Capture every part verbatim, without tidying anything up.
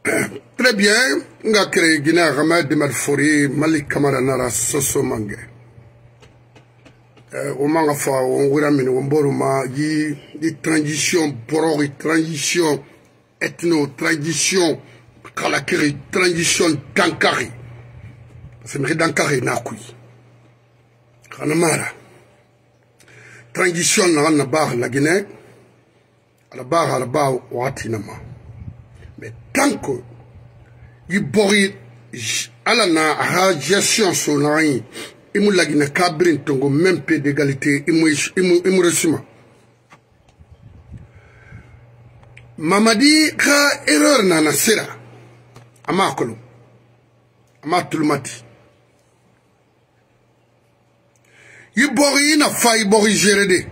Très bien, on a créé Guinée, Ramad de Malfori, Malik Kamaranara, Soso Mange. Au Mangafa, on a mis un boroma, des transitions, pour transition, ethno, transition, Kalakiri, transition, Dankari. C'est vrai, Dankari, Nakui. Kanamara. Transition, on a barre la Guinée, à la barre, à la barre, Watinama. Mais tant que il bori alana a gestion sur l'année, il m'a dit que cabrin tongo même peu d'égalité, il m'a reçu. Mamadi ka erreur nana sera, ama kolo, ama tulmati. Il bori na faille bori géré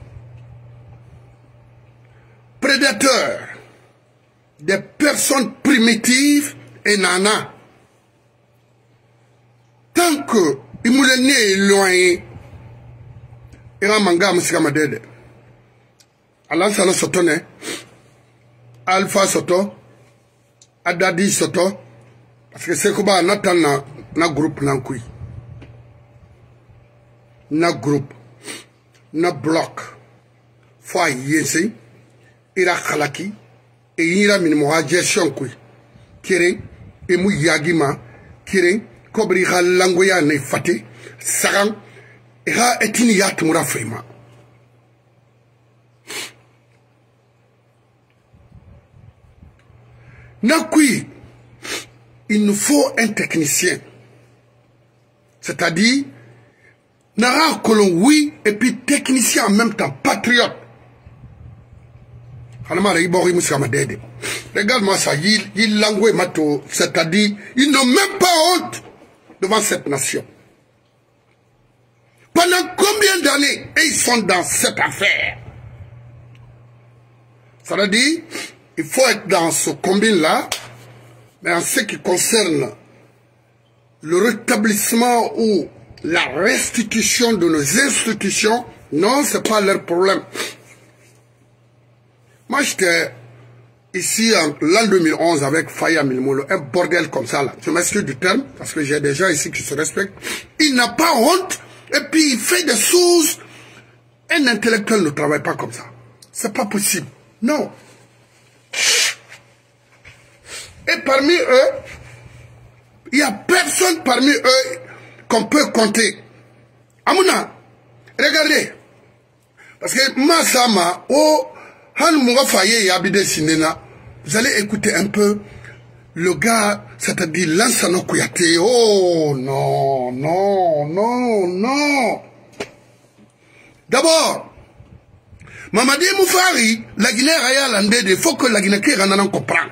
prédateur. Des personnes primitives et nana. Tant que il m'a né loin, il a manga monsieur Kamadede. Allah sala sotone, Alpha soto, Adadi soto, parce que c'est quoi n'attend na na groupe nankui, na groupe, na bloc, foi yensi, ira khalaki. Et il a mis une gestion qui est et mou yagima qui est kobri langoya ne fati saran et ha etini yat mura frima nakui il nous faut un technicien, c'est-à-dire nara kolon oui et puis technicien en même temps, patriote. Regarde-moi ça, il langue mato, c'est-à-dire, ils n'ont même pas honte devant cette nation. Pendant combien d'années ils sont dans cette affaire? Ça veut dire, il faut être dans ce combine-là, mais en ce qui concerne le rétablissement ou la restitution de nos institutions, non, ce n'est pas leur problème. Moi, j'étais ici en l'an deux mille onze avec Faya Milmolo, un bordel comme ça là. Je m'excuse du terme, parce que j'ai des gens ici qui se respectent. Il n'a pas honte, et puis il fait des choses. Un intellectuel ne travaille pas comme ça. C'est pas possible. Non. Et parmi eux, il n'y a personne parmi eux qu'on peut compter. Amouna, regardez. Parce que Masama, oh, vous allez écouter un peu le gars, c'est-à-dire Lansana Kouyaté. Oh non, non, non, non. D'abord, Mamadi Moufari, la Guinée Royale, il faut que la Guinée Royale comprenne.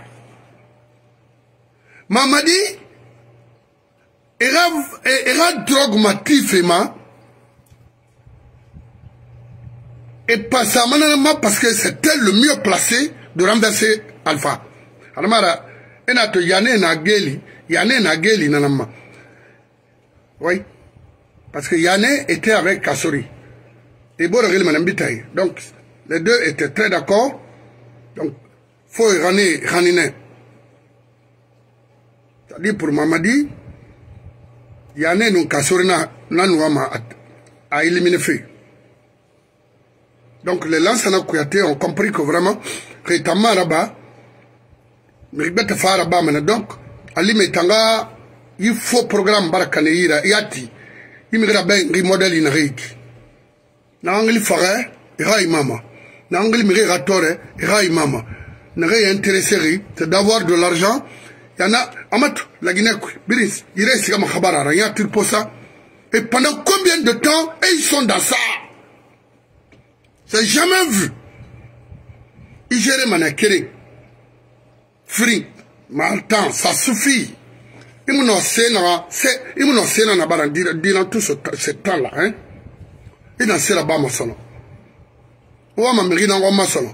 Mamadi, il y a dogmatique. Et pas ça, parce que c'était le mieux placé de renverser Alpha. Alamara, enato yane na geli, yane na geli nanama. Oui, parce que Yane était avec Kassori. Et Borogil Manambitaï. Donc, les deux étaient très d'accord. Donc, faut y ramener Ranine. C'est-à-dire pour Mamadi, Yane nous Kassori na nanouama a éliminé feu. Donc les Lansana Kouyaté ont compris que vraiment, que Tamaraba, Miribete Faraba, donc, Ali Metanga, il faut programme Barakaneira, Yati, il me ben modèle in Reiki. N'angli Fare, Rai Mama. N'angli Miri Ratore, Rai Mama. N'angli intéressé, c'est d'avoir de l'argent. Il y en a, Amat, la Guinée, Biris, il reste comme Khabara, rien, tu pour ça. Et pendant combien de temps, et ils sont dans ça? C'est jamais vu. Il gère manakere. Free. Maltan, ça suffit. Il m'en sait, il m'en sait, il m'en sait, dans tout ce temps-là, hein. Il m'en sait là-bas, mon salon. Ou ma mairie dans mon salon.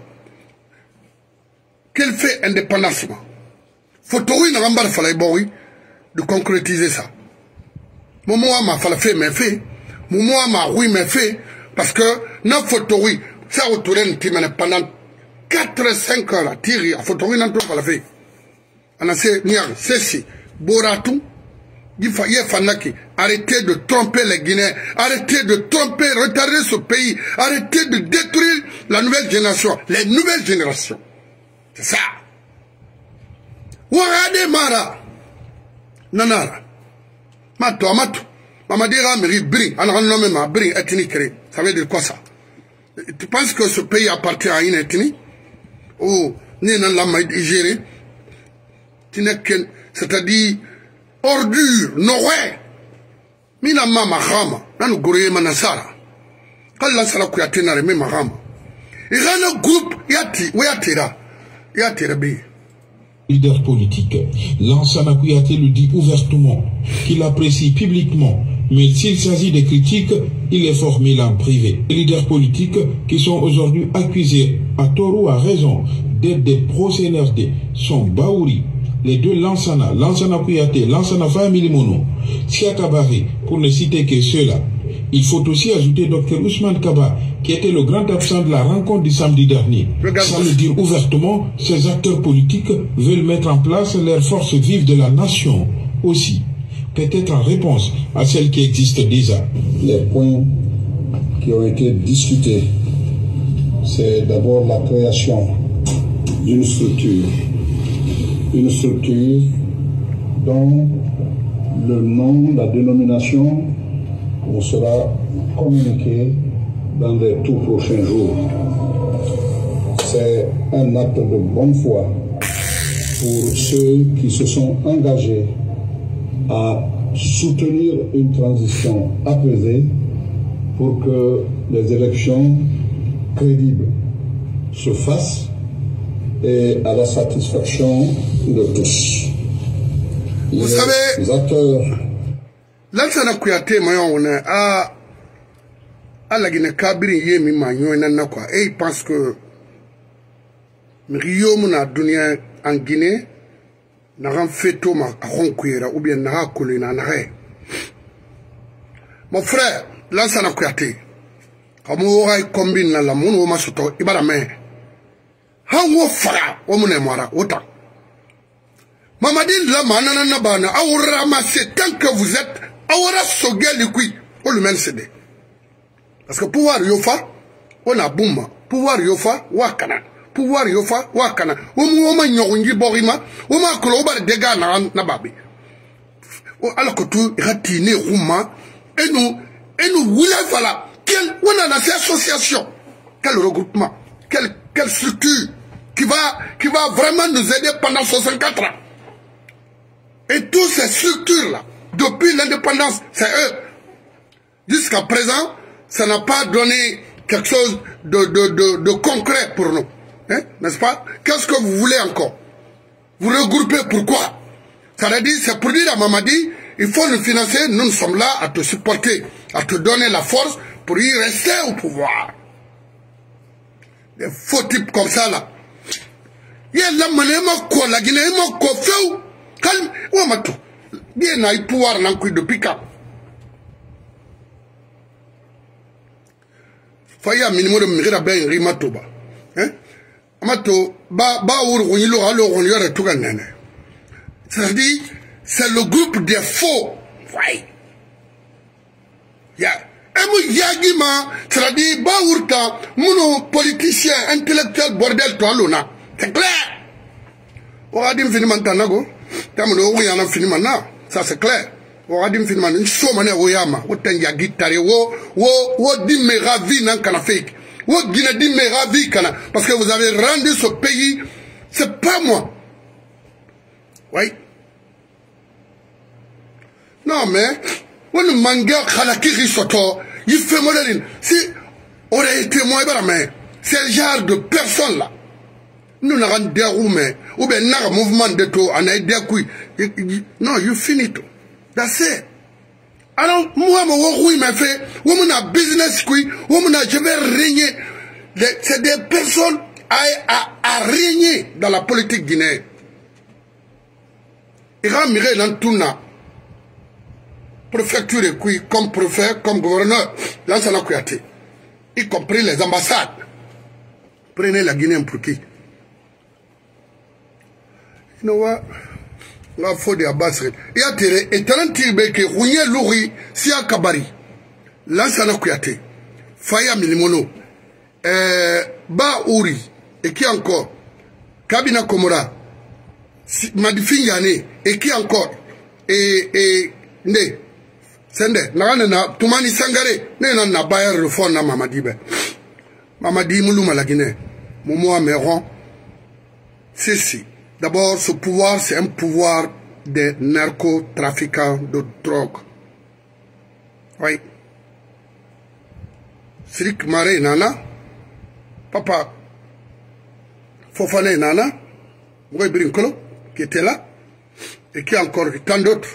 Quel fait indépendamment? Faut trouver une rambarde falaïboui de concrétiser ça. Mon moi m'a fait, mais fait. Mon moi m'a oui, mais fait. Parce que, na photooui, ça autourne pendant quatre cinq heures à tirer, à photooui, n'a pas fait. Anase Niang, ceci, Boratou, arrêtez de tromper les Guinéens, arrêtez de tromper, retarder ce pays, arrêtez de détruire la nouvelle génération, les nouvelles générations. C'est ça. Ouagade Mara, Nanara, Mato, Mato, Mamadira, Meri, Brin, Ananomme, ma Brin, ethnique, ça veut dire quoi ça? Tu penses que ce pays appartient à une ethnie? Oh, Nina Lama géré, c'est-à-dire ordure, Noé. Mina mama khama, nanu gouré manasara. Kalla sala kuyate na reme mahama. Irana groupe yati, weyatira, yatira bi. Leader politique, Lansana Kouyaté le dit ouvertement qu'il apprécie publiquement, mais s'il s'agit de critiques, il est formé en privé. Les leaders politiques qui sont aujourd'hui accusés à tort ou à raison d'être des pro-C N R D sont Baouri, les deux Lansana, Lansana Kouyaté, Lansana Family Mono, Siakabari, pour ne citer que ceux-là. Il faut aussi ajouter Docteur Ousmane Kaba, qui était le grand absent de la rencontre du samedi dernier. Sans le dire ouvertement, ces acteurs politiques veulent mettre en place leurs forces vives de la nation aussi. Peut-être en réponse à celles qui existent déjà. Les points qui ont été discutés, c'est d'abord la création d'une structure. Une structure dont le nom, la dénomination on sera communiqué dans les tout prochains jours. C'est un acte de bonne foi pour ceux qui se sont engagés à soutenir une transition apaisée pour que les élections crédibles se fassent et à la satisfaction de tous. Vous les savez, acteurs Lansana Kouyaté mayon a a la Guinée Kabiri yé mi mayon na quoi et il pense que Rio muna dunia en Guinée n'a rien fait tout ma ronkuira ou bien n'a colina n'a rien. Mon frère Lansana Kouyaté comme on a combine la la mon ma soto ibara me hango fara o mune mara autant Mamadi la manana na bana a ramasser tant que vous êtes awara soge likui o le même cédé parce que pouvoir yofa on a bouma pouvoir yofa wakana pouvoir yofa wakana o mu o ma nyogungi borima o ma kolo ba dega na na babi o ala ko tu ratine rouma et nous et nous voulons voilà quel on a cette association quel regroupement quelle quelle structure qui va qui va vraiment nous aider pendant soixante-quatre ans et toutes ces structures là depuis l'indépendance, c'est eux. Jusqu'à présent, ça n'a pas donné quelque chose de, de, de, de concret pour nous. Hein? N'est-ce pas? Qu'est-ce que vous voulez encore? Vous regroupez pourquoi? Ça veut dire, c'est pour dire à Mamadi, il faut nous financer, nous, nous sommes là à te supporter, à te donner la force pour y rester au pouvoir. Des faux types comme ça là. Il y a la monnaie, quoi, la Guinée, quoi, fait calme, ou ma tout. Bien n'a eu pouvoir l'encuit depuis quand? Faye un minimum de mire ben rimato ba. Hein? Amato ba ba our on y l'aura alors on y aurait tout gagné. C'est-à-dire c'est le groupe des faux. Ouais. Ya. Et yagima c'est-à-dire ba ourta mono politicien intellectuel bordel to alona. C'est clair. On a dit finalement tanago. Tamuno oui en a finalement na. Ça c'est clair. On a dit finalement une somme à Oyama, ou tenga guitare, ou ou ou dit mes ravis nan kanafik, ou Guinée dit mes ravis kana, parce que vous avez rendu ce pays, c'est pas moi. Oui. Non mais, on manga khalaki risoto, il fait modèle. Si aurait été moi, mais c'est le genre de personne là. Nous n'avons pas de ou bien un mouvement de tout, on a des couilles. Non, you finish it. That's it. Alors, moi, moi, oui, m'a fait, ou mon a business couille, ou mon a, je vais régner. C'est des personnes à, à, à régner dans la politique guinéenne. Il va mirer dans tout na. Préfecture et couille, comme préfet, comme gouverneur, Lansana Kouyaté. Y compris les ambassades. Prenez la Guinée pour qui? You know what? nga fo de abasre ya tere etalanti beke runye luri si akabari lansana kuyate faya milimono euh ba uri et qui encore Kabina Komora Madifingane et qui encore et et ne sende na na tumani sangare ne na na bayar le fond na Mamadi be Mamadi Moulouma la Guinée Momo Améron c'est si d'abord ce pouvoir c'est un pouvoir des narcotrafiquants de drogue oui Sirik Mare Nana Papa Fofane Nana Moué Brinkolo qui était là et qui a encore tant d'autres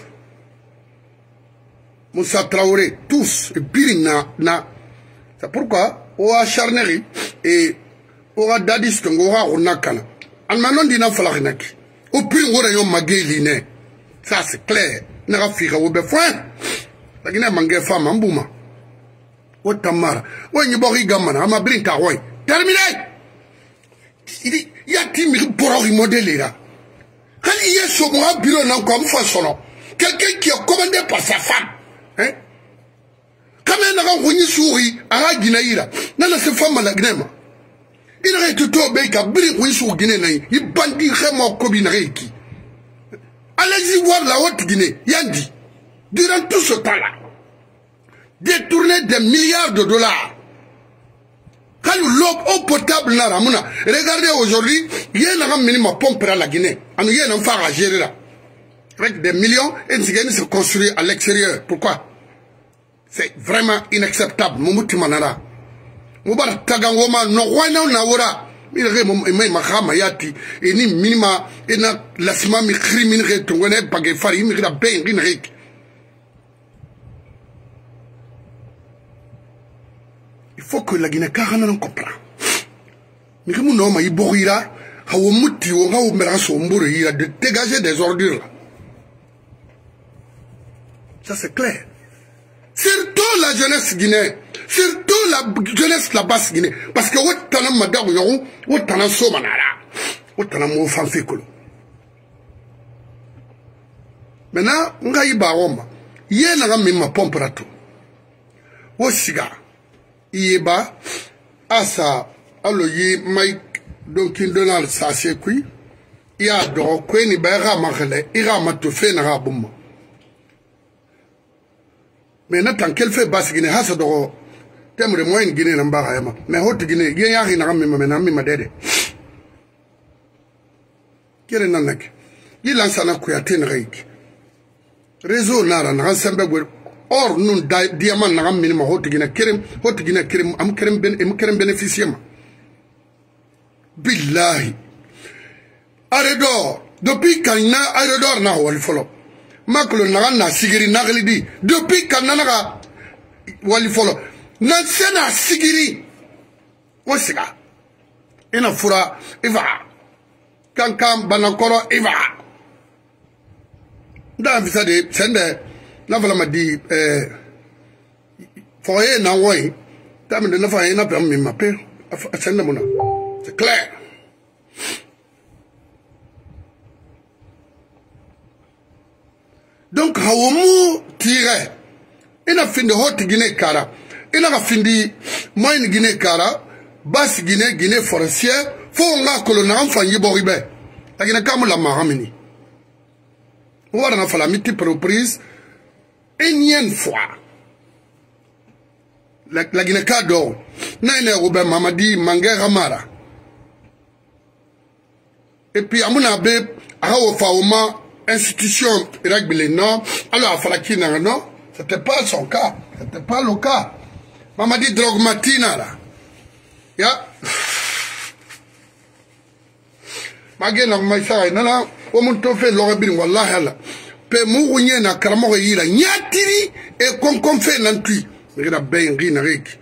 Moussa Traoré tous et Birina na c'est pourquoi on a charnerie et on a dadis on a on a kana almanon dina falarinaki au plus on a yon magéline ça c'est clair n'a fira au befoin la Guinée mangé femme en bouma o tamara o ni bori gamana ama brinta roy terminé il dit il y a timir pour remodeler là quand il y a sur moi bureau non comme façon quelqu'un qui est commandé par sa femme hein quand même on a souris à Guinée non c'est femme la Guinée il aurait tout au béka bri oui sur Guinée il bandit vraiment combinere qui allez-y voir la haute Guinée yandi durant tout ce temps là détourner des milliards de dollars. Quand l'eau potable n'a ramuna, regardez aujourd'hui, il y a un minimum pompe à la Guinée. Il y a un phare à gérer là. Avec des millions, et une Guinée se construit à l'extérieur. Pourquoi? C'est vraiment inacceptable. Moumuti manara. Moubara tagangoma, no wana nawora. Il y a un mahama yati, et ni minima, et na lasma mi criminere, tongone, bagefari, mi gra ben, rinrik. Il faut que la Guinée carrément comprenne. Mais comme nous, il bourrira, de dégager des ordures. Ça c'est clair. Surtout la jeunesse guinéenne, surtout la jeunesse la basse Guinée, parce que où t'en as madame yon, où t'en as somanara, où t'en as mon fanfé colo. Maintenant, on a eu baroma, yé n'a pas mis ma pompe à tout. Où cigare. Ieba asa aloyi Mike Dunkin Donald sa sekui ya do kweni ba ra makale ira matofe na rabuma mais na tant qu'elle fait basse Guinée hasa do temre moyen Guinée na mbara yama mais haute Guinée gen ya hina ngam me na mi madede kere nanak il lance na kuyate na reiki réseau nara na sembe gwer or nun diamant na minima haute Guinée kerem haute Guinée kerem am kerem ben am kerem bénéficier ma billahi aredor depuis quand na aredor na wal folo maklo na na sigiri na glidi depuis quand na na wal folo na sena sigiri wasiga ina fura iva kankam banakoro iva da visa de sende na vala ma di eh foye na woy tam de na fa na pam mi ma pe sende mona c'est clair donc hawomu tire ina finde haute Guinée kara ina ka findi moyenne Guinée kara basse Guinée Guinée forestière fo nga ko na fa yibo ribe takina kamula mahamini wala na fala miti reprise énième fois la, la Guinée d'or Naine Robert Mamadi Mangé Ramara et puis amuna be arawo faoma institution réglée non alors falaki na non c'était pas son cas c'était pas le cas Mamadi Drogmatina là ya Magé na maisa na o mun to fe lo bin wallahi ala pe mu na karamo yira nyatiri e kon kon fe nantui ngira ben ri na rek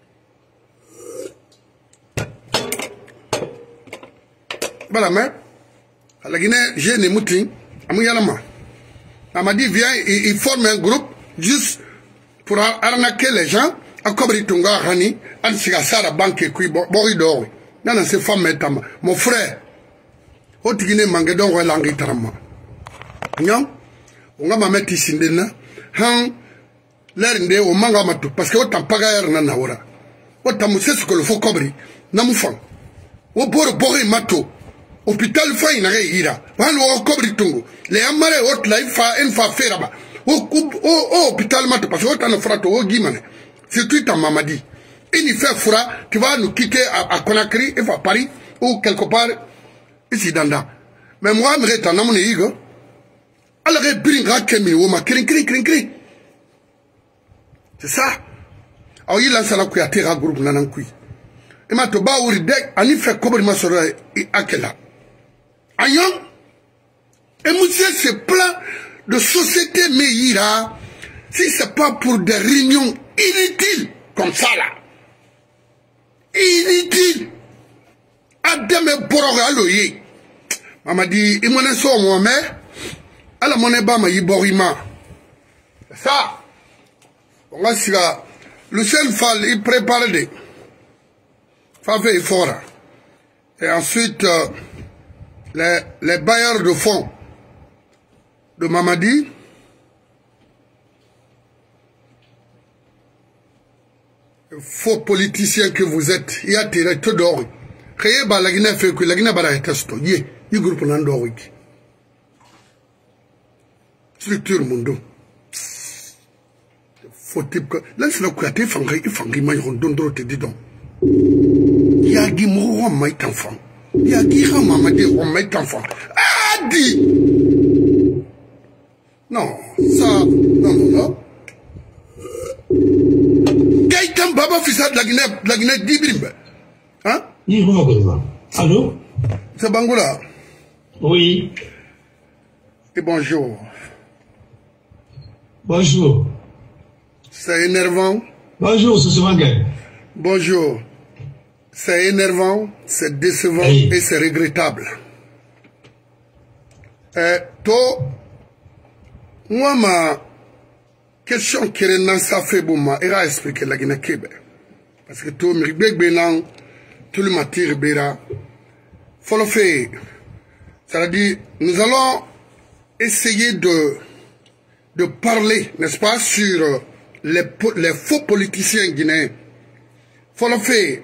bala mais la Guinée j'ai ne mutin amu yalama Mamadi vient il, il forme un groupe juste pour arnaquer les gens à Kobri Tunga Rani an siga sara banque kui bori dori nana se femme etama mon frère Haute Guinée Mangedon Langi Tarama Non, on va mettre ici, hein, l'ernde, au manga matou, parce que autant pagayer n'a ora. Autant moussé ce que le faut cobri, n'a moufan. Au bord boré matou, hôpital fa ina ira, wan au cobri tungo, les amare haute la fa en fa feraba, au hôpital matou, parce que autant ne frato au guimane, c'est tout en mamadi. Il y fait fura, tu vas nous quitter à, à Conakry, et à Paris, ou quelque part, ici dans là. Mais moi, je suis en train de dire, alors je bring à Kemi, ou ma kring kring kring kring. C'est ça. Alors il lance la couille à terre à groupe Nanankui. Et ma toba ou ridek, en fait, comme il m'a sorti à Kela. Ayon, et monsieur, ce plan de société meillira, si c'est pas pour des réunions inutiles, comme ça là. Inutile. Adame Boroga aloye. Maman dit, il m'en est sur moi, mais, à la monnaie bas, ma yiborima. C'est ça. On va se faire. Le seul fall, il prépare des. Favez fort. Et ensuite, euh, les, les bailleurs de fonds de Mamadi. Faux politiciens que vous êtes, il y a tiré tout d'or. Créé par la Guinée fait que la Guinée va être testo. Yé, il groupe l'andor. Structure mundo. Faux type que. Là, c'est le coup à te fangé, il fangé, mais il donne te dit donc. Il y a qui mourra, mais enfant. Il y a qui rama, mais dit, on met enfant. Ah, dit! Non, ça, non, non, non. Gaïtan Baba Fissa de la Guinée, de la Guinée d'Ibrimbe. Hein? Allô? C'est Bangoula. Oui. Et bonjour. Bonjour. C'est énervant. Bonjour, c'est Soumangay. Bonjour. C'est énervant, c'est décevant hey. Et c'est regrettable. Et toi, moi, ma question qui est dans sa fait pour moi, il a expliqué la Guinée Kébé. Parce que tout le monde, tout le matin, il faut le faire. C'est-à-dire, nous allons essayer de, de parler, n'est-ce pas, sur les, les faux politiciens guinéens. Il faut le faire.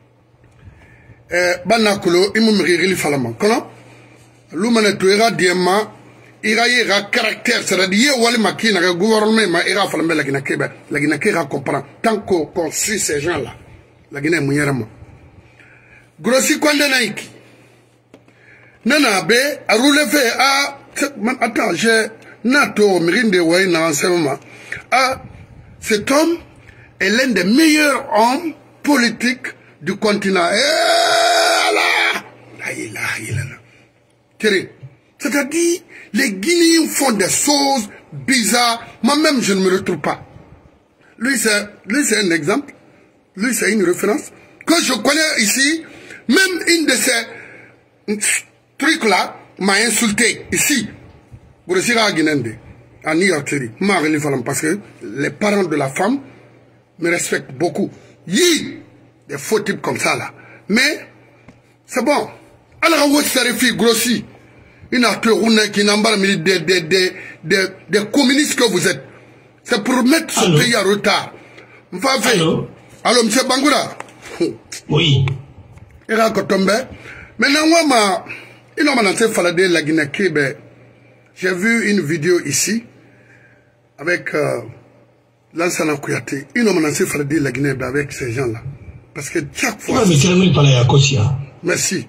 Banakulo, il m'a dit, falama. Comment? L'homme tu ira diamant, ira ira caractère, c'est-à-dire, wali maki, n'a gouvernement, ira falama la Guinée Kébé. La Guinée Kébé comprend. Tant qu'on suit ces gens-là, la Guinée mouillèrement. Grossi Kwande Naiki. Nana be, a roulé fait, ah, attends, j'ai, Nato, Mirinde Way, dans l'enseignement. Ah, cet homme est l'un des meilleurs hommes politiques du continent. Eh là! Là, il a, il a. C'est-à-dire, les Guinéens font des choses bizarres. Moi-même, je ne me retrouve pas. Lui, c'est, lui, c'est un exemple. Lui, c'est une référence. Que je connais ici, même une de ces trucs-là m'a insulté ici. Vous le savez à Guinée, à New York City. Parce que les parents de la femme me respectent beaucoup. Yi, des faux types comme ça là. Mais, c'est bon. Alors, on va se faire grossi. Il n'a que qui n'a pas mis des, des, des, des, des communistes que vous êtes. C'est pour mettre ce pays en retard. Allô? Allô, monsieur Bangoura? Oui. Il a tombé. Maintenant, moi, il a lancé Faladé la Guinée-Kébé. J'ai vu une vidéo ici avec euh, Lansana Kouyaté. Il a lancé Faladé la Guinée avec ces gens-là. Parce que chaque fois. Merci.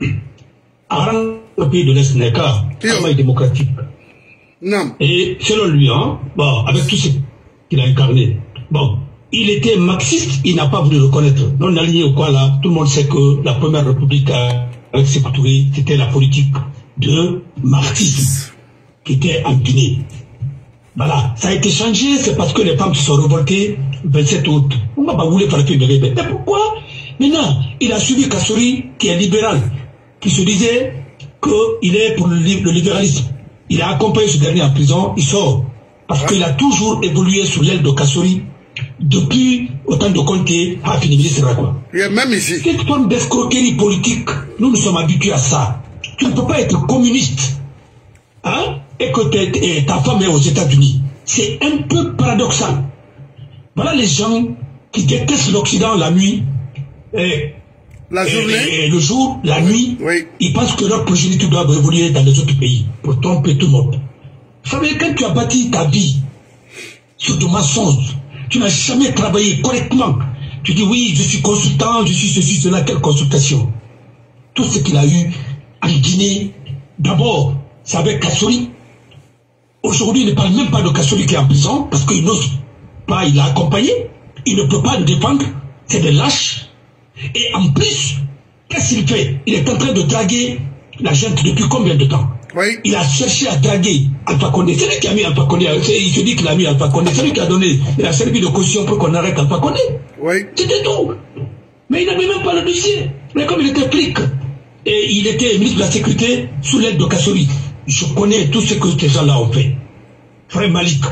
Le pays de l'Est n'est qu'un pays démocratique. Non. Et selon lui, hein, bon, avec tout ce qu'il a incarné, bon, il était marxiste, il n'a pas voulu le reconnaître. Non aligné au quoi là, tout le monde sait que la première république avec Sékou Touré, c'était la politique de marxisme qui était en Guinée. Voilà, ça a été changé, c'est parce que les femmes se sont révoltées le vingt-sept août. On va pas vouloir faire que de mais pourquoi? Maintenant, il a suivi Kassori, qui est libéral, qui se disait qu'il est pour le, le libéralisme. Il a accompagné ce dernier en prison, il sort. Parce qu'il a toujours évolué sous l'aile de Kassori depuis autant de Conté à Finibili-Sera quoi. Même ici. Cette forme d'escroquerie politique, nous nous sommes habitués à ça. Tu ne peux pas être communiste, hein, et que t'es, ta femme est aux États-Unis. C'est un peu paradoxal. Voilà les gens qui détestent l'Occident la nuit, et, la journée, et, et le jour, la oui, nuit, oui. Ils pensent que leur progéniture doit évoluer dans les autres pays pour tromper tout le monde. Vous savez, quand tu as bâti ta vie sur de mensonges, tu n'as jamais travaillé correctement. Tu dis oui, je suis consultant, je suis ceci, cela, quelle consultation. Tout ce qu'il a eu en Guinée, d'abord, c'est avec Kassori. Aujourd'hui, il ne parle même pas de Kassori qui est en prison parce qu'il n'ose pas, il l'a accompagné. Il ne peut pas le défendre. C'est des lâches. Et en plus, qu'est-ce qu'il fait? Il est en train de draguer la gente depuis combien de temps? Oui. Il a cherché à draguer Alpha Condé. C'est lui qui a mis Alpha Condé. Il se dit qu'il a mis Alpha Condé. C'est lui qui a donné. Il a servi de caution pour qu'on arrête Alpha Condé. Oui. C'était tout. Mais il n'avait même pas le dossier. Mais comme il était flic, et il était ministre de la Sécurité sous l'aide de Kassori, je connais tout ce que ces gens-là ont fait. Frère Malik,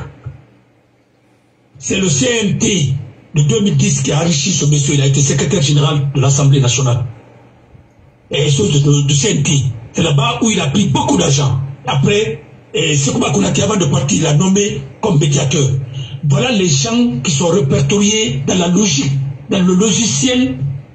c'est le C N T de deux mille dix qui a enrichi ce monsieur. Il a été secrétaire général de l'Assemblée nationale. Et ce de, de C N T, c'est là-bas où il a pris beaucoup d'argent. Après, Sekouba Konaté, avant de partir, il l'a nommé comme médiateur. Voilà les gens qui sont répertoriés dans la logique, dans le logiciel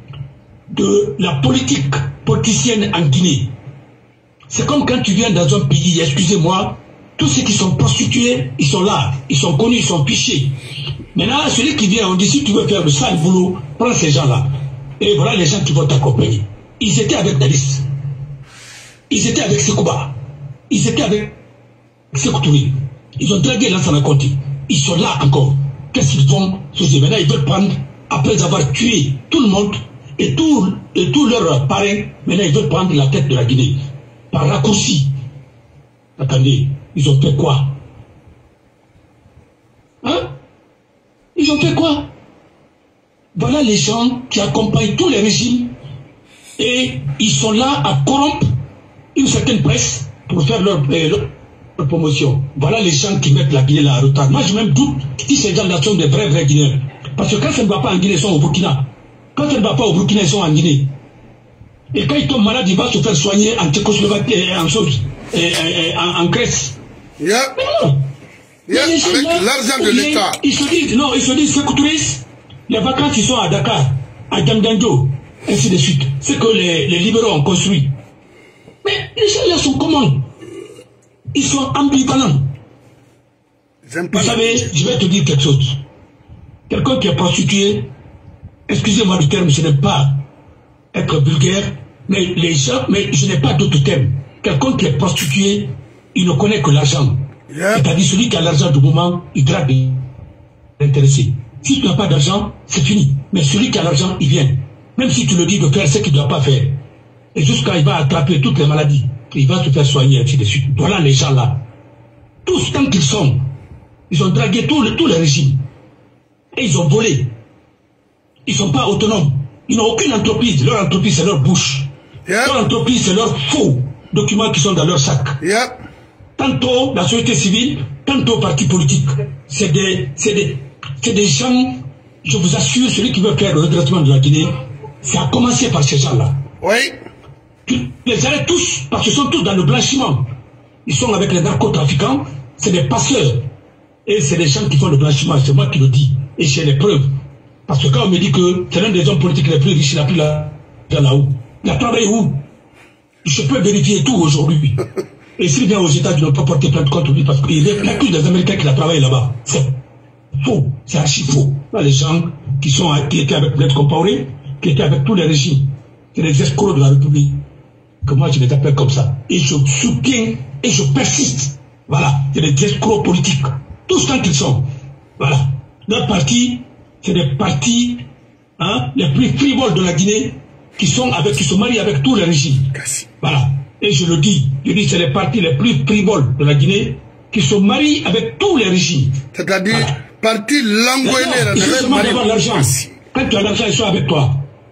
de la politique politicienne en Guinée. C'est comme quand tu viens dans un pays, excusez-moi, tous ceux qui sont prostitués, ils sont là, ils sont connus, ils sont fichés. Maintenant, celui qui vient, on dit si tu veux faire le sale boulot, prends ces gens-là. Et voilà les gens qui vont t'accompagner. Ils étaient avec Dalis. Ils étaient avec Sekouba. Ils étaient avec Sékou Touré. Ils ont dragué Lansana Conté. Ils sont là encore. Qu'est-ce qu'ils font? Maintenant, ils veulent prendre, après avoir tué tout le monde et tous et tout leurs parrains, maintenant ils veulent prendre la tête de la Guinée. Par raccourci. Attendez, ils ont fait quoi? Hein? Ils ont fait quoi? Voilà les gens qui accompagnent tous les régimes et ils sont là à corrompre une certaine presse pour faire leur, euh, leur, leur promotion. Voilà les gens qui mettent la Guinée là à retard. Moi, je même doute si ces gens-là sont des vrais, vrais Guinéens. Parce que quand ça ne va pas en Guinée, ils sont au Burkina. Quand ça ne va pas au Burkina, ils sont en Guinée. Et quand ils tombent malades, ils vont se faire soigner en Tchécoslovaquie, en, en, en Grèce. Yeah. Yeah. Avec l'argent de l'État. Ils se disent, non, ils se disent, Sékou Touré, les vacances, ils sont à Dakar, à Djamdjanjo, ainsi de suite. C'est que les, les libéraux ont construit. Mais les gens là sont comment? Ils sont ambivalents. Vous savez, je vais te dire quelque chose. Quelqu'un qui est prostitué, excusez-moi du terme, ce n'est pas être vulgaire, mais les gens, mais je n'ai pas d'autre terme. Quelqu'un qui est prostitué, il ne connaît que l'argent. Yeah. C'est-à-dire celui qui a l'argent du moment, il drague l'intéressé. Si tu n'as pas d'argent, c'est fini. Mais celui qui a l'argent, il vient. Même si tu le dis de faire ce qu'il ne doit pas faire. Et jusqu'à il va attraper toutes les maladies. Il va se faire soigner, ainsi de suite. Voilà les gens là. Tous tant qu'ils sont, ils ont dragué tous les, tous les régimes. Et ils ont volé. Ils ne sont pas autonomes. Ils n'ont aucune entreprise. Leur entreprise, c'est leur bouche. Yeah. Leur entreprise, c'est leurs faux documents qui sont dans leur sac. Yeah. Tantôt la société civile, tantôt parti politique. C'est des, c'est des, c'est des gens, je vous assure, celui qui veut faire le redressement de la Guinée, ça a commencé par ces gens-là. Oui. Tu les arrêtes tous, parce qu'ils sont tous dans le blanchiment. Ils sont avec les narcotrafiquants, c'est des passeurs. Et c'est les gens qui font le blanchiment, c'est moi qui le dis. Et j'ai les preuves. Parce que quand on me dit que c'est l'un des hommes politiques les plus riches, il a pris la là-haut. Il a travaillé où? Je peux vérifier tout aujourd'hui. Et s'il vient aux États-Unis, on peut porter plainte contre lui parce qu'il accuse des Américains qui a travaillé là-bas. C'est faux, c'est archi faux. Là, les gens qui, sont, qui étaient avec Blaise Compaoré, qui étaient avec tous les régimes, c'est les escrocs de la République, que moi je les appelle comme ça. Et je soutiens et je persiste. Voilà, c'est des escrocs politiques. Tous tant qu'ils sont. Voilà. Notre parti, c'est des partis hein, les plus frivoles de la Guinée qui sont avec, qui se marient avec tous les régimes. Voilà. Et je le dis, je dis c'est les partis les plus frivoles de la Guinée qui se marient avec tous les régimes. C'est-à-dire, voilà. Parti langoïné, il faut seulement avoir l'argent. Quand tu as l'argent, ils sont avec toi.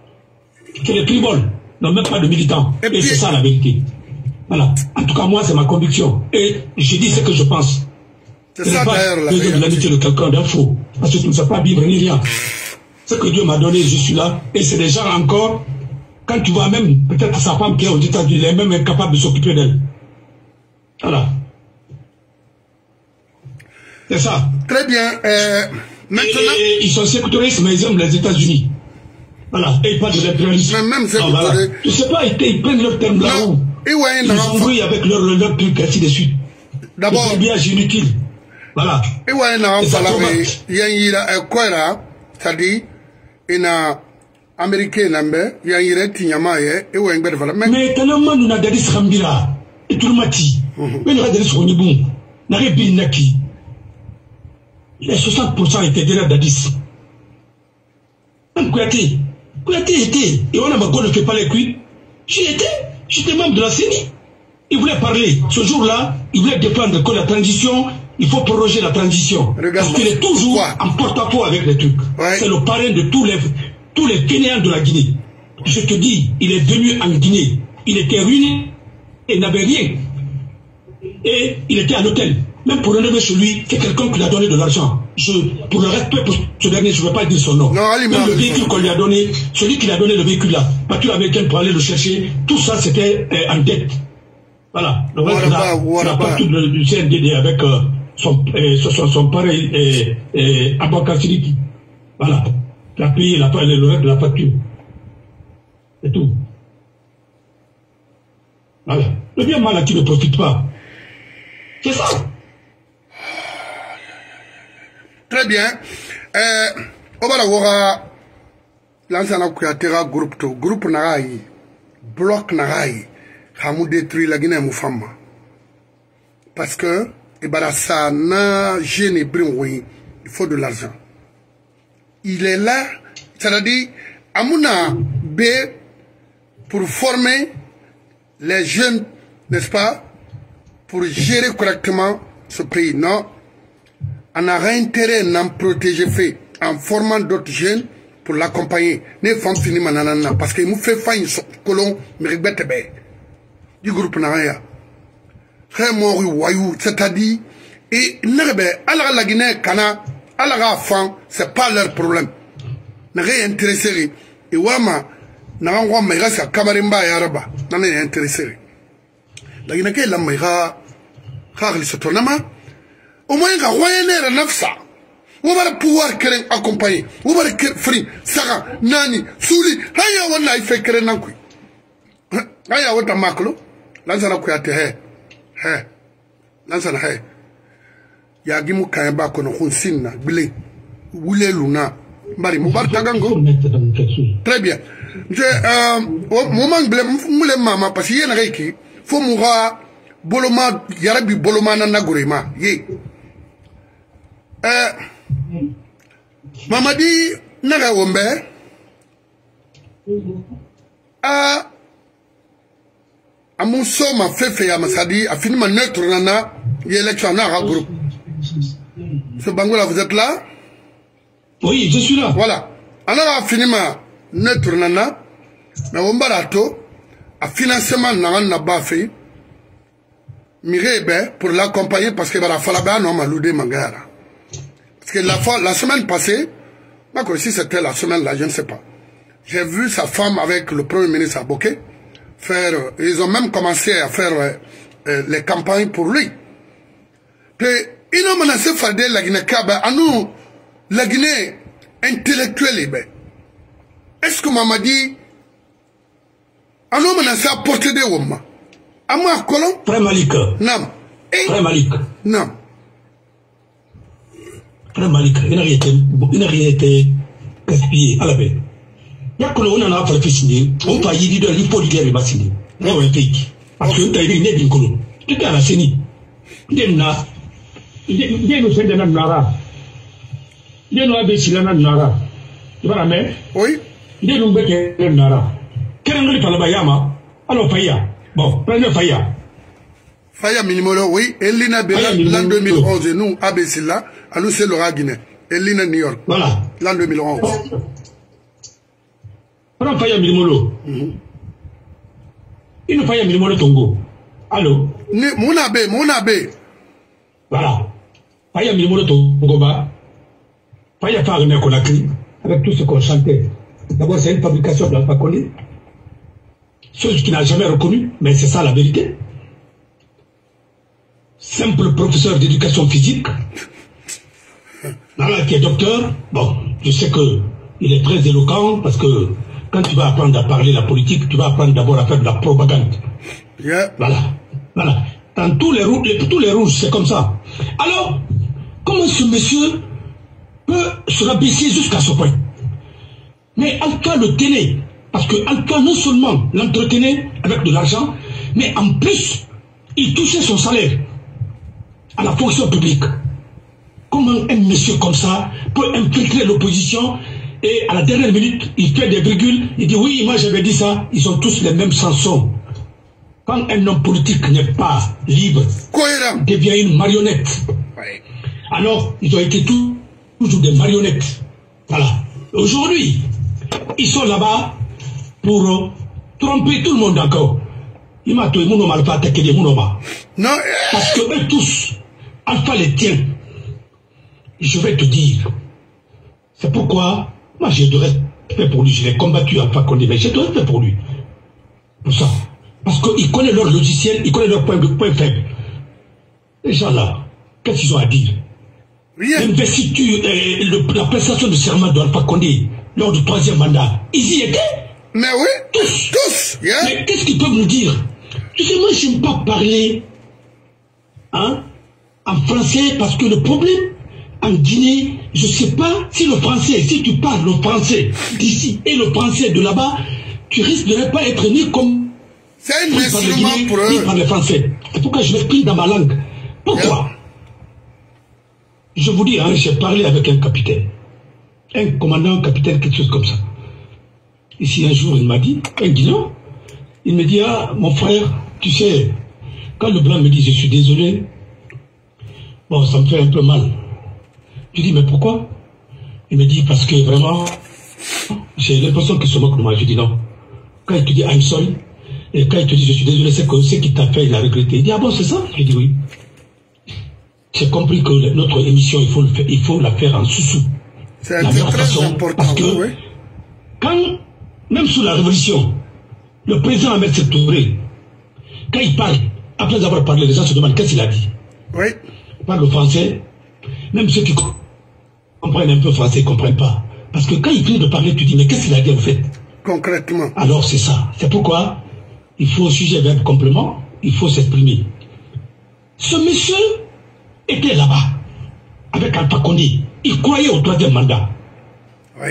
C'est les frivoles, n'ont même pas de militants. Et, et c'est ça la vérité. Voilà. En tout cas, moi, c'est ma conviction. Et je dis ce que je pense. C'est ça d'ailleurs la vérité. De l'amitié de quelqu'un d'un faux. Parce que tu ne sais pas vivre ni rien. Ce que Dieu m'a donné, je suis là. Et c'est des gens encore. Quand tu vois même, peut-être sa femme qui est aux États-Unis, elle est même incapable de s'occuper d'elle. Voilà. C'est ça. Très bien. Euh, maintenant... Et, et, ils sont sécuritaristes, mais ils aiment les États-Unis. Voilà. Et ils parlent de l'impérialisme. Mais même ah, voilà. Je ne sais pas, ils, ils prennent leur terme là-haut. Ils embrouillent avec leur, leur truc, ainsi de suite. D'abord... C'est bien inutile. Voilà. Et ouais, non, il y a une quoi là, c'est-à-dire, il y a un Américain, il y a une Tignama, et ouais, mais tellement nous n'avons pas Rambira, et tout le mati, mais nous avons des Sonibou, nous avons bien Naki. Les soixante pour cent étaient déjà Dadis. Même Kouyaté, Kouyaté était, et on a ma ne fait pas les cuits. J'y étais, j'étais membre de la C E N I. Il voulait parler. Ce jour-là, il voulait défendre que la transition, il faut proroger la transition. Regarde, parce qu'il est toujours quoi? En porte-à-faux avec les trucs. Ouais. C'est le parrain de tous les, tous les fainéants de la Guinée. Je te dis, il est venu en Guinée. Il était ruiné et n'avait rien. Et il était à l'hôtel. Même pour relever chez lui, c'est quelqu'un qui lui a donné de l'argent. Je, pour le respect pour ce dernier, je ne veux pas dire son nom. Non, allez, même le véhicule qu'on lui a donné, celui qui lui a donné le véhicule là, voiture américaine pour aller le chercher, tout ça c'était euh, en dette. Voilà. Le reste là, c'est la partie du C N D D avec euh, son, euh, son, son pareil et, et Abakar Sidiki. Voilà. Il a payé la, le reste de la facture. C'est tout. Voilà. Le bien mal à qui ne profite pas. C'est ça. Très bien. Euh, on va voir l'ancien Kouyaté groupe to groupe Naraï, bloc Naraï, Hamou détruit la Guinée Moufamba. Parce que, et ben ça n'a gêné Brinwoui, il faut de l'argent. Il est là, c'est-à-dire, Amouna B pour former les jeunes, n'est-ce pas, pour gérer correctement ce pays. Non. On a intérêt à protéger fait en formant d'autres jeunes pour l'accompagner. Les femmes finissent manana parce qu'ils m'ont fait faire une colon mérite du groupe Naraya. Très mort wayou, c'est-à-dire et n'arrive à la Guinée Kana, à la fin, c'est pas leur problème. N'arrive intéressé et wama n'arrive pas mais c'est Kamarimba et Araba n'arrive intéressé. La Guinée est la meilleure. Car le tournament. Au moins, il y a un nafsa. On va pouvoir créer accompagner. On va créer free, Sarah, Nani, Souli. Haya wana ife créer nankui. Haya wata maklo. Lansana Kouyaté he. He. Lansana he. Ya gimu kayamba kono khunsinna bile. Wule luna. Mbari mubar tagango. Très bien. Je euh moment bile mule mama parce qu'il y a un reiki. Faut mourir boloma yarabi boloma na nagurema ye. Euh, Mamadi Nagawombe a Amuso ma fefe ya masadi a fini ma neutre nana l'élection na groupe. Ce Bangola, vous êtes là? Oui, je suis là. Voilà. Alors a fini ma neutre nana na wombarato a financement na na bafe mirebe pour l'accompagner parce que la falaba non maloude mangara. Parce que la, fois, la semaine passée, si c'était la semaine là, je ne sais pas. J'ai vu sa femme avec le premier ministre Aboké faire, ils ont même commencé à faire euh, les campagnes pour lui. Puis, ils ont menacé de faire la Guinée Kaba, à nous, la Guinée intellectuelle. Est-ce que maman dit, à nous menacé à porter des womas? À moi, colon? Très malika. Non. Très malika. Non. Très malika. Il n'a rien été, il n'a rien été gaspillé à la paix. Il y a que l'on a un fait signer, on peut y dire qu'il faut lui dire qu'il signer. Il y a un pays. Parce que tu as une idée d'une colonne. Tu es à la C E N I. Il y a une nara. Il y a une scène de nara. Il y a une abécile de nara. Tu vois la main? Oui. Il y a une bête de nara. Quel est le palais Bayama? Alors, Faya. Bon, prenez Faya. Faya Minimolo, oui. Elina Bella, l'an deux mille onze, et nous, Abessila, à nous, c'est Laura Guinée. Elina New York. Voilà. L'an deux mille onze. Prenez Faya Minimolo. Il ne Faya Minimolo Tongo. Allô? Mon abbé, mon abbé. Voilà. Faya Minimolo Tongo, bah. Faya Farine Konakri, avec tout ce qu'on chantait. D'abord, c'est une fabrication de la Fakoli. Chose qu'il n'a jamais reconnue, mais c'est ça la vérité. Simple professeur d'éducation physique, Nala qui est docteur, bon, je sais que il est très éloquent parce que quand tu vas apprendre à parler la politique, tu vas apprendre d'abord à faire de la propagande. Yeah. Voilà, voilà. Dans tous les rouges, les, tous les rouges, c'est comme ça. Alors, comment ce monsieur peut se rabaisser jusqu'à ce point? Mais Alka le tenait, parce que Alka non seulement l'entretenait avec de l'argent, mais en plus, il touchait son salaire à la fonction publique. Comment un monsieur comme ça peut infiltrer l'opposition et à la dernière minute, il fait des virgules, il dit oui, moi j'avais dit ça, ils ont tous les mêmes chansons. Quand un homme politique n'est pas libre, il devient une marionnette. Ouais. Alors, ils ont été tout, toujours des marionnettes. Voilà. Aujourd'hui, ils sont là-bas pour euh, tromper tout le monde encore. Il m'a tout le mal pas attaquer des mounoma. Non. Parce que eux tous, Alpha les tient. Je vais te dire. C'est pourquoi, moi j'ai de respect pour lui. Je l'ai combattu Alpha Condé, mais j'ai de respect pour lui. Pour ça. Parce qu'il connaît leur logiciel, il connaît leur point, point faible. Les gens là, qu'est-ce qu'ils ont à dire? L'investiture, euh, le, la prestation de serment d'Alpha Condé lors du troisième mandat, ils y étaient. Mais oui, tous. tous. Yeah. Mais qu'est-ce qu'ils peuvent nous dire? Tu sais, moi je n'aime pas parler hein, en français parce que le problème en Guinée, je ne sais pas si le français, si tu parles le français d'ici et le français de là-bas, tu risques de ne pas être ni comme c'est un instrument pour eux. Ni par les Français. C'est pourquoi je m'exprime dans ma langue. Pourquoi? Yeah. Je vous dis, hein, j'ai parlé avec un capitaine, un commandant, un capitaine, quelque chose comme ça. Ici, un jour, il m'a dit, un Guinéen, il me dit, ah, mon frère, tu sais, quand le blanc me dit, je suis désolé, bon, ça me fait un peu mal. Je dis, mais pourquoi? Il me dit, parce que vraiment, j'ai l'impression qu'il se moque de moi. Je dis, non. Quand il te dit, I'm sorry, et quand il te dit, je suis désolé, c'est que ce qu'il t'a fait, il a regretté. Il dit, ah bon, c'est ça? Je dis, oui. J'ai compris que notre émission, il faut, le faire, il faut la faire en sous-sous. C'est très façon, important. Parce que, oui. Quand, même sous la Révolution, le président Ahmed Sékou Touré, quand il parle, après avoir parlé, les gens se demandent qu'est-ce qu'il a dit. Oui. Il parle le français, même ceux qui comprennent un peu français ne comprennent pas. Parce que quand il finit de parler, tu dis, mais qu'est-ce qu'il a dit en fait? Concrètement. Alors c'est ça. C'est pourquoi il faut sujet, verbe, complément, il faut s'exprimer. Ce monsieur était là-bas, avec Alpha Condé. Il croyait au troisième mandat. Oui.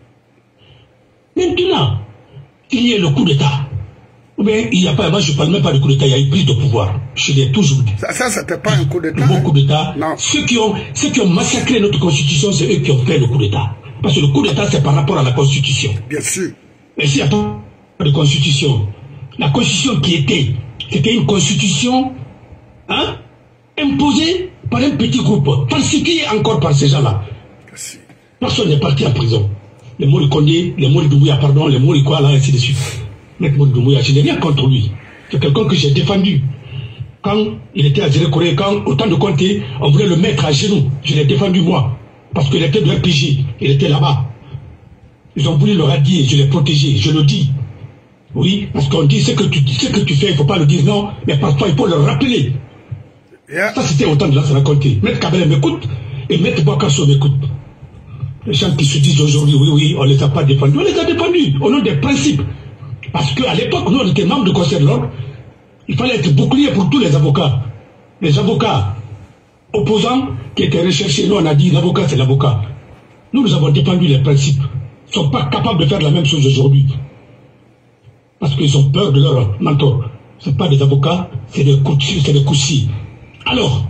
Maintenant, il y a le coup d'État. Ou bien, il n'y a pas, moi je ne parle même pas de coup d'État, il y a une prise de pouvoir. Je l'ai toujours dit. Ça, ça c'était pas un coup d'État. Le bon coup d'État. Non. Ceux qui, ont, ceux qui ont massacré notre Constitution, c'est eux qui ont fait le coup d'État. Parce que le coup d'État, c'est par rapport à la Constitution. Bien sûr. Mais s'il n'y a pas de Constitution, la Constitution qui était, c'était une Constitution hein, imposée par un petit groupe, falsifiée encore par ces gens-là. Personne n'est parti en prison. Les Mori Condé, les Mori Doumbouya, pardon, les Mori quoi, là, ainsi de suite. Mais Mori Doumbouya, je n'ai rien contre lui. C'est quelqu'un que j'ai défendu. Quand il était à Zérekoré, quand au temps de Conté, on voulait le mettre à genoux, je l'ai défendu moi. Parce qu'il était de R P J, il était là-bas. Ils ont voulu le radier, je l'ai protégé, je le dis. Oui, parce qu'on dit ce que tu, ce que tu fais, il ne faut pas le dire non, mais parfois il faut le rappeler. Yeah. Ça c'était au temps de Lansana Conté. Maître Kabila m'écoute et Maître Bouakasso m'écoute. Les gens qui se disent aujourd'hui, oui, oui, on ne les a pas défendus, on les a défendus au nom des principes. Parce qu'à l'époque, nous on était membres du Conseil de l'ordre, il fallait être bouclier pour tous les avocats. Les avocats opposants qui étaient recherchés, nous on a dit l'avocat c'est l'avocat. Nous nous avons défendu les principes. Ils ne sont pas capables de faire la même chose aujourd'hui. Parce qu'ils ont peur de leur mentor. Ce ne sont pas des avocats, c'est des courtiers, c'est des coursiers. Alors,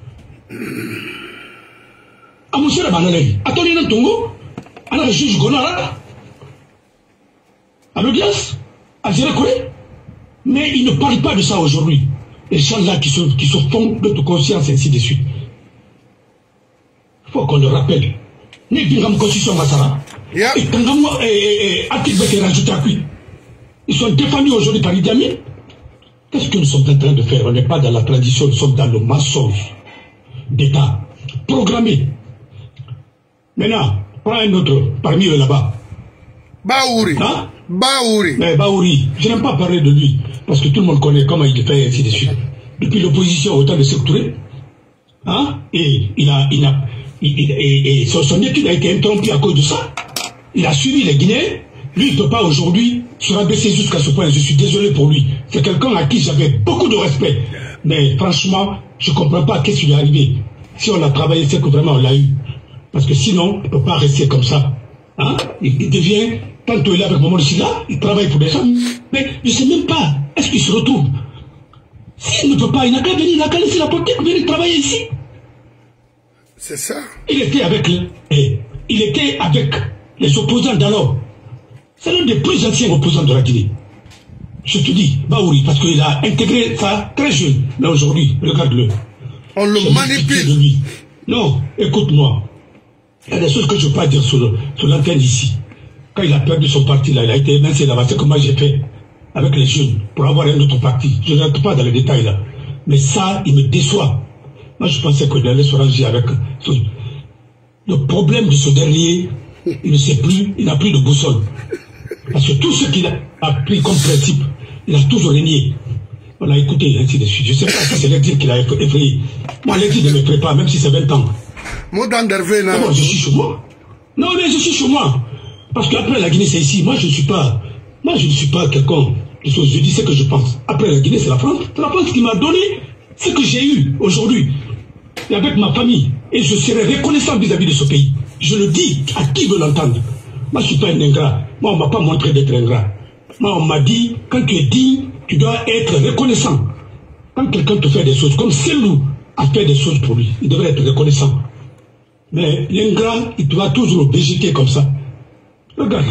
à monsieur la banalée, attendez un tongo, à la juge Gonara, à l'audience, à Zérekoré, mais ils ne parlent pas de ça aujourd'hui. Les gens là qui se, qui se font de conscience, ainsi de suite. Il faut qu'on le rappelle. Né Bingam Constitution Massara, et Tangamou et Atik Beke rajouté à lui. Ils sont défendus aujourd'hui par Idi Amin. Qu'est-ce que nous sommes en train de faire? On n'est pas dans la tradition, nous sommes dans le mensonge d'État programmé. Maintenant, prends un autre parmi eux là-bas. Baouri. Hein? Baouri. Mais Baouri, je n'aime pas parler de lui, parce que tout le monde connaît comment il fait, ainsi de suite. Depuis l'opposition au temps de Sékou Touré, hein? Et il a, il a, il, il, et, et son, son étude a été interrompue à cause de ça. Il a suivi les Guinéens. Lui, il ne peut pas aujourd'hui se rabaisser jusqu'à ce point. Je suis désolé pour lui. C'est quelqu'un à qui j'avais beaucoup de respect. Mais franchement, je ne comprends pas qu'est-ce qui lui est arrivé. Si on a travaillé, c'est que vraiment on l'a eu. Parce que sinon, il ne peut pas rester comme ça. Hein? Il, il devient, tantôt il est avec Mamadou Silla, il travaille pour des gens. Mais je ne sais même pas, est-ce qu'il se retrouve? S'il ne peut pas, il n'a qu'à venir, il n'a qu'à laisser la politique, venir travailler ici. C'est ça. Il était avec les, il était avec les opposants d'alors. C'est l'un des plus anciens opposants de la Guinée. Je te dis, Baouri, parce qu'il a intégré ça très jeune. Mais aujourd'hui, regarde-le. On le manipule. De lui. Non, écoute-moi. Il y a des choses que je ne peux pas dire sur, sur l'antenne ici. Quand il a perdu son parti, là, il a été évincé là-bas. C'est comme moi j'ai fait avec les jeunes pour avoir un autre parti. Je ne rentre pas dans les détails là. Mais ça, il me déçoit. Moi, je pensais qu'il allait se ranger avec. Le problème de ce dernier, il ne sait plus, il n'a plus de boussole. Parce que tout ce qu'il a pris comme principe, il a toujours régné. On a écouté, ainsi de suite. Je ne sais pas si c'est l'exil qu'il a effrayé. Moi, l'exil ne me ferait pas, même si c'est vingt ans. Moi, dans Dervé, là. Moi, je suis chez moi. Non, mais je suis chez moi. Parce qu'après la Guinée, c'est ici. Moi, je ne suis pas. Moi, je ne suis pas quelqu'un. Je dis ce que je pense. Après la Guinée, c'est la France. C'est la France qui m'a donné ce que j'ai eu aujourd'hui. Et avec ma famille. Et je serai reconnaissant vis-à-vis de ce pays. Je le dis à qui veut l'entendre. Moi, je ne suis pas un ingrat. Moi, on ne m'a pas montré d'être ingrat. Moi, on m'a dit, quand tu es digne, tu dois être reconnaissant. Quand quelqu'un te fait des choses, comme Selou a fait des choses pour lui, il devrait être reconnaissant. Mais l'ingrat, il doit toujours le végéter comme ça. Regarde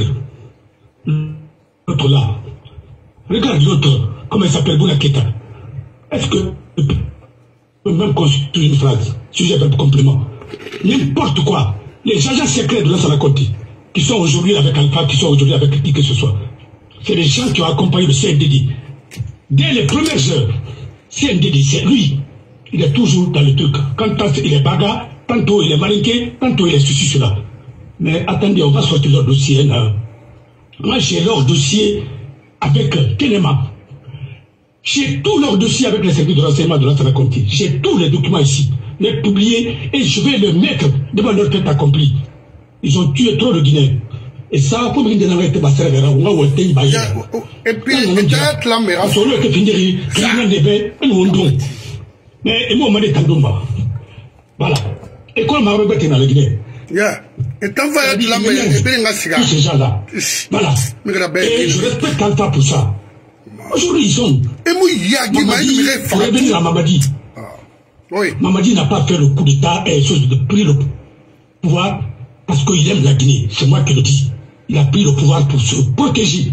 l'autre là. Regarde l'autre. Comment il s'appelle, Bounaketa. Est-ce que tu peux même construire une phrase, sujet verbe complément? N'importe quoi. Les agents secrets de Lansana Conté, qui sont aujourd'hui avec Alpha, qui sont aujourd'hui avec qui que ce soit, c'est les gens qui ont accompagné le C N D D. Dès les premières heures, C N D D, c'est lui. Il est toujours dans le truc. Quand il est baga, tantôt il est malinqué, tantôt il est ceci, cela. Mais attendez, on va sortir leur dossier. Là. Moi, j'ai leur dossier avec Kenema. J'ai tout leur dossier avec les services de renseignement de Lansana Conté. J'ai tous les documents ici, les publiés, et je vais les mettre devant leur tête accomplie. Ils ont tué trop de Guinéens. Et ça, pour me dire que c'est pas ça, on va être baillé. Et puis, peut-être la mère. Sur le que finir, il y a des bébés, et nous on donne. Mais, et moi, on m'a dit Tandoumba. Voilà. Et quand on m'a rebêté dans le Guinée. Yeah. Et tant va être la mère, et bien la cigare. Tous ces gens-là. Voilà. Et je respecte Alpha pour ça. Aujourd'hui, ils sont. Et moi, il y a qui m'a dit, il faut revenir à Mamadi. Oui. Mamadi n'a pas fait le coup d'État et chose de pris le pouvoir parce qu'il aime la Guinée. C'est moi qui le dis. Il a pris le pouvoir pour se protéger.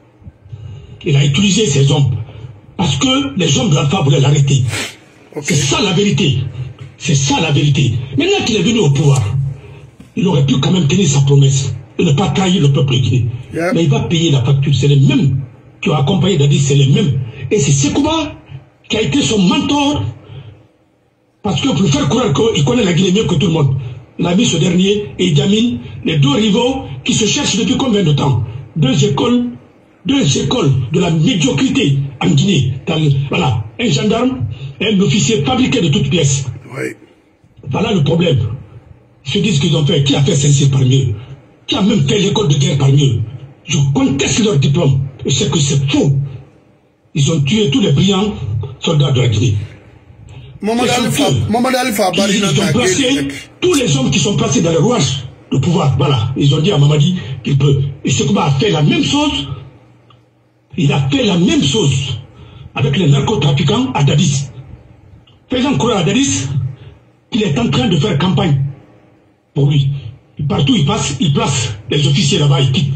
Il a utilisé ses hommes. Parce que les hommes de l'Alpha voulaient l'arrêter. Okay. C'est ça la vérité. C'est ça la vérité. Maintenant qu'il est venu au pouvoir, il aurait pu quand même tenir sa promesse et ne pas trahir le peuple guinéen. Yeah. Mais il va payer la facture. C'est les mêmes qui ont accompagné Dadi, c'est les mêmes. Et c'est Sekouba qui a été son mentor. Parce que pour lui faire croire qu'il connaît la Guinée mieux que tout le monde. Il a mis ce dernier et Idi Amin, les deux rivaux qui se cherchent depuis combien de temps? Deux écoles, deux écoles de la médiocrité en Guinée. Voilà, un gendarme et un officier fabriqué de toutes pièces. Oui. Voilà le problème. Ils se disent qu'ils ont fait. Qui a fait celle-ci parmi eux? Qui a même fait l'école de guerre parmi eux? Je conteste leur diplôme. Et c'est que c'est faux. Ils ont tué tous les brillants soldats de la Guinée. Mamadou Alpha, Mamadou Alpha, ils, ils ont placé tous les hommes qui sont placés dans les rouages de pouvoir. Voilà. Ils ont dit à Mamadi qu'il peut. Et Sekouba a fait la même chose. Il a fait la même chose avec les narcotrafiquants à Dadis. Faisant croire à Dadis qu'il est en train de faire campagne pour lui. Et partout il passe, il place les officiers là-bas, il quitte.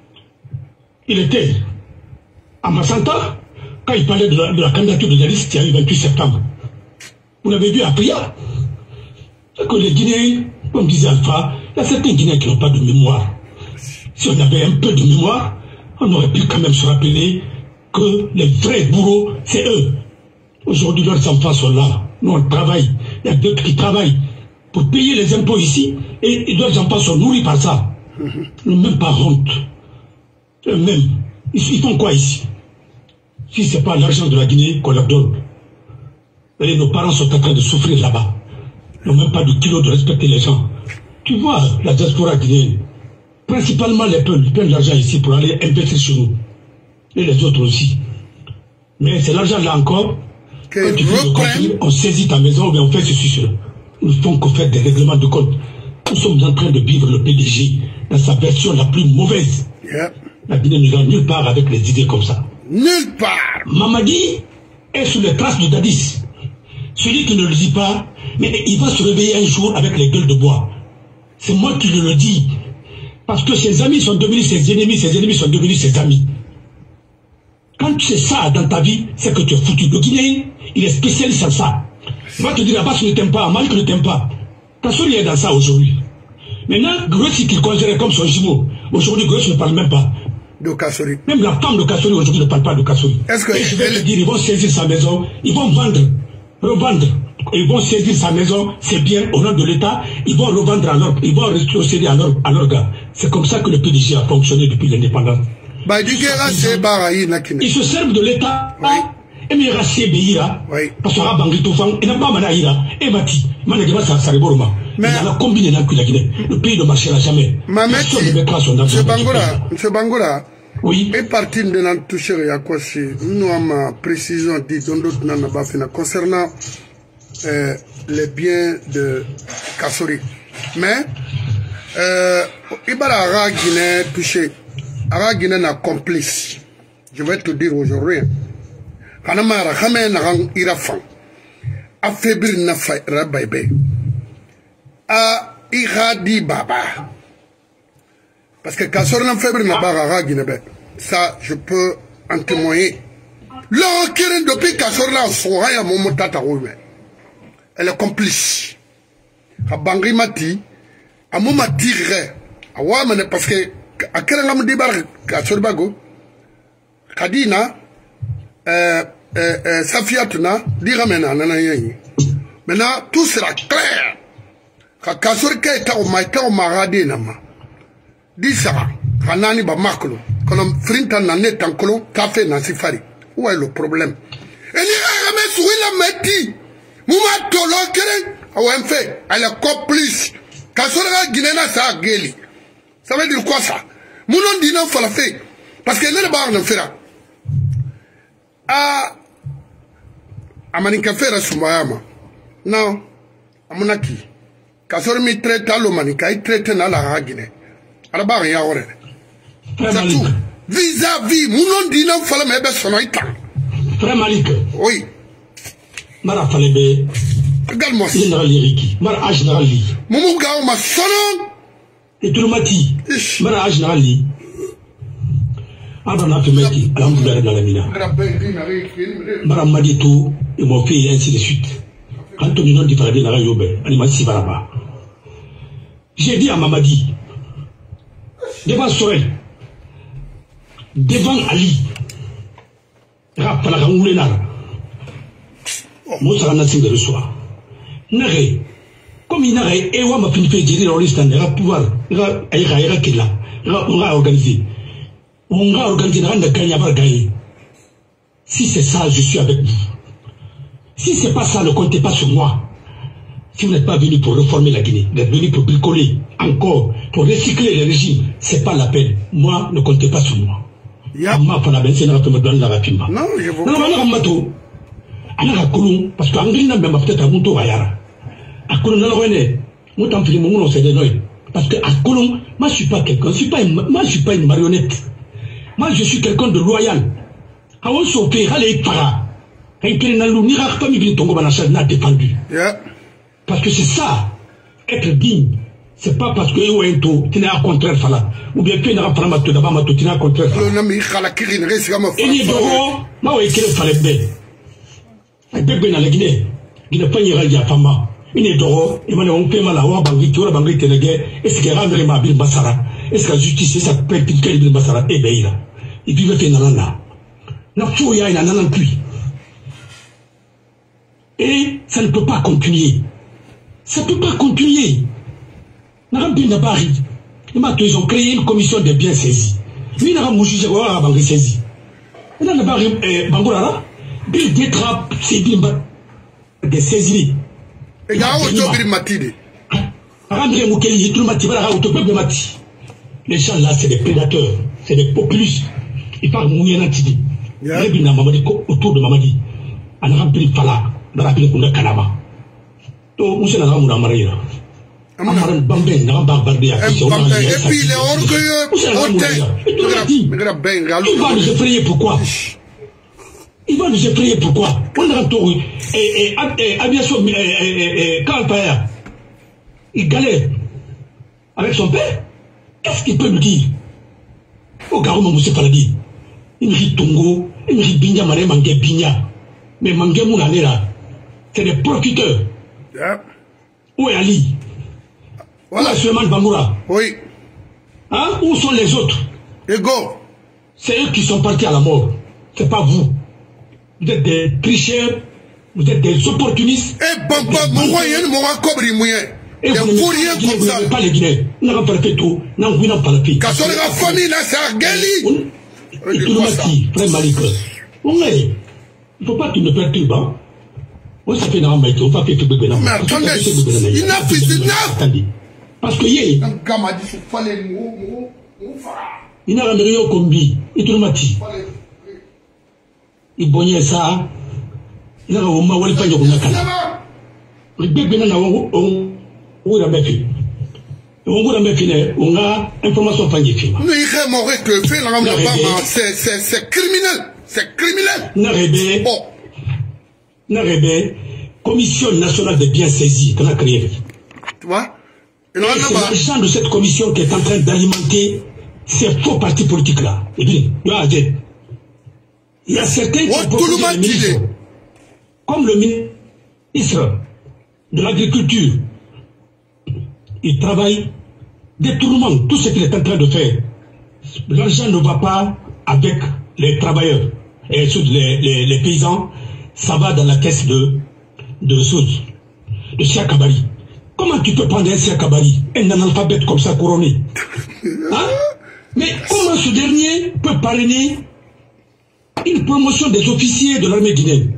Il était à Massanta quand il parlait de la, de la candidature de Dadis qui a eu le vingt-huit septembre. Vous l'avez vu à Priya. C'est que les Guinéens, comme disait Alpha, il y a certains Guinéens qui n'ont pas de mémoire. Si on avait un peu de mémoire, on aurait pu quand même se rappeler que les vrais bourreaux, c'est eux. Aujourd'hui, leurs enfants sont là. Nous, on travaille. Il y a d'autres qui travaillent pour payer les impôts ici et leurs enfants sont nourris par ça. Ils n'ont même pas honte. Eux-mêmes, ils font quoi ici? Si ce n'est pas l'argent de la Guinée qu'on leur donne. Et nos parents sont en train de souffrir là-bas. n'ont même pas de kilo de respecter les gens. Tu vois, la diaspora guinéenne, principalement les peuples, ils prennent l'argent ici pour aller investir chez nous. Et les autres aussi. Mais c'est l'argent là encore, que quand tu fais construire, on saisit ta maison, mais on fait ceci, cela. Nous ne faisons que faire des règlements de compte. Nous sommes en train de vivre le P D G dans sa version la plus mauvaise. Yep. La Guinée n'ira nulle part avec les idées comme ça. Nulle part. Mamadi est sous les traces de Dadis. Celui qui ne le dit pas, mais il va se réveiller un jour avec les gueules de bois. C'est moi qui le dis. Parce que ses amis sont devenus ses ennemis, ses ennemis sont devenus ses amis. Quand tu sais ça dans ta vie, c'est que tu es foutu. Le Guinéen, il est spécialiste en ça. Il va te dire, Abbas ne t'aime pas, Malik ne t'aime pas. Kassori est dans ça aujourd'hui. Maintenant, Grossi qu'il considère comme son jumeau. Aujourd'hui, Grossi ne parle même pas. De Kassori. Même la femme de Kassori aujourd'hui ne parle pas de Kassori. Est-ce que... Et je vais te dire, ils vont saisir sa maison, ils vont vendre, revendre. Ils vont saisir sa maison, c'est bien, au nom de l'État, ils vont revendre à leur, ils vont retrocéder à leur, à leur gars. C'est comme ça que le P D G a fonctionné depuis l'indépendance. Bah, du ils se servent de l'État. Oui. Et mais racier Beira, parce que la banque tout fan, et n'a pas Manaïra, et Mati, Managama Sariboroma. Mais on a combiné dans la Guinée. Le pays ne marchera jamais. Mais M. Bangola, M. Bangola, oui. Et parti de l'entoucher à quoi c'est, nous avons précision dit dans d'autres n'en concernant euh, les biens de Kassori. Mais, euh, Ibara Ara Guinée touché, Ara Guinée n'a complice. Je vais te dire aujourd'hui. Kanamara Hamen Rang Irafan. Affaiblir na Rabaïbe. A Iradi Baba. Parce que Kassori n'a faiblir na Barara Guinebe. Ça, je peux en témoigner. L'enquête depuis Kassori n'a Soraya Momotata Roume. Elle est complice. A Bangri Mati, a Momati Ré. A Wamane parce que a Kerangam Dibar Kassori Bago. Kadina. Euh, euh, euh, Safiatuna, Diramena, Nanayi. Maintenant, tout sera clair. Quand Kassori est au Maïta au Maradi Nama. Dis ça, Hanani Bamakolo, quand on frinta nanet en colon, café Nansifari. Où est le problème? Et il a remis sur la métier. Mouma Tolo Keren, ou un fait, elle est complice. Kassori a Guinéna sa guéli. Ça veut dire quoi ça? Mounon dit non, faut la faire. Parce que le bar ne fera. Ah, Amanika Fera Sumayama. Non, Amunaki. Kassori mi traite à l'Omanika, il traite à la Guinée. À la barre, il y a oré. C'est tout. Vis-à-vis, mon dit non, fallait me baisser son état. Frère Malik. Oui. Mara Falebe. Regarde-moi ça. Général Liriki. Mara Général Li. Moumou Gao ma sonon. Et tout le mati. Mara Général Li. Avant de mettre Alhamdoulilah dans la mina. Madame Madito et mon fils, et ainsi de suite. Quand on nous dit parler de la radio, j'ai dit à Mamadi, devant Sorel, devant Ali, Rapala Oulenara, Moussa Nassim de le soir. Nare, comme il n'a et on m'a fini de dire dans l'Istan, il va pouvoir, il va organiser. On va organiser de gagner. Si c'est ça, je suis avec vous. Si c'est pas ça, ne comptez pas sur moi. Si vous n'êtes pas venu pour réformer la Guinée, vous êtes venu pour bricoler, encore, pour recycler le régime, c'est pas la peine. Moi, ne comptez pas sur moi. Yeah. Non, je vous non, non, parce que Anglais n'a même peut-être un mouton à Yara. À Colomb, on est, mouton pour mon c'est des noyaux. Parce que à Colomb, moi je suis pas quelqu'un, je suis pas une, moi je suis pas une marionnette. Moi je suis quelqu'un de loyal. À on s'opère, allez, para. Et puis, n'a l'unira pas mis ton gouverneur n'a défendu. Parce que c'est ça, être digne. C'est pas parce que vous êtes tout, tu n'es pas contraire, fala. Ou bien tu n'es pas prendre tout d'abord, tu n'es pas contraire. Le nom est Khalakiri, c'est comme ça. Et il y a d'or, moi, il fallait bien. Un bébé dans la Guinée, il n'a pas y aller à Fama. Il est d'or, il m'a dit, on peut mal avoir Bangui, tu vois, Bangui, tu es est-ce qu'il y a un vrai Mabil Bassara? Est-ce que la justice, ça peut être une Mabil Bassara? Eh bien, là. Et puis, il va faire un nana. Non, tu vois, il y a un nana cuit. Et ça ne peut pas continuer. Ça ne peut pas continuer. Ils ont créé une commission des biens saisis. Lui, il a jugé à Bangui saisi. Il a Bangura, il détrape ses biens des saisis. Et là, on a mati. Les gens là, c'est des prédateurs, c'est des populistes. Ils parlent mouillé n'antidi. Les bina mamadi autour de mamadi. On a rempli fala, on a rempli kunda kanama. Donc, on s'est là, on a marié. On a rempli bambé, on a barbardé. Et puis, il est orgueilleux. Il va nous effrayer pourquoi? Il va nous effrayer pourquoi? On a rempli, et aviation, quand père, il galère avec son père. Qu'est-ce qu'il peut nous dire? Au Garouma Moussé Paradis. Il me dit Tongo, il me dit Binya Mare Mangé Binya. Mais Mangé Mounanera, c'est des procureurs. Yeah. Où est Ali? Voilà. Où est Suleiman Bamoura? Oui. Hein? Où sont les autres? Ego. C'est eux qui sont partis à la mort. C'est pas vous. Vous êtes des tricheurs, vous êtes des opportunistes. Eh, Bamba, Mouayen, Moua Kobri Mouyen. Et vous n'avez pas les Guinéens. Vous n'avez pas fait tout. Vous n'avez pas fait tout. Quand on est la famille, là, c'est un guéli. Et tout le monde qui, frère Malik. Il ne faut pas que tu me perturbes. Hein. On s'est fait dans un maïté. On va faire tout bébé. Mais attendez, il n'a fait c'est neuf. Parce que yé. Un gars m'a dit qu'il fallait mou, il n'a rien de combi. Et tout le monde dit. Il bonniait ça. Il a un moment où il fait un canard. Le bébé n'a pas. On a fait. On a fait. On a information fangifiée. Mais il est mort que le fait, c'est criminel. C'est criminel. N'arrêtez. Bon. N'arrêtez. Commission nationale de biens saisis qu'on a créée. Tu vois? C'est l'argent de cette commission qui est en train d'alimenter ces faux partis politiques-là. Et bien, il y a certains qui ont proposé les ministres, comme le ministre de l'Agriculture. Il travaille détournement, tout ce qu'il est en train de faire. L'argent ne va pas avec les travailleurs et les, les, les paysans, ça va dans la caisse de de Souz, de Siakabari. Comment tu peux prendre un Siakabari, un analphabète comme ça couronné? Hein? Mais comment ce dernier peut parrainer une promotion des officiers de l'armée guinéenne?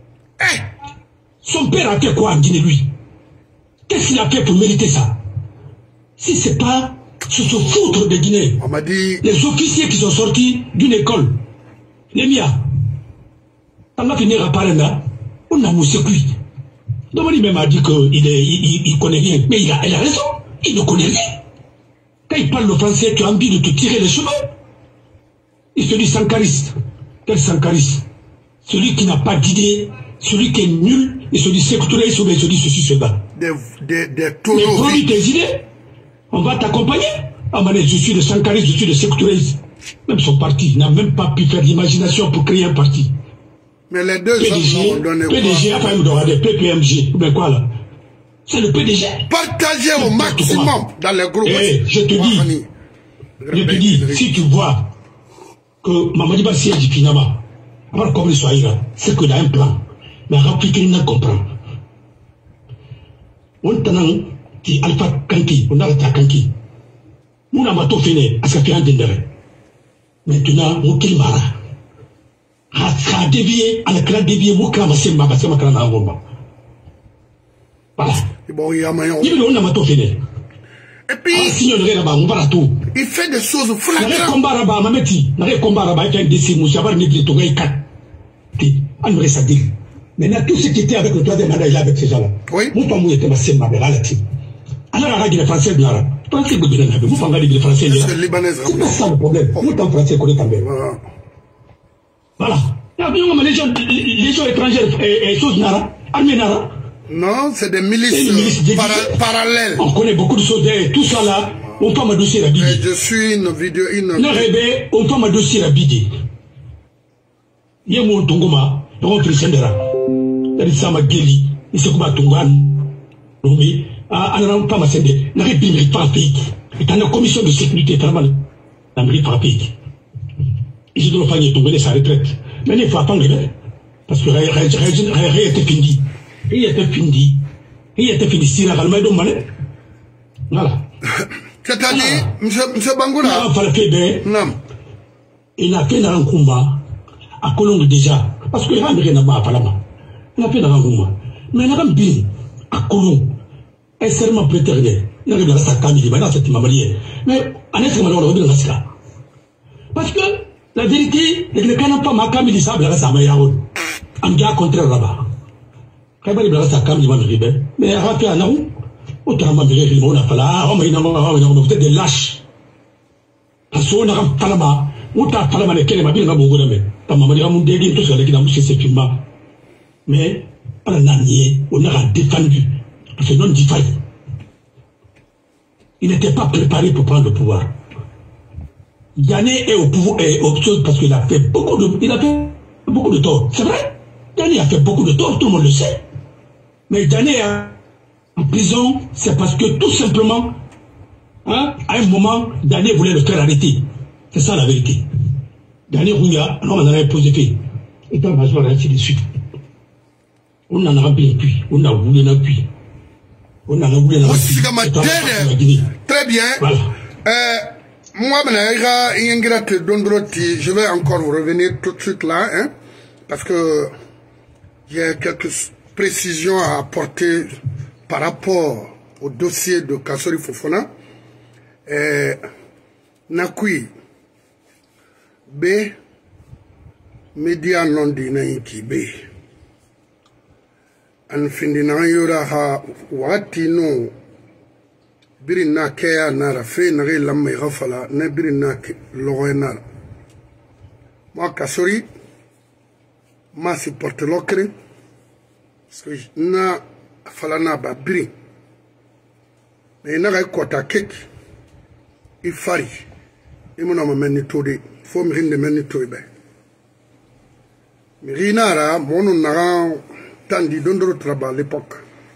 Son père a fait quoi en Guinée, lui? Qu'est-ce qu'il a fait pour mériter ça? Si c'est pas se se foutre des Guinéens, on m'a dit... les officiers qui sont sortis d'une école, les miens, on a fini à Parana, on a moussé cuit. Donc il m'a dit qu'il il, il, il connaît rien, mais il a, il a raison, il ne connaît rien. Quand il parle le français, tu as envie de te tirer les cheveux. Il se dit sankariste. Quel sankariste? Celui qui n'a pas d'idée, celui qui est nul, il se dit sectouré, il se dit ceci, cela. Des, des, des mais produis tes idées. On va t'accompagner. Ah, mais je suis de sankariste, je suis de sectouriste. Même son parti n'a même pas pu faire l'imagination pour créer un parti. Mais les deux P D G, ont donné P D G, enfin, des P P M G. Mais quoi là? C'est le P D G. Partagez au maximum dans les groupes. Eh, je te dis, je te dis, si tu vois que Mamadi Bassi dit finalement, alors comme il soit là, c'est qu'il a un plan. Mais rapide, il ne comprend. On t'a dit Alpha Kanki, on a la Kanki. Nous n'avons pas fini à ce qu'il y a un dindere. Maintenant, on qu'il mara. A dévié, à la classe déviée, vous clamez ma basse, ma classe à Womba. Voilà. Bon, il y a moyen. Il n'a pas fini. Et puis, il fait des choses flagrantes. Il combat là-bas, Mameti. Il combat là-bas, il fait un décès, Moussaba, il dit, il quatre. On ça dit. Maintenant, tout ce qui était avec le troisième mandat, il est avec ces gens-là. Oui. Mon père, moi, était ma sœur, ma belle, alors, la règle française, là, pensez que vous avez, vous fangez les français, là. C'est libanais, c'est pas ça le problème. Vous êtes en français, qu'on est en belle. Voilà. Les gens, les gens étrangers, et choses nara, armée nara. Non, c'est des milices, milices para parallèles. On connaît beaucoup de choses, tout ça là, on peut m'adoucir la bidée. Je suis une vidéo, une. Non, rébé, on peut m'adoucir la bidée. Yé mon tongoma, on fait sendera. Il s'est ma guéli, il s'est combattu tongan. Nommé, ah, on n'a pas ma sende, n'a pas bien mérité par pays. Et dans la commission de sécurité, vraiment, n'a mérité par pays. Et je dois faire tomber sa retraite. Mais il faut attendre, parce que rien était fini. Il était fini. Il était fini. Si la Galmaï de Malais. Voilà. C'est-à-dire, M. Bangoula. Non. Il a fait un combat à Colombe déjà. Parce qu'il n'y a rien à voir à Palama. Il a fait un combat. Mais il n'a pas bien. à Colomb, un serment prétérité. Il n'y a pas de camille, maintenant c'est ma mariée. Mais, en effet, on va dire ça. Parce que, la vérité, les gens n'ont pas ma camille, ils savent, ça va y avoir. On dit à contraire là-bas. Quand il y a sa camille, mais à rater un an, autant m'a viré, il m'a fallu, ah, mais il n'a pas, vous êtes des lâches. Parce qu'on a un palama, on t'a palama, les quels m'a bien beaucoup de ta maman a mon dégué, tout ça, les gens qui c'est filmé. Mais, on a nié, on a défendu. Parce que non différent. Il n'était pas préparé pour prendre le pouvoir. Yanné est au pouvoir, est au chose parce qu'il a fait beaucoup de, il a fait beaucoup de tort. C'est vrai. Yanné a fait beaucoup de tort, tout le monde le sait. Mais Yanné est en prison, c'est parce que tout simplement, hein, à un moment, Yanné voulait le faire arrêter. C'est ça la vérité. Yanné Rouya, non, on en a imposé fait. Et tant major, ainsi de suite. On en a rempli un puits, on a voulu un puits. On a voulu un puits. Très bien. Voilà. Euh, moi, je vais encore vous revenir tout de suite là, hein, parce que j'ai quelques précisions à apporter par rapport au dossier de Kassori Fofana. Euh, Nakui B, Média non dinaiki B. An findina yura ha wati no birina kaya nara fe nare lamma ghafala na birina logoy nara. Moi Kassori ma supporte l'ocre parce que na falana ba biri mais na ga kota kek il fari il mona ma menni tode fo mi rinde menni tobe mi rinara monu na tandi dondoro traba à l'époque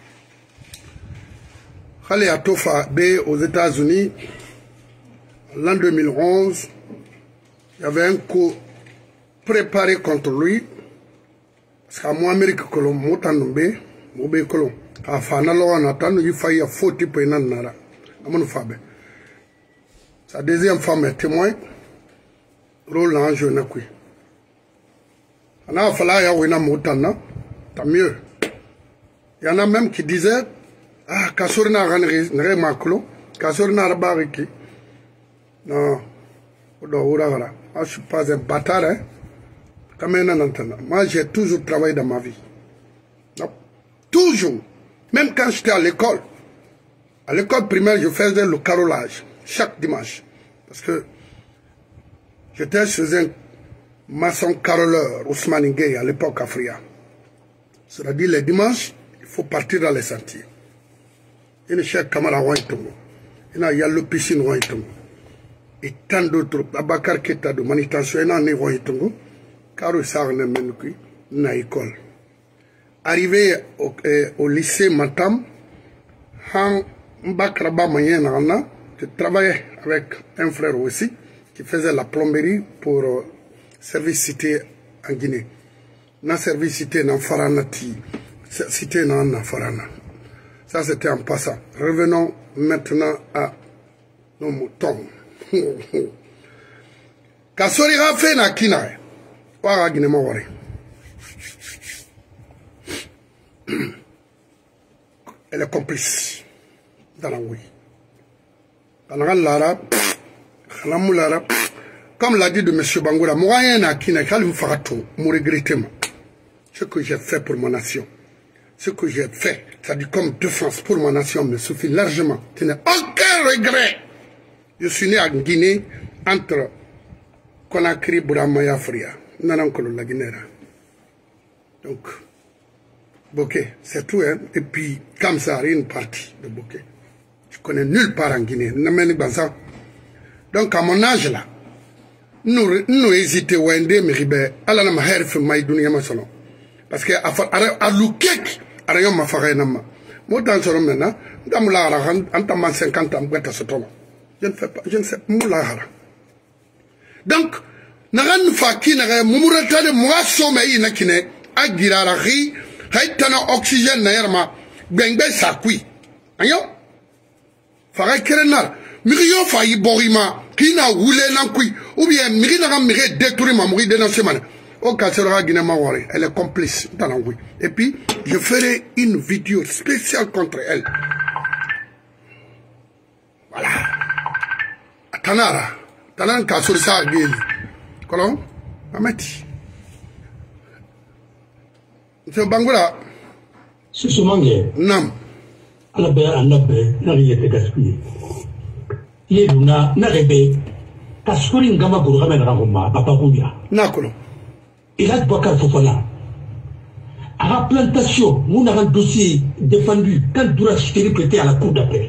Khale Atofa B aux États-Unis l'an deux mille onze il y avait un coup préparé contre lui parce qu'à moi Amérique kolon motanombe mobe kolon a fana lo na tanu il faillit faute pour nan nara amon fabe sa deuxième femme est témoin rôle en jeu na kui ana fala ya wina motana tant mieux il y en a même qui disaient ah Kassori na ganere maklo Kassori na bariki non odo ura je suis pas un bâtard hein. Moi, j'ai toujours travaillé dans ma vie. Non. Toujours. Même quand j'étais à l'école. À l'école primaire, je faisais le carrelage. Chaque dimanche. Parce que j'étais chez un maçon carreleur, Ousmane Ngueye, à l'époque à Fria. C'est-à-dire, les dimanches, il faut partir dans les sentiers. Il y a chers camarades Ouaïtongo. Il y a le piscine Ouaïtongo. Et tant d'autres. Abakar Keta de manutention, il y a un Ouaïtongo. Car ça ne mène plus na école. Arrivé au, euh, au lycée Matam, Han Mbakraba Mayen, je travaillais avec un frère aussi qui faisait la plomberie pour euh, service cité en Guinée. Na service cité dans Faranati, cité dans Farana. Ça c'était en passant. Revenons maintenant à nos moutons. Kassori Rafe na Kinae. Elle est complice dans la oui. Comme l'a dit de M. Bangoura, ce que j'ai fait pour ma nation, ce que j'ai fait, c'est-à-dire comme défense pour ma nation, me suffit largement. Je n'ai aucun regret. Je suis né en Guinée entre Conakry, Bouramaya, Fria. La Guinée. Donc, Bokeh, c'est tout, hein. Et puis, comme ça, une partie de Bokeh. Je connais nulle part en Guinée. Donc, à mon âge là, nous, nous hésitons, Wende, Miribe, Allah n'a pas fait maïdouni, Yamasono. Parce que, à l'oukek, à rayon ma faré nama. Moi, dans ce moment là, dans la hara, en tant cinquante ans, je ne fais pas, je ne sais pas, moula hara. Donc, nagan faki naga mumurata de moi sommeil nakine agirara ri haitana oxygène na yerma bengbe sakui ayo faga kerenar miriyo fayi borima kina wule nankui ou bien miri naga miri détruire ma mori de na semana Au Kassera Guinée-Mawari, elle est complice. Et puis, je ferai une vidéo spéciale contre elle. Voilà. Tanara. Tanara Kassera Guinée. Comment? Amati. C'est Bangola. C'est ce mangue. Non. À la baie, à la baie, n'a rien été gaspillé. Il y a une narebe. Kassourin Gama Gourame Rangoma, Papa Rouya. Nakolo. Il a Bakar Fofana. À la plantation, on a un dossier défendu quand Doura Chiteri prêtait à la cour d'appel.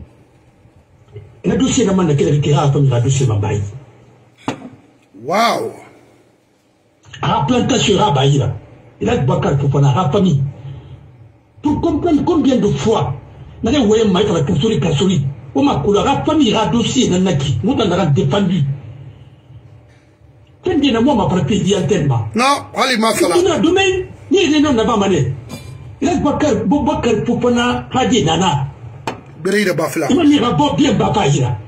Et le dossier n'a pas été a comme le dossier Mambaï. Waouh! À la plantation, Rabaïra. Il a Bakar Fofana, à la famille. Pour comprendre combien de fois, n'a pas eu maïka la Kassori Kassori. On m'a coulé à la famille, à dossier, n'a qui, nous on a défendu. Quand il y a un moment, je vais dire tellement. Non, allez, ma femme. Il y a demain, il y a un avant mané. Il y a Bakar, Bakar Fofana, Hadi Nana. Berida Bafla. Il y a un bien Bakaïra.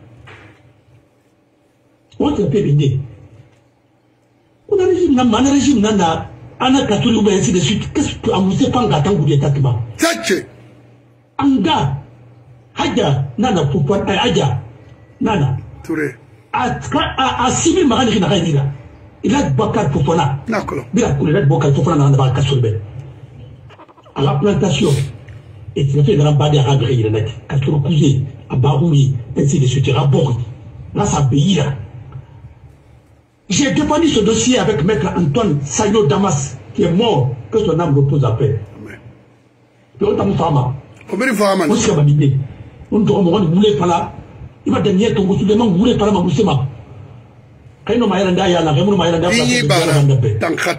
On se fait bien. On a régime, on a régime, Nana. Ana Katulu, mais ainsi de suite. Qu'est-ce que vous avez pas gâté pour les traitements? Tchatche. Anga. Hadja. Nana Fofana. Hadja. Nana. Touré. À six mille marins, il a Bakar Fofana. D'accord. Il a coulé Bakar Fofana dans la Kassourbe. À la plantation, et il a fait dans la bande à Rabri, il a dit, Kassoro Kouzé, à Baroui, ainsi de suite, à Bori. Là, ça paye là. J'ai défendu ce dossier avec maître Antoine Sayo Damas, qui est mort, que son âme repose à paix. Et on t'a mis Fama. Combien de fois, man? On s'est babidé. On ne voulait pas là. Il va donner ton goût de mangue, vous voulez pas la mangoussema. Quand on m'a dit, il y a un peu de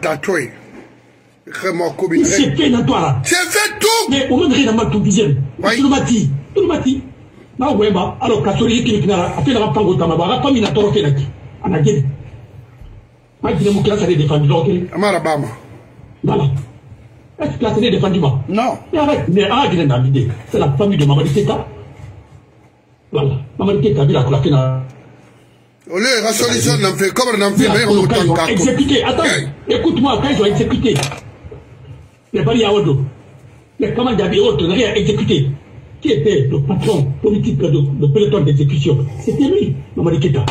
temps. C'est fait dans toi là. C'est fait tout. Mais au moins, il y a un tout dixième. Tout le matin. Tout le matin. Non, ouais, bah, alors, Kassori, qui est là, a fait la pango tamaba, la famille n'a pas fait là. On a dit. Moi, je dis, mon classe, elle est défendue. Amara Bama. Voilà. Est-ce que la classe, elle est défendue? Non. Mais arrête, mais arrête, il est dans l'idée. C'est la famille de Mamadi Keta. Voilà. Mamadi Keta, il a fait la. Au lieu de solution, on fait comme on fait, mais on a exécuté. Attends, écoute-moi, quand ils ont exécuté, les Bali Aodo, les commandes d'Abi Haute n'avaient rien exécuté. Qui était le patron politique de, de peloton d'exécution? C'était lui, Mamadi Keta.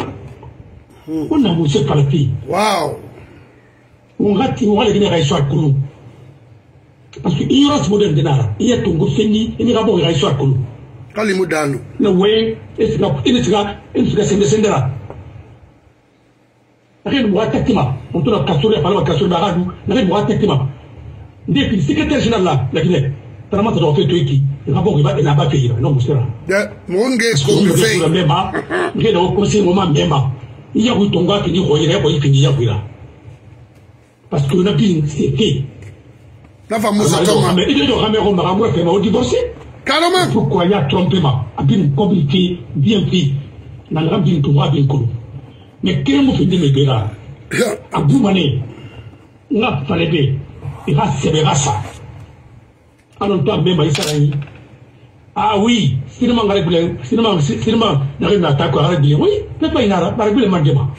On a moussé par la fille. Waouh! On rate, on va les générations à Koulou. Parce que l'ignorance moderne de Nara, il y a ton gosseni, et il y a un bon génération à Koulou. Quand les mots d'Anou. Le way, et c'est là, et c'est là, et c'est là, c'est là. Rien de moi, tactima. On tourne à Kassouri, à parler à Kassouri, à Radou, rien de moi, tactima. Depuis le secrétaire général là, la Guinée, t'as la main de fait tout qui, le rapport il va, il n'a pas fait, non, monsieur là. Mon gars, qu'on me fait. Même pas, il y a un conseil, moment, même pas. Il y a eu ton gars qui dit, oh, il y a eu fini, il y a eu là. Parce que le bien, c'est fait. La fameuse Thomas. Mais il y a eu un ramèron, maramou, qui m'a divorcé. Carrément. Pourquoi il y a trompé, ma, a bien compliqué, bien fait. N'a pas bien tout droit, bien couru. Mais quel mot fait de mes gars? À Boumane, on a fallu bien. Il va se faire ça. Alors, toi, même, il s'arrête. Ah oui, cinéma, cinéma, cinéma, n'a rien à attaquer. Oui, mais pas une arabe, pas régulièrement.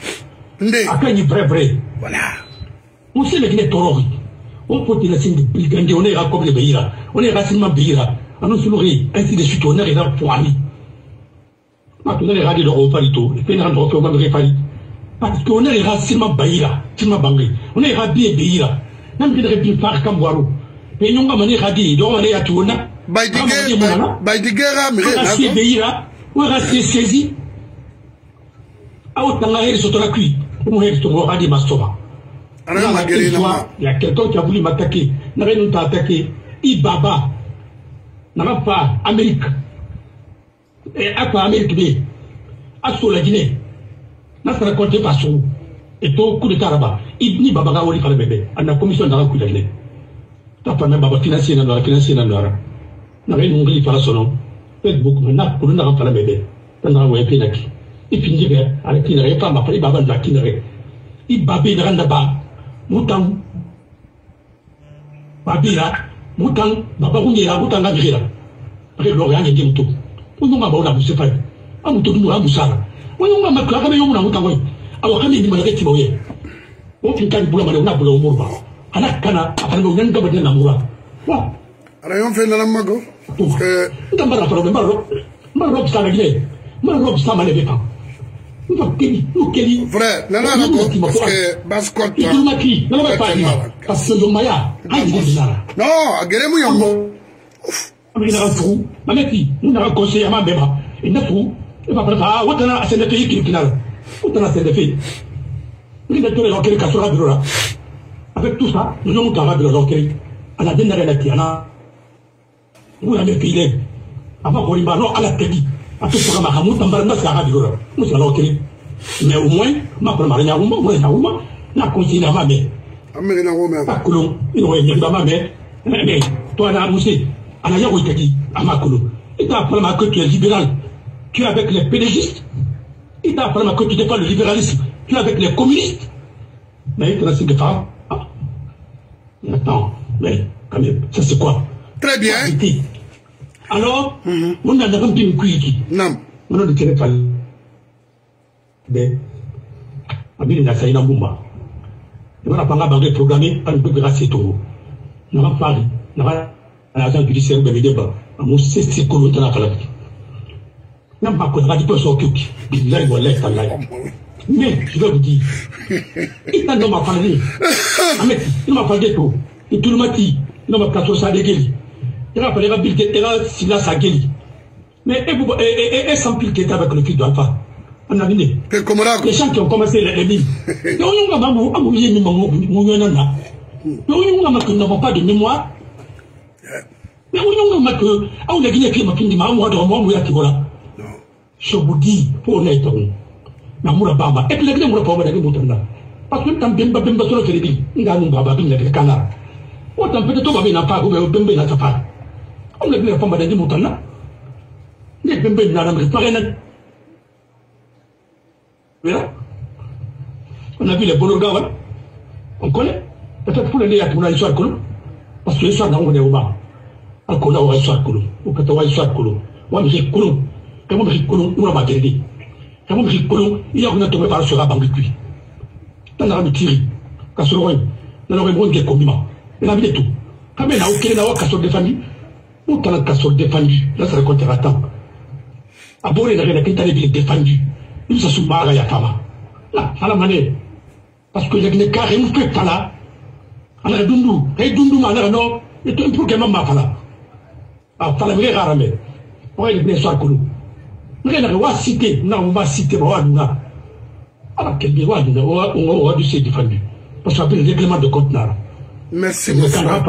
À quand il est vrai. Voilà. On sait le Guinée Torori. On peut dire que c'est brigandé, on est comme les Béira. On est racinement Béira. On nous sourit, ainsi de suite, on est là pour aller. Maintenant, les radios de Roparito, les pénales de Roparito, on est parce qu'on est racinement Béira, Tima Bangé. On est rabi et Béira. Même si on est faire comme Boiro. Mais nous, on est radi, donc on est à Touna. Baidigera, mais on est Béira, on est saisi. Ah, on est sur la cuite. On est sur le radi Mastova. Il y a quelqu'un qui a voulu m'attaquer. N'a rien à attaquer. Ibaba. N'a pas Amérique. Et à quoi Amérique B. À sur la Guinée. N'a pas raconté par son. Et tout coup de Taraba. Ibni Babaga Oli par le bébé. À la commission de la coup de Guinée. T'as pas même Baba financier dans la financier dans la. N'a rien à par son nom. Faites beaucoup. N'a pas de la bébé. T'en as un pénaki. Et puis il dit à la Kinare, pas ma famille Baba de la Kinare. Ibabé de Randaba. Moutan Babila, Moutan, Babaounia, Moutan Gabriela. Réglorian et Dimto. On n'a pas la Moussefay. A Moutou, a Moussara. On n'a pas la Moutan. Alors, quand il m'a dit, o pinkan bula mane na bula umurba ana kana afanya unanga badena na mura wa rayon fe na mago que ndambara falo mbaro mbaro sana gile mbaro sama le bepa frère nana na ko parce que baskot itumaki nana ba pa parce que maya hayi dinara non agere mu yongo amina rafu mameti nuna conseiller ma beba inafu eba prata watana asende fe kirkinala watana asende fe ni de tole lokere kasura birora avec tout ça nous avons travaillé dans lokere ana denare la tiana vous avez filé avant qu'on imba non à la tête à tout ça ma hamu tambara na sa birora nous allons lokere mais au moins ma première nyauma moi nyauma na conseiller ma mère amere na ngoma akulu ino nyamba ma mère mais toi na musi ana yako itaki amakulu et t'as parlé que tu es libéral tu es avec les pédégistes et t'as parlé que tu défends le libéralisme tu es avec les communistes mais il te reste des femmes ah. Attends mais quand même ça c'est quoi très bien alors on a un peu kuiki non on a de quel fall mais abili na saina mbumba on a pas bagé programmé par le grâce tout on va parler on va l'agent judiciaire de débat amu c'est ko lutana kala nam ba ko ngadi to so kyuki billahi wallahi tallahi mais je dois vous dire il n'a pas parlé mais il m'a parlé tout et tout le matin il m'a pas ça de geli il a parlé rapide et là si là ça geli mais et vous et et sans piquer avec le fils d'Alpha on a vu les gens qui ont commencé les mines on a mamu amu yemi mamu mu nana on a mamu n'avons pas de mémoire mais on a que on a gagné qui m'a fini ma moi dans moi qui voilà je vous dis pour honnête na mura baba et puis les mura baba de mutanda parce que tam bemba bemba solo feribi nga nu baba bin le kana o tam peut to baba na pa ko bemba na ta pa on le bien baba de mutanda ne bemba na na me pare na voilà on a vu les bonnes gars on connaît peut-être pour les pour l'histoire que parce que l'histoire on est au bas akona wa histoire que ou que toi histoire que wa mi ko comme mi ko nous ma géré kama mkikolo iya kuna tombe par sera bangi kui tana mi tiri kasoro wani na lo ngonge komima ina bi tout kama na okele na wakaso de famille ou tana kaso défendu là ça raconte attends abore na rena kitale bi défendu il se soumara ya fama là ala mané parce que il carré mu fait pala ala dundu kay dundu ma na no et tout pour que maman pala ah fala mi rarame ouais il bien soir kulu on va citer, non, on va citer, on va nous alors quel bien, on va du c'est défendu. Parce qu'on a le règlement de compte. Merci beaucoup.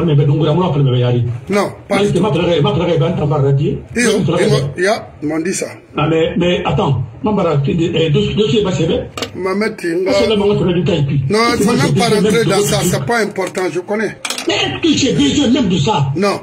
Non, pas du tout. Il y a, m'ont dit ça. Ah, mais, mais attends, dossier va s'élever. Maman, non, il faut même pas rentrer dans ça, c'est pas important, je connais. Mais est-ce que j'ai besoin même de ça? Non.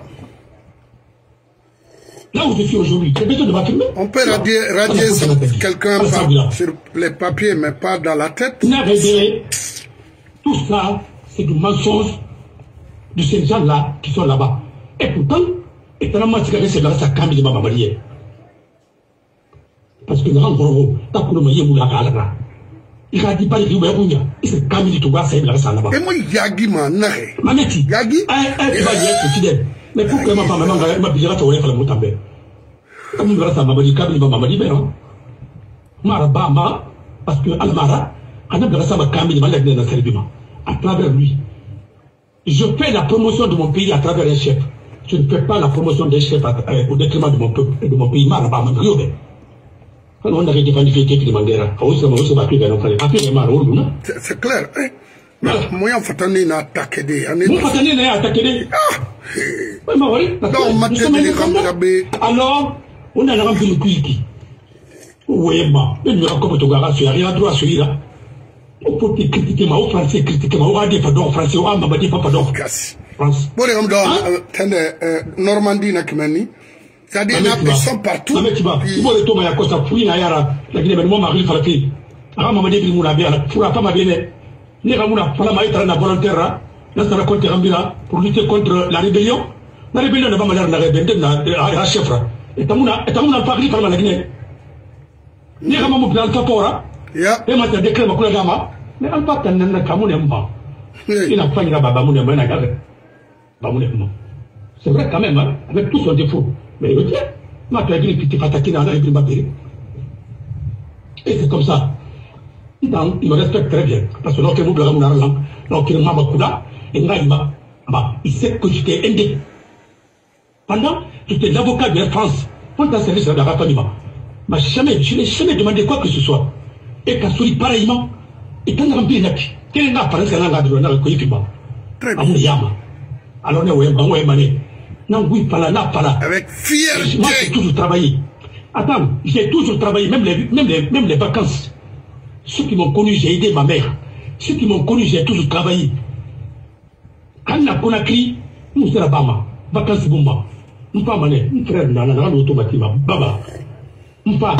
Là où je suis aujourd'hui, c'est besoin de m'affirmer. On peut radier, radier quelqu'un sur les papiers, mais pas dans la tête. Tout ça, c'est du mensonge de ces gens-là qui sont là-bas. Et pourtant, étonnamment, c'est là ça camille de ma mariée. Parce que nous avons un peu de temps. Il a dit pas qu'il y a un peu de temps. Il s'est camille de Touba, c'est là-bas. Et moi, Yagi m'a narré. Mameti. Yagi. Tu vas dire que fidèle. Mais pourquoi ma femme m'a dit que tu vas faire le mot en bas? Comme nous avons dit que tu vas dire que Marabama, parce que Almara, on a besoin de camille de ma service. À travers lui. Je fais la promotion de mon pays à travers un chef. Je ne fais pas la promotion d'un chef au détriment de mon peuple et de mon pays. Marabama, on a défendu les Mandela. C'est clair. Moi, on fait un attaqué des. Moi, on fait un attaqué des. Alors, on a rempli le cuiki. Oui, ma. Mais nous racontons au garage, il n'y a rien droit à celui-là. On peut critiquer ma français, critiquer ma oradie, pardon, français, on m'a dit pas pardon. France. Bon, les hommes Normandie, Nakimani. C'est-à-dire, ils sont partout. Mais tu vas. Il faut le tomber à Costa Fouine, à Yara, la Guinée, moi, Marie Faraki. Alors, maman dit que vous l'avez, pour la femme à bien. Ni Ramuna, Falamaïta, la volontaire, là, ça va contre Rambila, pour lutter contre la rébellion. La rébellion ne va pas la rébellion, la chef. Et Tamuna, et Tamuna, Paris, par la Guinée. Ni Ramamou, dans le Tapora. Et maintenant, décret, ma couleur d'ama. Mais Alpha Kanana Kamounemba, il n'a pas eu la Babamounemba, c'est vrai quand même, hein, avec tout son défaut. Mais il tient. Ma tu as dit que tu fatigué dans la Bible. Et c'est comme ça. Donc, il me respecte très bien. Parce que lorsque nous avons la langue, lorsque nous avons la il sait que j'étais indépendant. Pendant, j'étais l'avocat de la France. Pendant ce service de la famille, mais jamais, je n'ai jamais demandé quoi que ce soit. Et qu'à celui pareillement, et quand on a rempli la vie, quelle est l'apparence qu'on a de la Koyifima? Très bien. Alors, on est mané. Non, oui, pas là, là, pas là. Avec fierté. Moi, j'ai toujours travaillé. Attends, j'ai toujours travaillé, même les, même les, même les vacances. Ceux qui m'ont connu, j'ai aidé ma mère. Ceux qui m'ont connu, j'ai toujours travaillé. Quand on a Conakry, nous sommes là-bas, vacances Bumba. Nous pas mané, mon frère, nous avons automatiquement, baba. Nous pas.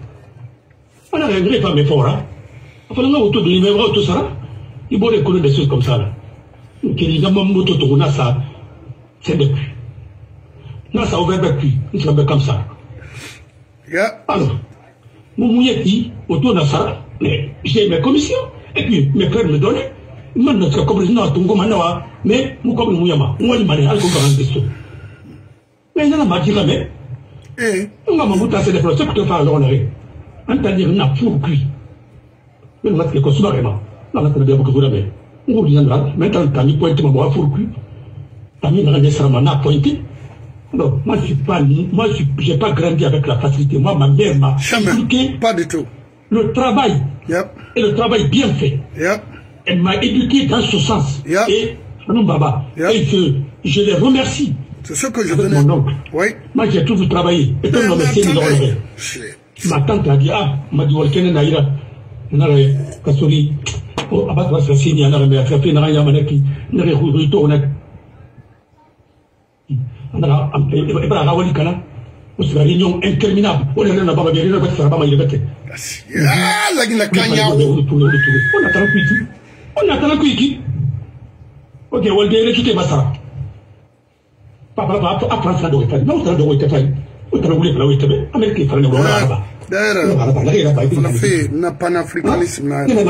On a un vrai femme effort, hein. Enfin, on a autour de l'immeuble, tout ça. Il faut reconnaître des choses comme ça, là. Qui est évidemment, moto, tout ça, c'est depuis. Non, ça ouvert depuis, il serait comme ça. Yeah. Alors, mon mouilleti, autour de ça, mais j'ai mes commissions, et puis mes frères me donnaient. Moi, notre commission, mais mon comme mouyama, moi, il m'a dit, alcool en question. Mais il y en a ma dit jamais. Eh. On m'a dit, c'est des procès que tu fais à l'honneur. C'est-à-dire, on a pour cuit. Mais on va se consommer vraiment. Là, on a très bien beaucoup de mais. On vous disera, maintenant, t'as mis pointé ma boîte pour cuit. T'as mis dans les serments, pointé. Non, moi je suis pas, moi je n'ai pas grandi avec la facilité. Moi, ma mère m'a expliqué pas du tout. Le travail. Yep. Et le travail bien fait. Yep. Elle m'a éduqué dans ce sens. Yep. Et non, Baba. Yep. Et je, je les remercie. C'est ce que je avec venais. Mon oncle. Oui. Moi j'ai toujours travaillé. Et comme on me sait, ma tante a dit, ah, m'a dit, Walken Naïra, Nare, Kasori, oh, abattre sa signe, Nare, mais à faire un rien, Manaki, Nare, retourne. On a une réunion interminable. On a la baba bien, ah, la guine kanya. On attend Kuiki. On attend Kuiki. Ok, on dirait quitter Massara. Papa, papa, apprends ça de l'État. Non, ça de l'État. On t'a roulé pour l'État. Américain, il fallait là-bas. D'ailleurs, on a fait un panafricanisme.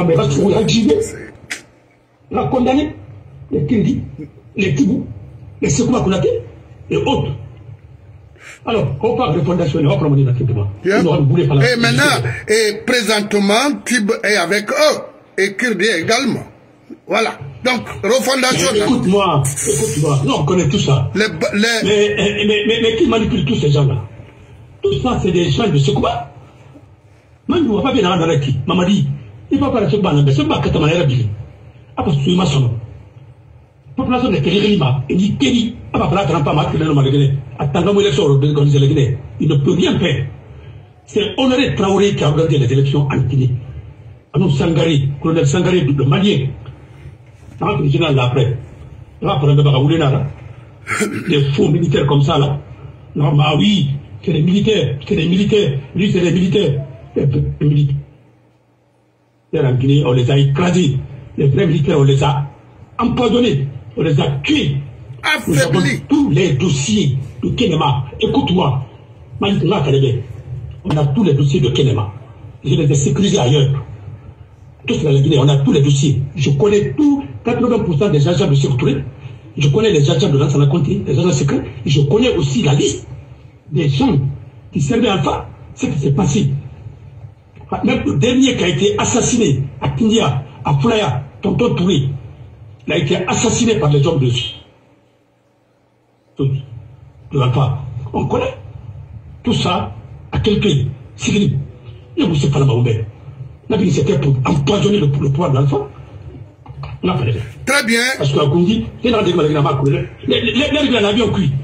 On a condamné les Kindi, les Tibou, les Sekouba Konaté et autres. Alors, on parle de fondation, on va prendre les acquittements. Et maintenant, et présentement, Tib est avec eux, et Kirdi également. Voilà. Donc, refondation. Écoute-moi, écoute-moi. Non, on connaît tout ça. Les, les... Mais, mais, mais, mais qui manipule tous ces gens-là? Tout ça, c'est des gens de Sekouba. Moi, je ne vois pas bien dans la qui. Maman dit, il ne va pas la Sekouba, mais Sekouba, quand on a l'air après, c'est ma somme. Population de Kérilima, et dit Kéri, à ma place, pas mal que le nom de Guinée. Attendons l'élection organisée la Guinée. Il ne peut rien faire. C'est Honoré Traoré qui a organisé les élections en Guinée. Anou Sangari, colonel Sangari, le Malien. Dans le général après. Là, pour le Baraoulé, là, des faux militaires comme ça, là. Non, bah oui, c'est des militaires, c'est des militaires. Lui, c'est des militaires. Les militaires. En Guinée, on les a écrasés. Les vrais militaires, on les a empoisonnés, on les a tués. Nous avons tous les dossiers de Kenema. Écoute-moi, on a tous les dossiers de Kenema. Je les ai sécurisés ailleurs. Tous dans la Guinée, on a tous les dossiers. Je connais tous, quatre-vingts pour cent des agents de sécurité. Je connais les agents de l'ancien Conti, les agents secrets. Je connais aussi la liste des gens qui servaient Alpha, ce qui s'est passé. Même le dernier qui a été assassiné à Kindia, à Flaya, Tonton Touré, il a été assassiné par les hommes de, de, de l'Alpha. On connaît tout ça à quelqu'un. Sigrid, il ne sait pas la Mahomet. C'était pour empoisonner le, le pouvoir de l'Alpha. Très bien. Parce qu'à Gondi, les règles en avion cuit.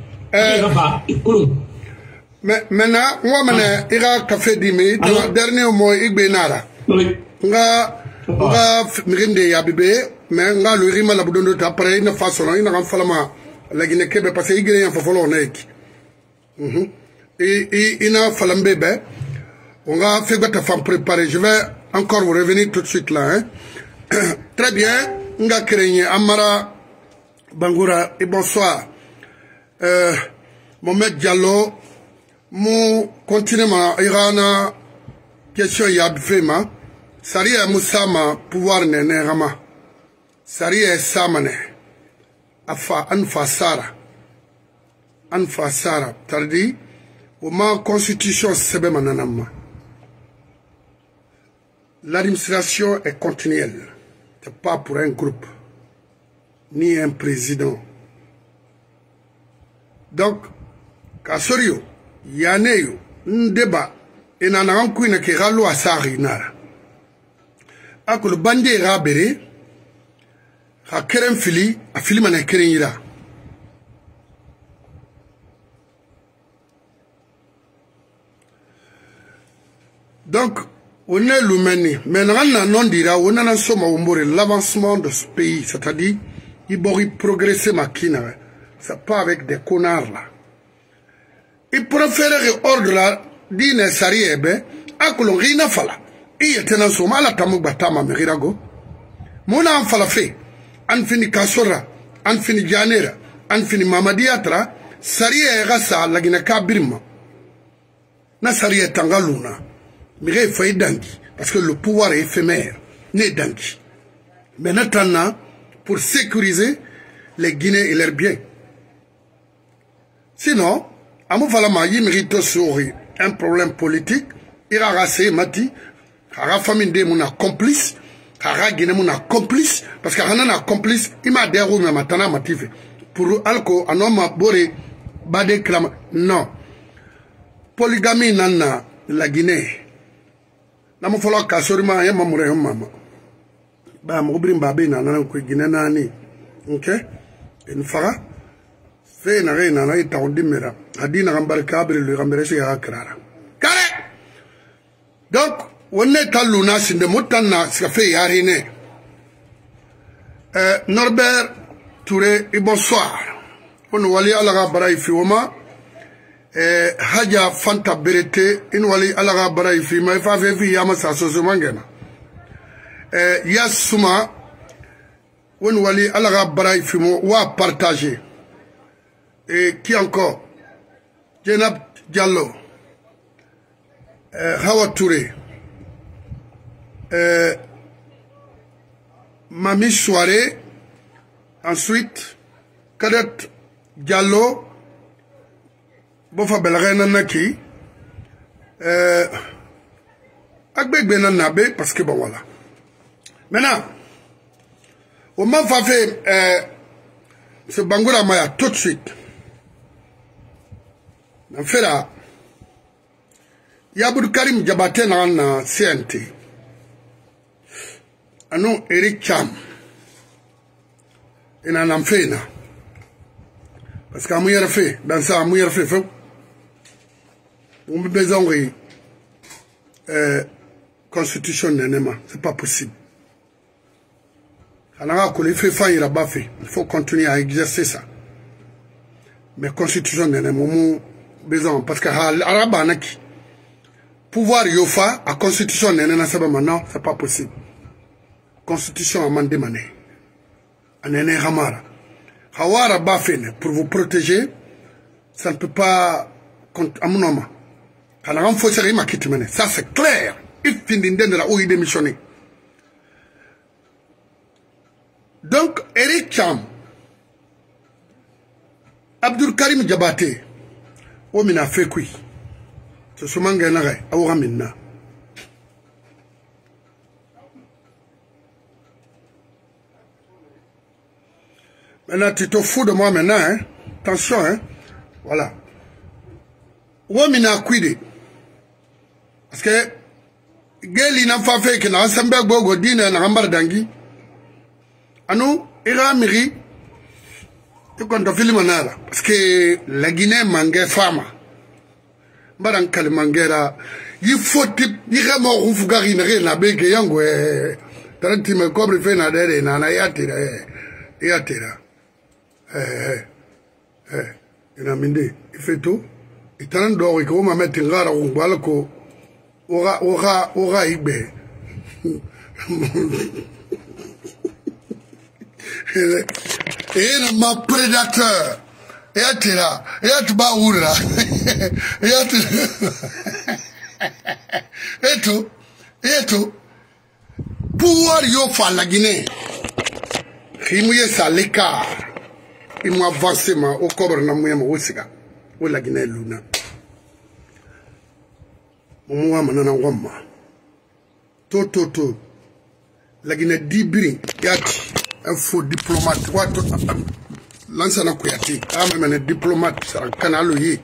Mais maintenant, moi, maintenant, il y a un café d'Imi, le dernier mot, il y a nga nga mirinde ya bébé mais nga le rima la budondo après une façon ina ngam falama la Guinée Kébé parce que il y a un fofolo nek mhm et ina falambe be on va faire votre femme préparer je vais encore vous revenir tout de suite là hein. Très bien nga créé Amara Bangoura et bonsoir euh Mohamed Diallo mon continue ma irana question ya bfema Saria Musama pouvoir nene rama. Saria samane. Afa anfa sara. Anfa sara. Tardi. Oma constitution sebe mananama. L'administration est continuelle. C'est pas pour un groupe. Ni un président. Donc, Kasorio, Yaneyo, Ndeba, et Nanankuina qui ralo à Sarinara. Ako le bandé rabere, ha kerem fili, a filimane kerenira. Donc, on est l'humain, mais non dira, on a l'avancement de ce pays, c'est-à-dire, il faut progresser ma kina, c'est pas avec des connards là. Il préfère ordre là, dîne sariebe, à que l'on rina fala. Il y a un somme la tamou batama merirago. Mon enfant fait, an fini kasora, an fini janera, an fini mamadiatra, sarie rasa la guinaka birma. Na sarie tangaluna. Mais il faut y dangi, parce que le pouvoir est éphémère, n'est dangi. Mais maintenant, pour sécuriser les Guinéens et leurs biens. Sinon, à mon falama, il mérite sur un problème politique, il a rassé Mati, il a famille de mon complice, il a Guinée mon complice, parce qu'il y a un complice, il m'a dit, mais maintenant, motivé. Pour Alco, un homme a boré, badé, clam, non. Polygamie, nana, la Guinée. Na mo folo ka sorima ya mamure mama ba mo brim babe na na ko gine nani okay en fara fe na re na na ita ondimera adina gambar kabre le gamere se ya krara kare donc wonne taluna sinde mutanna ska fe yari ne euh Norbert Touré et bonsoir on wali ala baray fi woma Eh, haja fanta berete inwali alaga barai fi ma fa fe fi yama sa so so mangena eh yasuma won wali alaga barai fi mo wa partager et qui encore Jenab Diallo eh Hawa Touré eh Mami Soirée ensuite Kadet Diallo Bofa belagena naki euh akbegbe na nabe parce que bon voilà. Maintenant on m'a fait euh ce Bangoura Maya tout de suite. En fait là il y a Abdou Karim Diabaté dans C N T. Anon Eric Cham. Et nan en fait là. Parce qu'à mouiller fait dans ça mouiller fait fait on peut besoin de euh, constitution nénéma, c'est pas possible. Alors que les faits faillent là-bas fait, il faut continuer à exercer ça. Mais constitution nénéma, on besoin parce que l'arabe naki pouvoir yofa à constitution nénéma ça maintenant c'est pas possible. Constitution a mandé mané, à néné ramara. Hawara bafene pour vous protéger, ça ne peut pas à mon nom. Ça c'est clair. Il finit de la où il démissionné. Donc, Eric Cham, Abdul Karim Diabaté, on m'a fait quoi? C'est ce manga à Ouramina. Maintenant, tu te fous de moi maintenant, hein? Attention, hein? Voilà. Où m'a cuidé? Parce que Geli n'a pas fait que l'Assemblée Bogo dîne à Rambar Dangi. À nous, il a miri. Tu comptes film manara. Parce que la Guinée mangue femme. Barankal mangera. Il faut type. Il a mort ou fugari n'a rien à béquer yango. Tanti me cobre fait na dere na yatira. Yatira. Eh eh. Il a mindé. Il fait tout. Il t'en dort et qu'on m'a mettre un rare ou balco. Ora, ora, ora, igbe. Et ma prédateur. Et à tira. Et à tuba oura. Et à tu. Et tout. Et tout. pouvoir yo fa la Guinée rimouye ça l'écart il m'a avancé ma au cobre na mouye ma wosiga o la Guinée luna mwa manana ngomma to to to la Guinée dibiri yati un faux diplomate wato lansana kuyati ame mene diplomate sara kanalo yi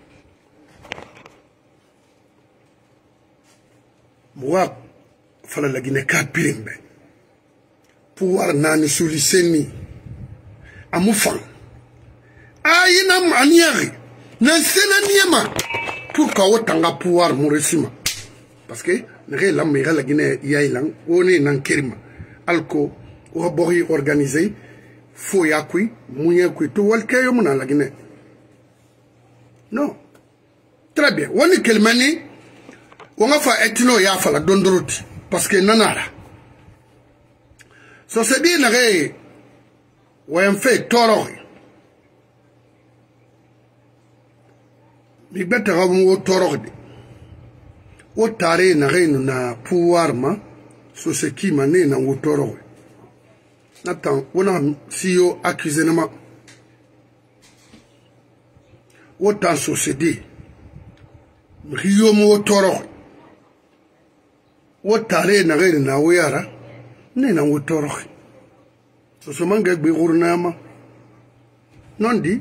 mwa fala la Guinée ka pirimbe pouvoir nani suliseni amufan ayina maniari na sena niema pour ka wotanga pouvoir muresima parce que ne la mera la Guinée yailang oni nan kirima alko o bori organisé fo yakui munya kui to walke yo muna la Guinée non très bien woni kelmani wonga fa etino ya fa la dondoroti parce que nanara so se dit nare wayan fait toro mi beta gamu toro de o tare nare na pouvoir ma so se qui mané na toro Nathan, on a si yo accusé nama. Autant société. Rio mo toro. Otare na gere na weyara. Ne na wotoro. So so manga gbe gurnama. Non di.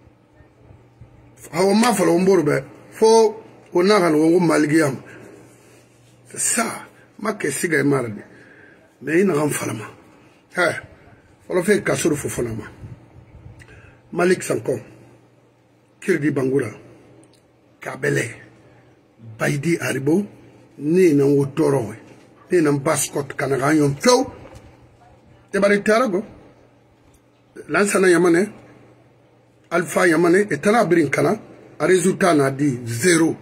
Hawa ma fala omborbe. Fo ona kan wo malgiam. C'est ça. Ma ke siga marde. Mais ina gam falama. Eh. On fait Kassuru Fofonama. Malik Sanko, Kirdi Bangura, Kabele, Baidi Aribo, ni na Wotoro, ni na Bascot Kanagayon Feu, de Baritarago, Lansana Yamane, Alpha Yamane, et Tana Brinkana, a résultat n'a dit zéro.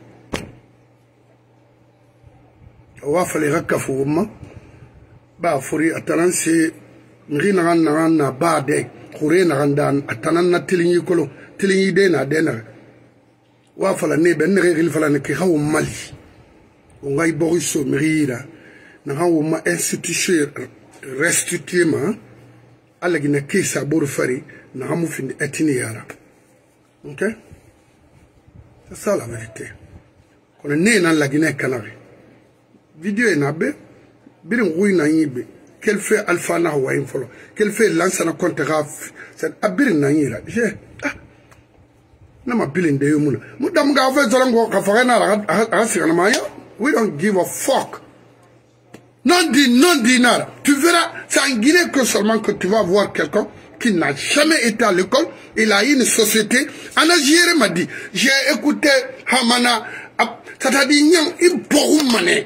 Wafale Rakafouma, Ba Fori Atalansi. Nri na na na ba de khure na ndan atanan na tilinyi kolo tilinyi de na de na wa fala ne ben ne ril fala ne ki hawo mali o ngai boriso mrira na hawo ma institution restituement ala gina kisa bor fari na hamu fin etini yara OK c'est ça la vérité kono ne na la gina kanari vidéo na be birin wuy na yibe Quel fait Alpha na wa infolo? Quel fait lansana kontera? C'est abir na yira. Je ah na ma bilin de yumuna. Mudam ga fa zolango ka fa na asira na maya. We don't give a fuck. Non dit non dinar. Tu verras, c'est en Guinée que seulement que tu vas voir quelqu'un qui n'a jamais été à l'école. Il a une société. En Algérie m'a dit, j'ai écouté Hamana. C'est-à-dire, il pourrait maner.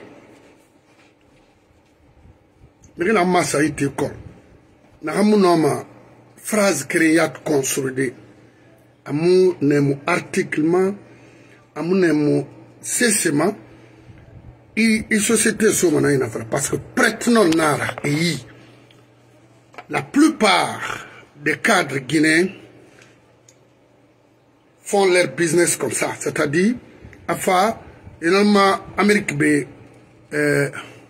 Mais il a massé été école. N'a pas mon phrase créate consolidée. Amu nemu articulement, amu nemu cessement. Et la société est une affaire. Parce que prête-non nara et la plupart des cadres guinéens font leur business comme ça. C'est-à-dire, afa, énormément Amérique B, euh,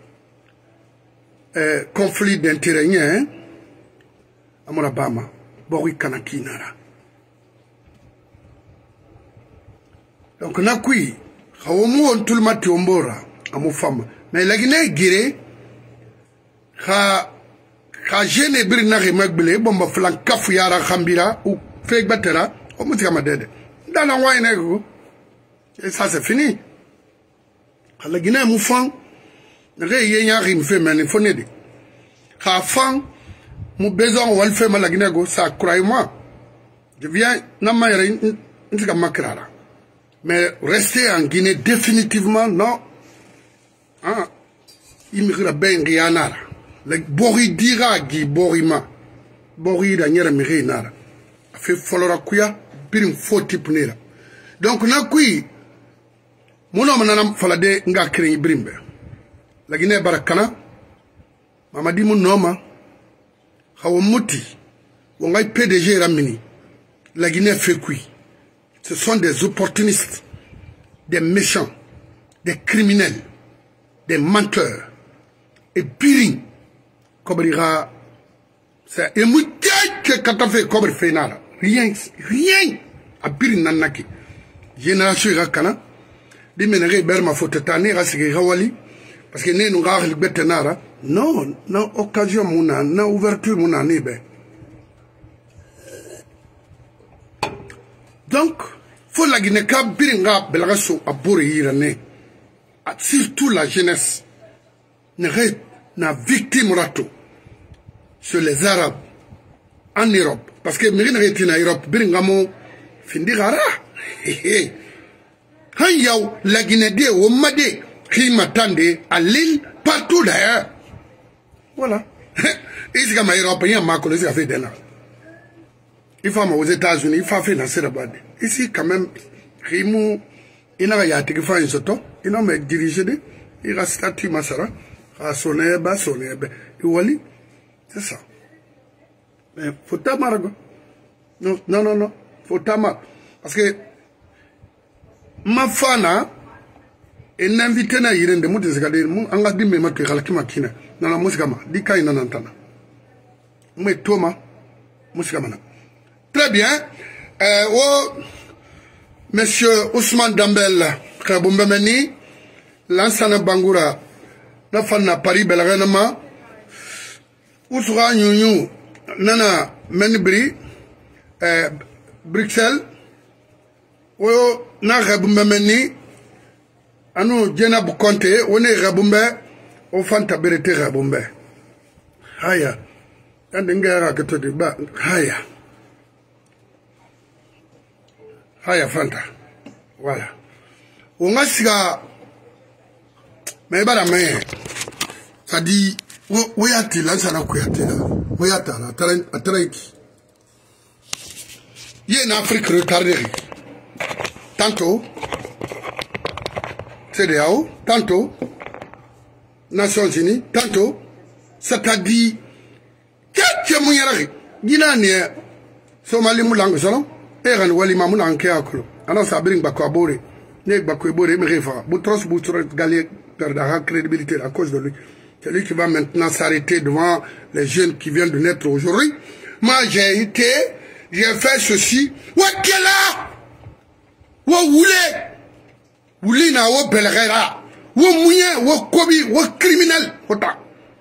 euh, conflit d'intérêt, hein, Amorabama, Bori Kanaki nara. Donc, on a qui, on tout le matin ombora. Amu femme mais la Guinée guéré ha ha jeune bir na remagbele bomba flan kafu yara khambira ou fake batera o mutika madede dans la wine go et ça c'est fini la Guinée mu fan re yenya rim fait men fonede ha fan mu besoin wal fait ma la Guinée go ça croyez-moi je viens na mayre ntika makrara mais rester en Guinée définitivement non. Ah, il me dit ben rianara. Le bori dira gi borima. Bori da nyera mi rianara. Fait folora kuya birim foti punera. Donc na kui mono manana falade nga kiri brimbe. La Guinée barakana. Mamadi mu noma. Hawo muti. Wongai P D G ramini. La Guinée fait kui. Ce sont des opportunistes, des méchants, des criminels. Des menteurs et pire Kobrira, c'est et moutique quand on fait Kobri Fenara. Rien, rien. A pire nanaki. Génération Rakana. Di menere berma fotetani rasigi rawali. Parce que ne nous gare le betenara. Non, non, occasion mouna, non, ouverture mouna nebe. Donc, faut la Guinée ka biringa belgasso a bourre irane. Surtout la jeunesse. Ne reste na victime rato. Sur les Arabes. En Europe. Parce que Mérine reste en Europe. Biringamo findigara. Hé hé. La Guinée de Omade. Qui m'attendait à Lille. Partout d'ailleurs. Voilà. Ici, comme Européen, ma collègue a fait des là. Il faut aux États-Unis, il faut faire dans cette bande. Ici, quand même, Rimou, il n'a pas été fait un soto, il n'a pas dirigé, il a statut Massara, a sonné, bas sonné, et Wally, c'est ça. Mais faut t'amar, non, non, non, non, faut t'amar. Parce que, ma fana, il n'a invité à y rendre, moi, je regarde, moi, on a dit, mais moi, tu es la kina, dans la musique, dit qu'il n'en entend. Mais Thomas, musique, très bien. Euh, oh, Monsieur Ousmane Dambel, Kabumbemeni, Lansana Bangoura, Nafana Paris Belrenama, Ousra Nyunyu, Nana Menibri, euh, Bruxelles, oh, Na Kabumbemeni, Anu Jena Bukonte, One Rabumbe, Ofanta Berete Rabumbe. Haya, Andengara Ketodiba, Haya. Haya Fanta. Voilà. On a siga. Mais bah la main. Ça dit. Où y a-t-il là? Ça n'a quoi y a-t-il là? Où y a-t-il là? À Traiki. Il y a une Afrique retardée. Tantôt. C D A O. Tantôt. Nations Unies. Tantôt. C'est-à-dire. Qu'est-ce que vous avez? Guinée. Somalie Moulang Salon. Eran wali mamuna anke akolo ana sabirin bako abore ne bako ebore me refa boutros boutros galé perdra crédibilité à cause de lui. C'est lui qui va maintenant s'arrêter devant les jeunes qui viennent de naître aujourd'hui. Moi j'ai été, j'ai fait ceci. Wakela wa wule wuli na wo belgera wo mouye wo kobi wo criminel ota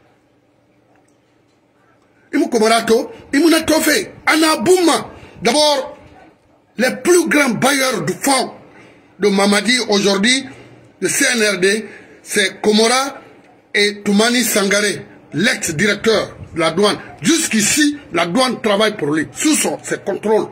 imu komarato imu na tofe ana bouma. D'abord les plus grands bailleurs du fonds de Mamadi aujourd'hui, de C N R D, c'est Komora et Toumani Sangaré, l'ex-directeur de la douane. Jusqu'ici, la douane travaille pour lui, sous son, ses contrôles.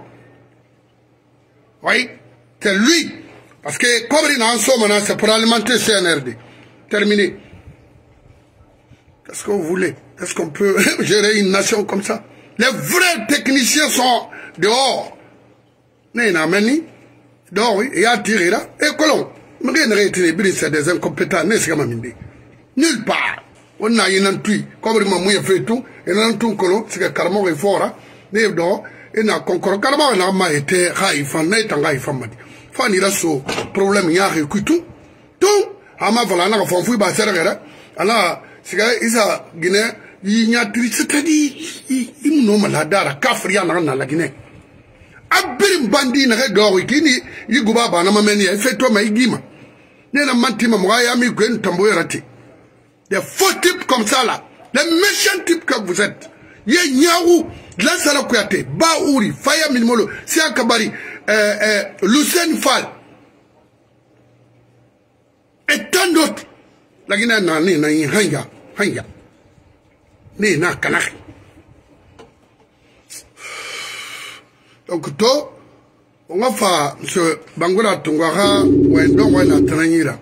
Oui, c'est lui. Parce que comme il a un somme, c'est pour alimenter C N R D. Terminé. Qu'est-ce que vous voulez? Est-ce qu'on peut gérer une nation comme ça? Les vrais techniciens sont dehors. Né n'a meni, dehors, oui, et à tirer là, et colon. Mais rien n'est retenu, c'est des incompétents, n'est-ce pas, Mamindi? Nulle part. On a une antui, comme il m'a fait tout, et un tout colon, c'est que Carmon est fort, hein, né dehors, et n'a concours, Carmon n'a pas été raïfan, n'est en raïfan, m'a dit. Fan, il a ce problème, il y a récu tout, tout, à ma voilà, n'a pas fouillé, bah, c'est vrai, alors, c'est que, il a, Guinée, il y a tri, c'est-à-dire, il nous malade, à Kafria, dans la Guinée. Abirim bandi na dehors kini yiguba bana mameni fait toi ma igima nena mantima mwaya mi gwen tamboy rati des faux types comme ça là les méchants types que vous êtes ye nyaou la sala kuyate baouri faya minmolo si akabari euh euh Lucien Fall et tant d'autres la Guinée na ni na hanya hanya ni na kanaki. Donc, to, on va faire ce Bangola Tungara ou un don ou un atranira.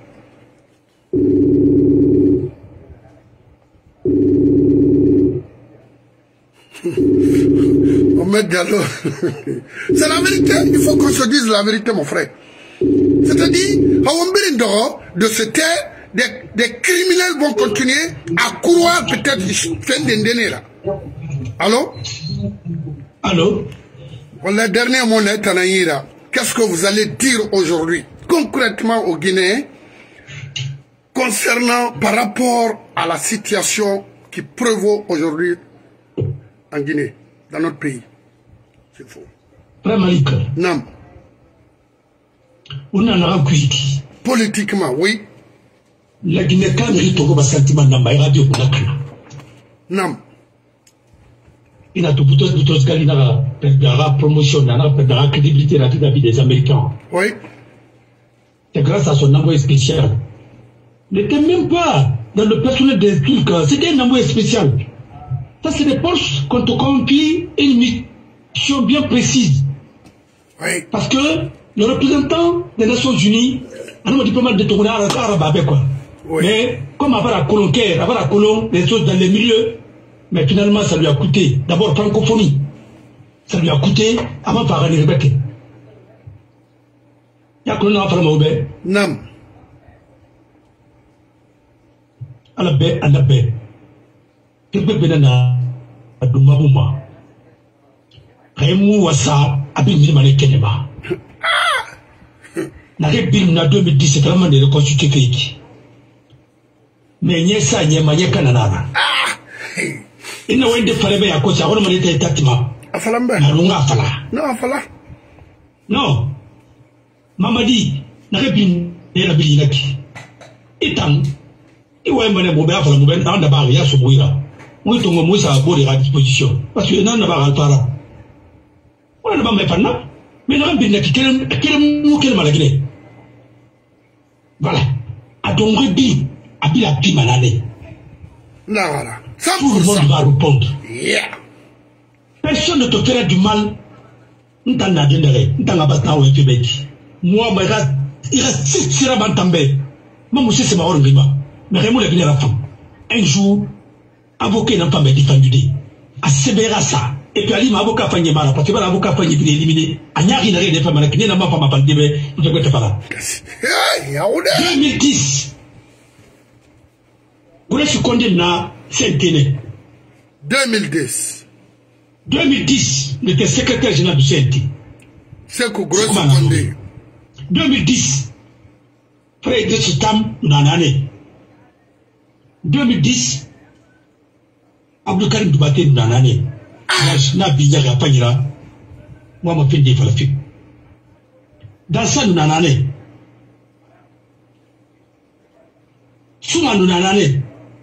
On met Diallo. C'est la vérité. Il faut qu'on se dise la vérité, mon frère. C'est-à-dire, de ce terre, des, des criminels vont continuer à courir peut-être fin d'année là. Allô? Allô? La dernière monnaie, Tanaïra, qu'est-ce que vous allez dire aujourd'hui, concrètement aux Guinéens, concernant par rapport à la situation qui qui prévaut aujourd'hui en Guinée, dans notre pays. C'est faux. Frère Malik. Non. On en a un cuit. Politiquement, oui. La Guinée, quand il y a un sentiment dans ma radio, non. Il a tout pour tout ce qu'il a la promotion, la crédibilité de la vie des Américains. Oui. C'est grâce à son envoyé spécial. Il n'était même pas dans le personnel des Turcs, c'était un envoyé spécial. Ça, c'est des postes qu'on te confie une mission bien précise. Oui. Parce que le représentant des Nations Unies, un diplomate de tourner à arabe, quoi. Oui. Mais comme avoir la colonne, avoir la colonne, les choses dans les milieux, mais finalement, ça lui a coûté. D'abord, francophonie. Ça lui a coûté avant de faire les Rebecca. Il y a que l'on a fait le mauvais. Non. À la baie, à la baie. Tu peux venir à Doumabouma. Raymou Wassa, Abim Milmane Kenema. N'a pas bien en deux mille dix, c'est vraiment de reconstituer Kéiki. Mais il y a ça, il y a manière canana. Il n'y a pas de falebe à cause, on m'a dit exactement. Afalambe. Non, afala. Non, afala. Non. Mamadi, n'a pas bien la bilinaki. Étant, il y a un moment où il y a un moment où il y a un moment où il y a un moment où il y a un moment où il y a disposition. Parce que il y a un moment où il y a un moment où il y a un moment où il y a un moment mais il y a un moment où il y a un moment voilà. À ton rébit, à la pime à l'année. Là, voilà. Tout le monde va répondre. Yeah. Personne ne te fera du mal. Nous t'en a donné. Nous t'en a battu au Québec. Moi, il reste six sirabans tombés. Moi, monsieur, c'est ma hors rima. Mais Raymond l'a venu à la femme. Un jour, avocat n'a pas défendu. À Sebera ça. Et puis, Ali m'a avocat fait Yamara. Parce que l'avocat fait Yamara éliminé. À Nyari n'a rien de fait. Qui n'a pas fait ma part de bébé. Il ne peut pas faire. deux mille dix. Vous êtes condamné à Saint-Denis. deux mille dix. deux mille dix, il était secrétaire général du C N T. C'est que gros condamné. deux mille dix, frère Idriss Tam, Nanane. deux mille dix, Abdou Karim Doubaté, Nanane. Na Biyaka Panyira, moi, ma fille des Falafi. Dans ça, Nanane. Souma Nanane.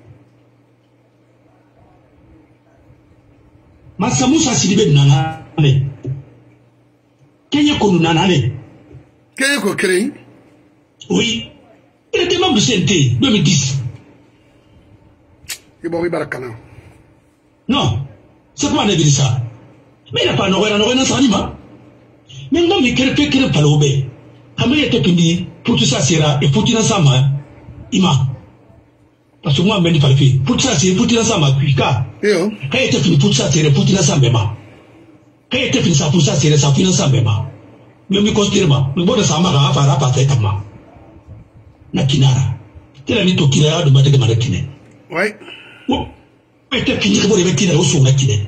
Masamoussa Sidibé Nanane. Kenya Konou Nanane. Kenya Kokrei? Oui. Il était membre du C N T, deux mille dix. Il m'a barakana. Non. C'est quoi on a dit ça? Mais il n'a pas n'aurait n'aurait n'en s'anima. Mais non, mais quel fait qu'il pas l'obé. Comment il était puni pour tout ça, c'est là, et pour tout ça, ma, ima. Parce que moi, je ne pas le faire. Pour tout ça, c'est pour tout ça, ma, puis, car. Quand il était fini pour tout ça, c'est pour tout ça, ma. Quand il était fini ça, pour ça, c'est ça, pour ça, ma. Mais je me considère, ma. Mais bon, ça m'a fait un pas de ma. Nakinara. Tu l'as mis au Kina de Madame Madakine. Oui. Bon. Il était fini pour les mettre au son Nakine.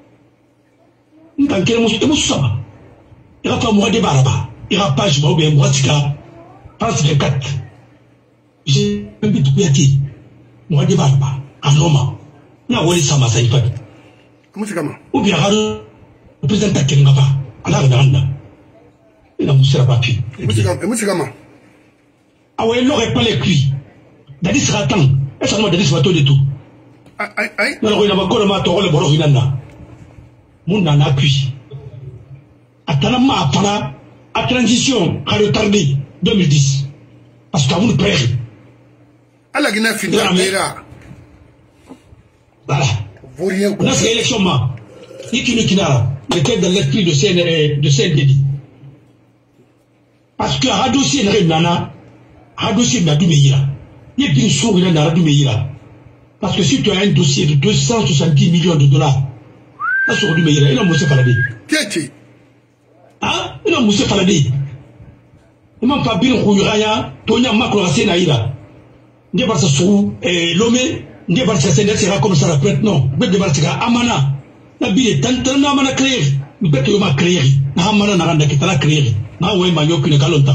Dans quel moment il m'a il va pas moi des barabas. Il va pas, je vais bien moi, France vingt-quatre. J'ai un peu de piati. Moi des barabas. En Roma. Na wali sama sa ifadi. Comment c'est comment? Ou bien le président Kenga pas. Alors là, il a moussé la papier. Comment c'est comment? Ah ouais, il n'aurait pas les cuits. Dadis sera temps. Est-ce que moi Dadis va tout de tout? Aïe, aïe, aïe. Non, il n'a pas encore le le boro vinana. Mon nana cuit. Atalama apana. À transition, à retardé, deux mille dix. Parce qu'à vous prêt. À la Guinée finit à Mera. Voilà. Vous rien on a fait l'élection, ma. Il était dans l'esprit de C N D D. Parce que à dossier n'a rien nana, à dossier n'a du meilleur. Il y a bien sûr il n'a du meilleur. Parce que si tu as un dossier de deux cent soixante-dix millions de dollars, là sur du meilleur, il a moussé Faladé. Qu'est-ce? Hein? Il a moussé Faladé. Il m'a pas bien rouillé, Tonya Makroasé Naïla. Il y a pas ça sur l'homme. Ndiye barcha sende sera comme ça la prête non be barcha amana na bile tantan na amana créer be to ma créer na amana na randa kitala créer na we ma yoku ne kalonta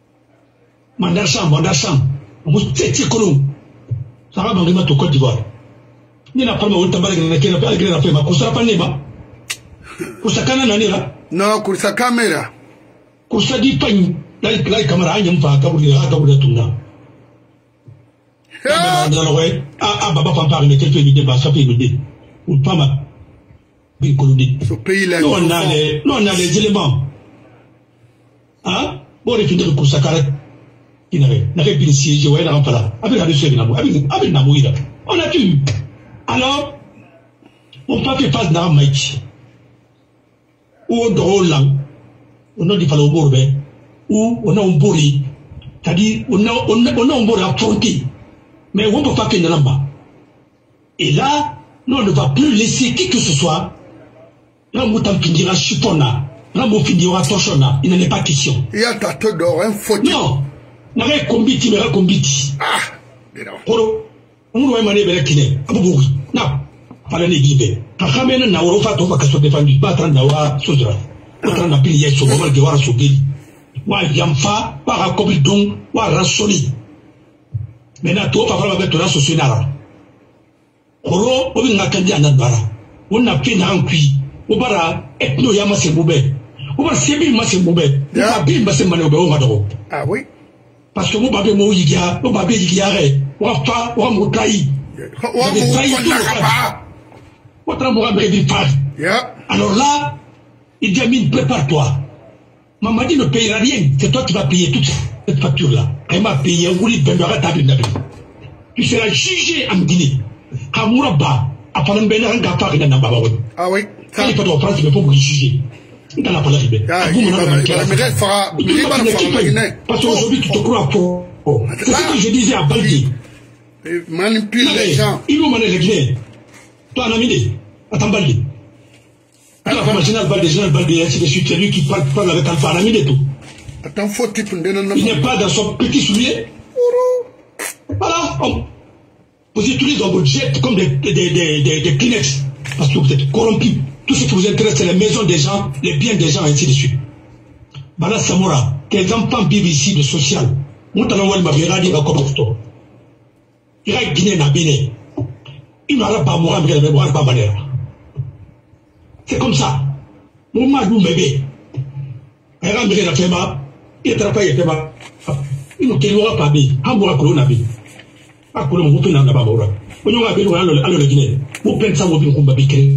mandar sam mandar sam mu tete kono ça va bangi ma to Côte d'Ivoire ni na palma wonta bala na kena pa gena fema ko sara panema ko sakana nani la no ko sa camera ko sa di pan lai lai kamera anyam fa ka buri ha ka buri tunna ah ah baba papa ne te fait de ba ça fait de ou pas ma bi coloni ce pays là non on a les non on a les éléments ah bon les finir ko sakara inare na ke bin siège ouais là en pala avec la dessus na avec avec na moïda on a tu alors on pas fait face na maïti ou drôle là on a dit fallait au borbe ou on a un bori c'est-à-dire on a on a on a un bori affronté mais on ne peut pas qu'il y ait là-bas. Et là, nous, on ne va plus laisser qui que ce soit. Là, on finira chipona. Là, on finira tochona. Il n'en est pas question. Il y a ta tête d'or, un faute. Non. Il y a un combiti, mais il y a un combiti. Ah, d'accord. Poro. On va demander à Kine. Aboubou. Non. Fallait les guider. Quand on a un fait, on va se défendre. Pas en d'avoir Sodra. Pas en d'appeler sur le moment de voir Sogeli. Wa Yamfa, Parakobidon, Wa Rasoli. Maintenant, tout va falloir mettre la société là. Koro, on a kandi anadbara. On a fait un cuit. On va ethno yama se boube. On va sebi ma se boube. On va bien ma se manobe au madro. Ah oui. Parce que mon babé mo yigia, mon babé yigia re. On va fa, on va moutaï. On va moutaï. On va moutaï di fa. Alors là, il dit Amine, prépare-toi. Maman dit ne payera rien. C'est toi qui vas payer toute cette facture-là. Elle m'a payé un roulis de tu seras jugé en Guinée. Kamouraba, à Palambena, un gars qui n'a pas de ah oui. Ça n'est pas de France, mais pour vous juger. Dans la palabra. Parce qu'aujourd'hui, tu te crois fort. C'est ce que je disais à Baldi. Manipule les gens. Il nous manipule les Guinéens. Toi, en Amine, attends Baldi. Alors, comme général Baldi, général Baldi, ainsi de suite, c'est lui qui parle avec Alpha en Amine et tout. Attends, faut type de il n'est pas dans son petit soulier. Voilà. On, vous utilisez vos jets comme des, des, des, des, des Kleenex. Parce que vous êtes corrompus. Tout ce qui vous intéresse, c'est les maisons des gens, les biens des gens, ainsi de suite. Bala Samora, quels enfants vivent ici de social. Moutanawal Mabira dit à Kobosto. Il y a Guinée Nabine. Il n'aura pas mouru, mais il n'aura pas manière. C'est comme ça. Mon madou bébé. Il y a un bébé de Fema. Il travaille avec moi. Il ne peut pas bien. Hamboura Colonna bien. Ah, Colonna, vous pouvez n'en avoir pas. On y a bien à le Guinée. Vous pensez que vous pouvez combattre.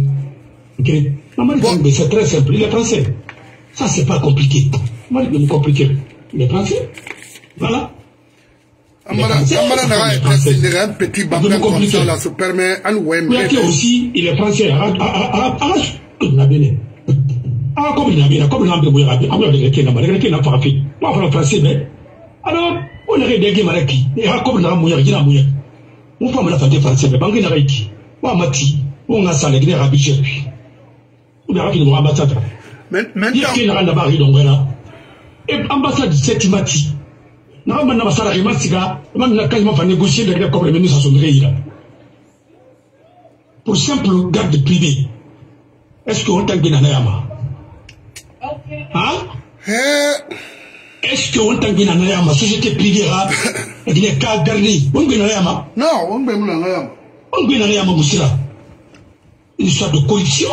C'est très simple. Il est français. Ça, c'est pas compliqué. Moi, je vais compliquer. Il est français. Voilà. Amara, Amara n'a pas un petit bambin comme ça, là, se permet à nous aimer. Aussi, il est français. Arrache. Il n'a bien. Ah, comme il a bien, comme il a bien, il a bien, il a bien, il a bien, il a bien, pas en français, mais. Alors, on aurait des gamins qui, et à comme il a mouillé, il a mouillé. On peut me la faire français, mais Bangui n'a pas été. On a mati, on a salé, il a rabigé. On a rabigé, on a ambassade. Maintenant, il a rabigé, donc voilà. Et ambassade, c'est mati. N'a pas d'ambassade à Rimassiga, on a quasiment fait négocier avec comme les ministres à son gré. Pour simple garde privée, est-ce qu'on t'a gagné à Nayama? Hein? Est-ce qu'on t'a gagné à Nayama? Société privée, il y a qu'à garder. On gagne à Nayama? Non, on gagne à Nayama. On gagne à Nayama, Moussira. Une histoire de coalition.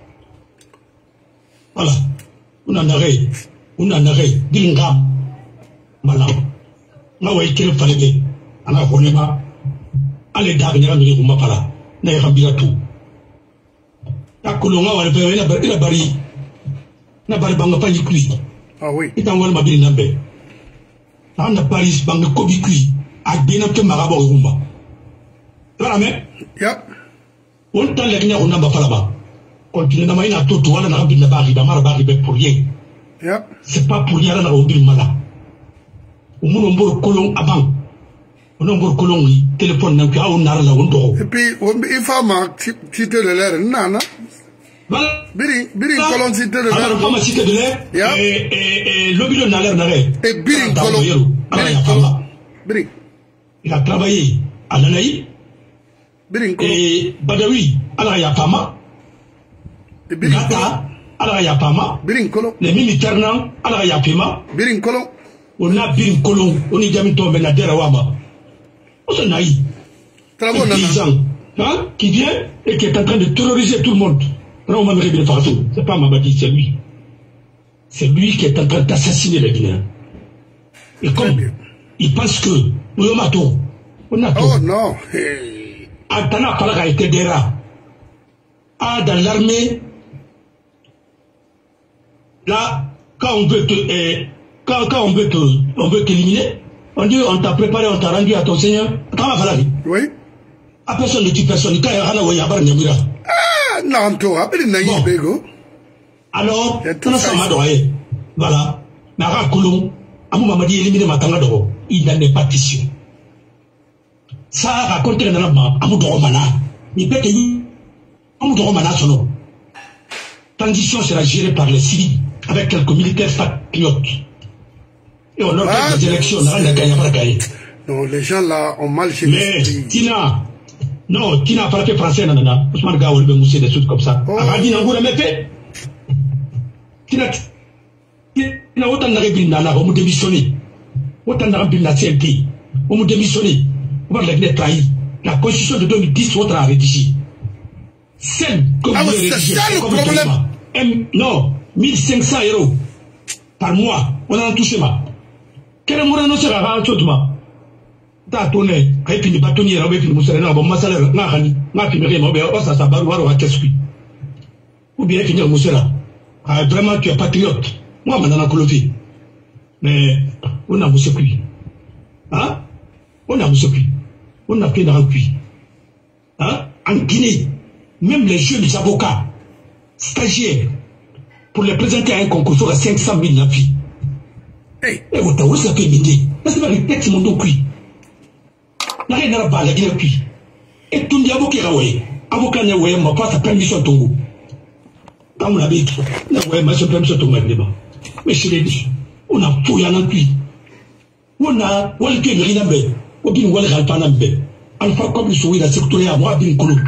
Voilà. On en arrête. On en arrête. Dilingam. Malam. On a été le falé. On a volé ma. Allez, d'avenir, on ne va pas là. On a rempli tout. La colonne, on a fait la barrière. Na bari banga pa yikui. Ah oui. Ita ngol mabili nambe. Na na Paris banga kobi kui. Agbena ke marabo rumba. Voilà mais. Yep. On t'a les gna on n'a pas là-bas. Continue na maina toto wala na rabbi na bari da mara bari be pour rien. Yep. C'est pas pour rien na rombi mala. O mun mbor kolon avant. On mbor kolon wi téléphone na ka on nar la on do. Et puis on il faut ma citer de l'air nana. Voilà. Biri, Biri Colon cité de l'air. Comment cité de l'air? Et et et l'obilo n'a l'air d'arrêt. Et Biri Colon. Biri. Il a travaillé à Nanaï. Biri Colon. Et Badawi à la Yapama. Et Biri Gata à la Yapama. Biri Colon. Les militaires non à la Yapima. Biri Colon. On a Biri Colon. On est jamais tombé na Derawama. On s'en a eu. Travaux nana. hein, qui vient et qui est en train de terroriser tout le monde. C'est pas Mamadi, c'est lui. C'est lui qui est en train d'assassiner les Guinéens. Et comme il pense que nous matons, on a tout. Oh non. Antana Falaka a été déra. Ah, dans l'armée, là, quand on veut te, eh, quand, quand on veut te, on veut t'éliminer, on dit, on t'a préparé, on t'a rendu à ton Seigneur. Oui. À personne ne tue personne. Ah, non, toi, appelle Naïs Bego. Alors, on s'en va doyer. Voilà. Nara Koulou, Amou Mamadi éliminé Matanga Doro. Il n'en est pas tissu. Ça raconte un homme, Amou Doromana. Il peut tenir. Amou Doromana son nom. Transition sera gérée par les civils, avec quelques militaires patriotes. Et on organise ah, des élections, on a rien à gagner, pas gagner. Non, les gens là ont mal géré. Mais, Tina, non, Tina a frappé français, nanana. Ousmane Gaoul, le mousser des trucs comme ça. Oh. Aradi Nangoura m'a fait. Tina, Tina, autant n'a rien nana, on m'a démissionné. Autant n'a rien la C N T. On m'a démissionné. On va la trahi. La constitution de deux mille dix, on a rédigé. Celle que vous ah, avez rédigée, c'est ça le problème. M, non, mille cinq cents euros par mois. On en a touché ma. Quel est mon nom sur la chose ma? T'as tourné, quand il bâtonnier, on va finir mon salaire, bon, ma salaire, n'a rien, n'a fini rien, on ça, ça va voir à qu'est-ce que. Ou bien finir mon salaire. Ah, vraiment, tu es patriote. Moi, maintenant, on a colophie. Mais, on a moussé cuit. Hein? On a moussé cuit. On a fait dans le cuit. Hein? En Guinée, même les jeunes avocats, stagiaires, pour les présenter à un concours, il faut cinq cent mille la vie. Et vous avez ça fait midi. C'est pas le texte mon dos cuit. N'a rien à pas la Guinée cuit. Et tout le monde qui a ouais. Avocat n'a ouais, ma face à permission tongo. Quand on a dit, n'a ouais, ma se permission tongo débat. Mais je l'ai dit, on a fouillé en cuit. On a, on a été rien à faire. On a dit, on a été rien à faire. Alpha comme le souris, la sécurité à moi, bien colon.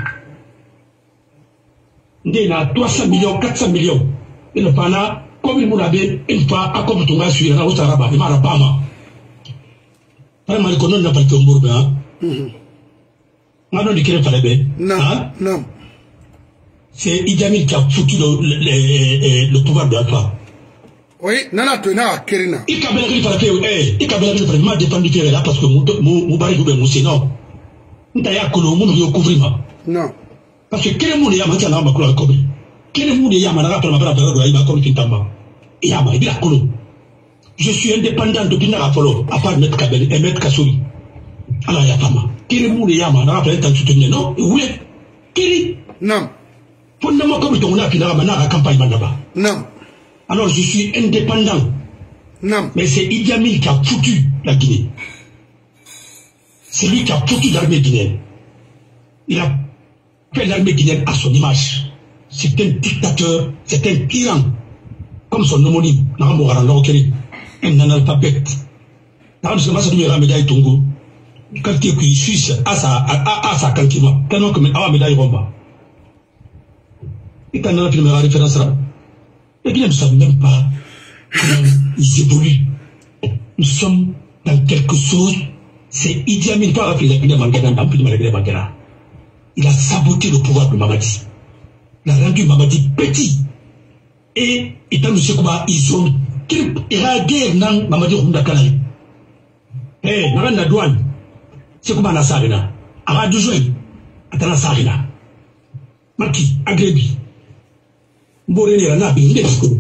Il y a trois cents millions, quatre cents millions. Et le pana, comme il m'a dit, une fois, à comme tu m'as suivi, au Saraba, il m'a pas mal. Vraiment, le colon n'a pas été au Bourbe, hein. Maintenant, il ne fallait pas. Non, non. C'est Idi Amin qui a foutu le, le, le, le pouvoir de Alpha. Oui, non, non, tu n'as Kerina. Il a bien fait, eh, il a bien fait, il m'a défendu là parce que mon baril de Moussé, non. Il y a un colon, il y a un couvriment. Non. Parce que quel est mon yama qui a un couleur comme quel est mon yama n'a pas la période où il va comme Kintamba. Yama, il a colon. Je suis indépendant de Pinara Polo, à part Maître Kabel et Maître Kassouri. Alors, il y a femme. Quel est mon yama n'a pas été soutenu, non? Oui. Quel est? Non. Pour ne pas comme ton Pinara Manara campagne Mandaba. Non. Alors, je suis indépendant. Non. Mais c'est Idi Amin qui a foutu la Guinée. C'est lui qui a foutu l'armée guinéenne. Il a fait l'armée guinéenne à son image. C'est un dictateur, c'est un tyran. Comme son homonyme, Naramora Nokeri, un analphabète. Naramora Nokeri, médaille Tongo. Quand il est suisse, à sa, à sa cantina, tellement comme un médaille Romba. Et quand on a fait la référence là, les Guinéens ne savent même pas comment ils évoluent. Nous sommes dans quelque chose. C'est Idi Amin qui a fait la Guinée Mangana, dans plus de la Guinée Mangana. Il a saboté le pouvoir de Mamadi. Il a rendu Mamadi petit. Et, étant M. Kouba, ils ont. Il a guerre dans Mamadi Runda Kanari. Eh, dans la douane, c'est Kouba Nassarina. Ara du joint, Atana Sarina. Maki, Agrebi. Mboré, Rana, Bindé,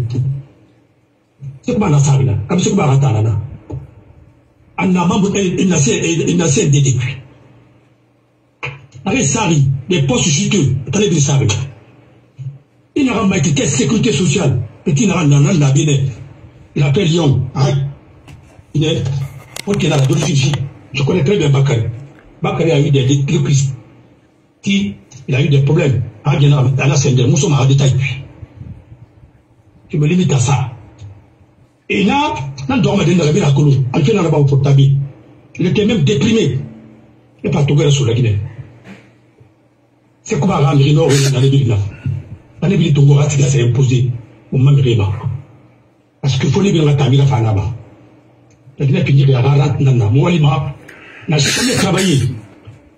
c'est Kouba Nassarina. Comme c'est Kouba Ratanana. Anna Mambo, il n'a cessé de depuis. Avec Sari, des postes juteux, attendez bien Sari. Il n'a pas été quelle sécurité sociale, et il n'a pas la Bénin. Il appelle Lyon, arrête. Il est, pour qu'il a la d'origine, je connais très bien Bakary. Bakary a eu des crises. Qui, il a eu des problèmes. Ah, bien, à la scène de Moussou m'a détaillé. Je me limite à ça. Et là, dans le domaine de la Bénin, il fait là-bas au portable. Il était même déprimé. Il n'est pas tombé sur la Guinée. C'est comment rendre le Nord dans les deux villes. Dans les villes de Tongo, c'est imposé au même réma. Parce qu'il faut les bien attendre la fin là-bas. La Guinée finit par la rente, moi, n'a jamais travaillé.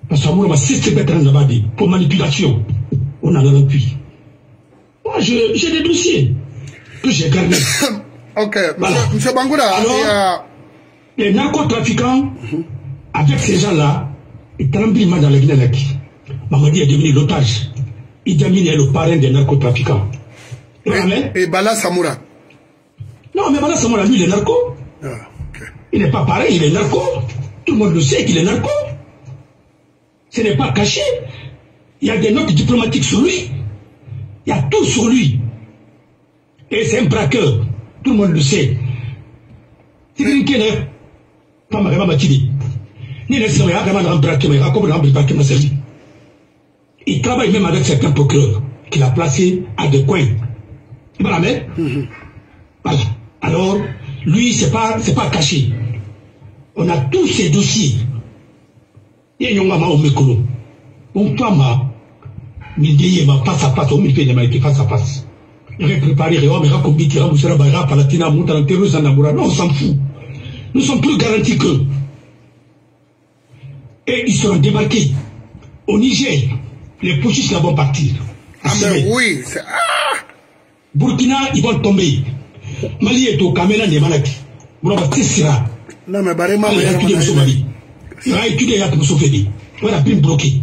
Parce que moi, c'est ce que pour manipulation. On a l'appui. Moi, j'ai des dossiers que j'ai gardés. Ok, voilà. Monsieur Bangoura, alors, a... les narcotrafiquants, mm-hmm. avec ces gens-là, ils tremblent dans la Guinée. Mamadi est devenu l'otage. Idi Amin est le parrain des narcotrafiquants. Et, et, et Bala Samoura. Non, mais Bala Samoura, lui, il est narco. Ah, okay. Il n'est pas pareil, il est narco. Tout le monde le sait qu'il est narco. Ce n'est pas caché. Il y a des notes diplomatiques sur lui. Il y a tout sur lui. Et c'est un braqueur. Tout le monde le sait. C'est quelqu'un qui n'est pas ma matinée. Ni les Sénégalais, il a un braqueur, il a un braqueur, il travaille même avec certains procureurs qu'il a placés à des coins. Voilà, mais, mm-hmm. voilà. Alors, lui, c'est pas, c'est pas caché. On a tous ces dossiers. Il y a un moment où on on peut m'aider face à face, on me fait des face à face. Il va préparer, on va combattre, on va faire Palatina, Moutana, Terrorisme, Namura. Non, on s'en fout. Nous sommes plus garantis qu'eux. Et ils seront débarqués au Niger. Les putschistes là vont partir. Ah, mais oui, c'est. Ah Burkina, ils vont tomber. Mali est au Cameroun, il y a Malaki. Non, mais Barema, il y a étudié au Mali. Il a étudié, il y a tout fait. On a bien bloqué.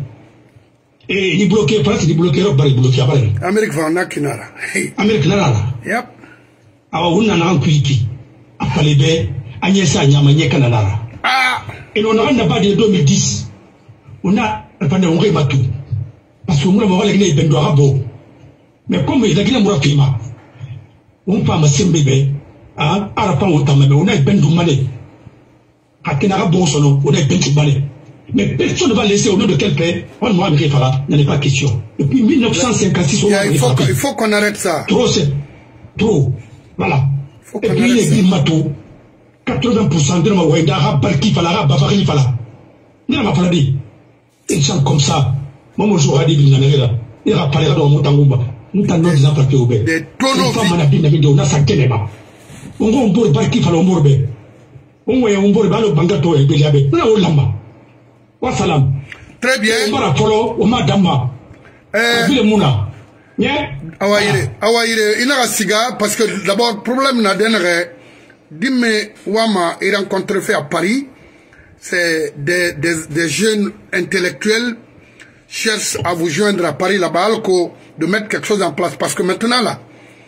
Et il bloqué, France, il bloqué, il bloqué. Amérique va en Akinara. Amérique là. Yep. Alors, on a un kuiki. À Palébé, Agnès Agnamanye Kanara. Ah et on n'a pas de deux mille dix. On a un on Matou. Parce que moi, je vais aller à Rabo. Mais comme il y a des gens qui on peut amasser un bébé, hein, à la fin, on a un ben de mané. À Kenarabo, on a un ben de mané. Mais personne ne va laisser au nom de quel pays, on ne va pas faire, il n'y a pas question. Depuis mille neuf cent cinquante-six, on a il faut, il faut qu'on arrête ça. Trop, c'est trop. Voilà. Et puis, les villes Matou, quatre-vingts pour cent de ma Ouendara, Balki, Falara, Bafari, Fala. Il n'y a pas de dit. Des gens comme ça. Moi, je vais dire que je vais il rappellera dans mon tangumba. Nous t'en disant parce que Obé. Des tonneaux. Une femme n'a pas de on a sa kenema. On va on peut pas qui fallait on morbe. On va on peut pas le bangato et béjabe. On a on lamba. Wa salam. Très bien. On va follow on madama. Eh. Vile muna. Bien. Awaire, awaire, il a siga parce que d'abord problème n'a dernier. Dime Wama est rencontré fait à Paris. C'est des, des, des jeunes intellectuels cherchent à vous joindre à Paris là-bas de mettre quelque chose en place. Parce que maintenant là,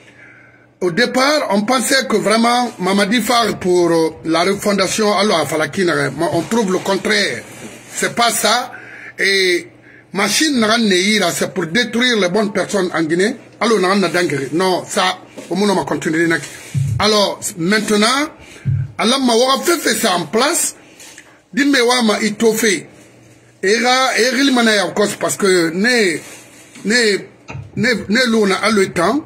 au départ, on pensait que vraiment Mamadi Fall pour la refondation, alors à Falakine, on trouve le contraire. C'est pas ça. Et machine n'a c'est pour détruire les bonnes personnes en Guinée. Alors non, ça, au moins on va continuer. Alors maintenant, Allah m'a fait ça en place. Dimbe wama itofe era eril manaya of course parce que ne ne ne ne luna a le temps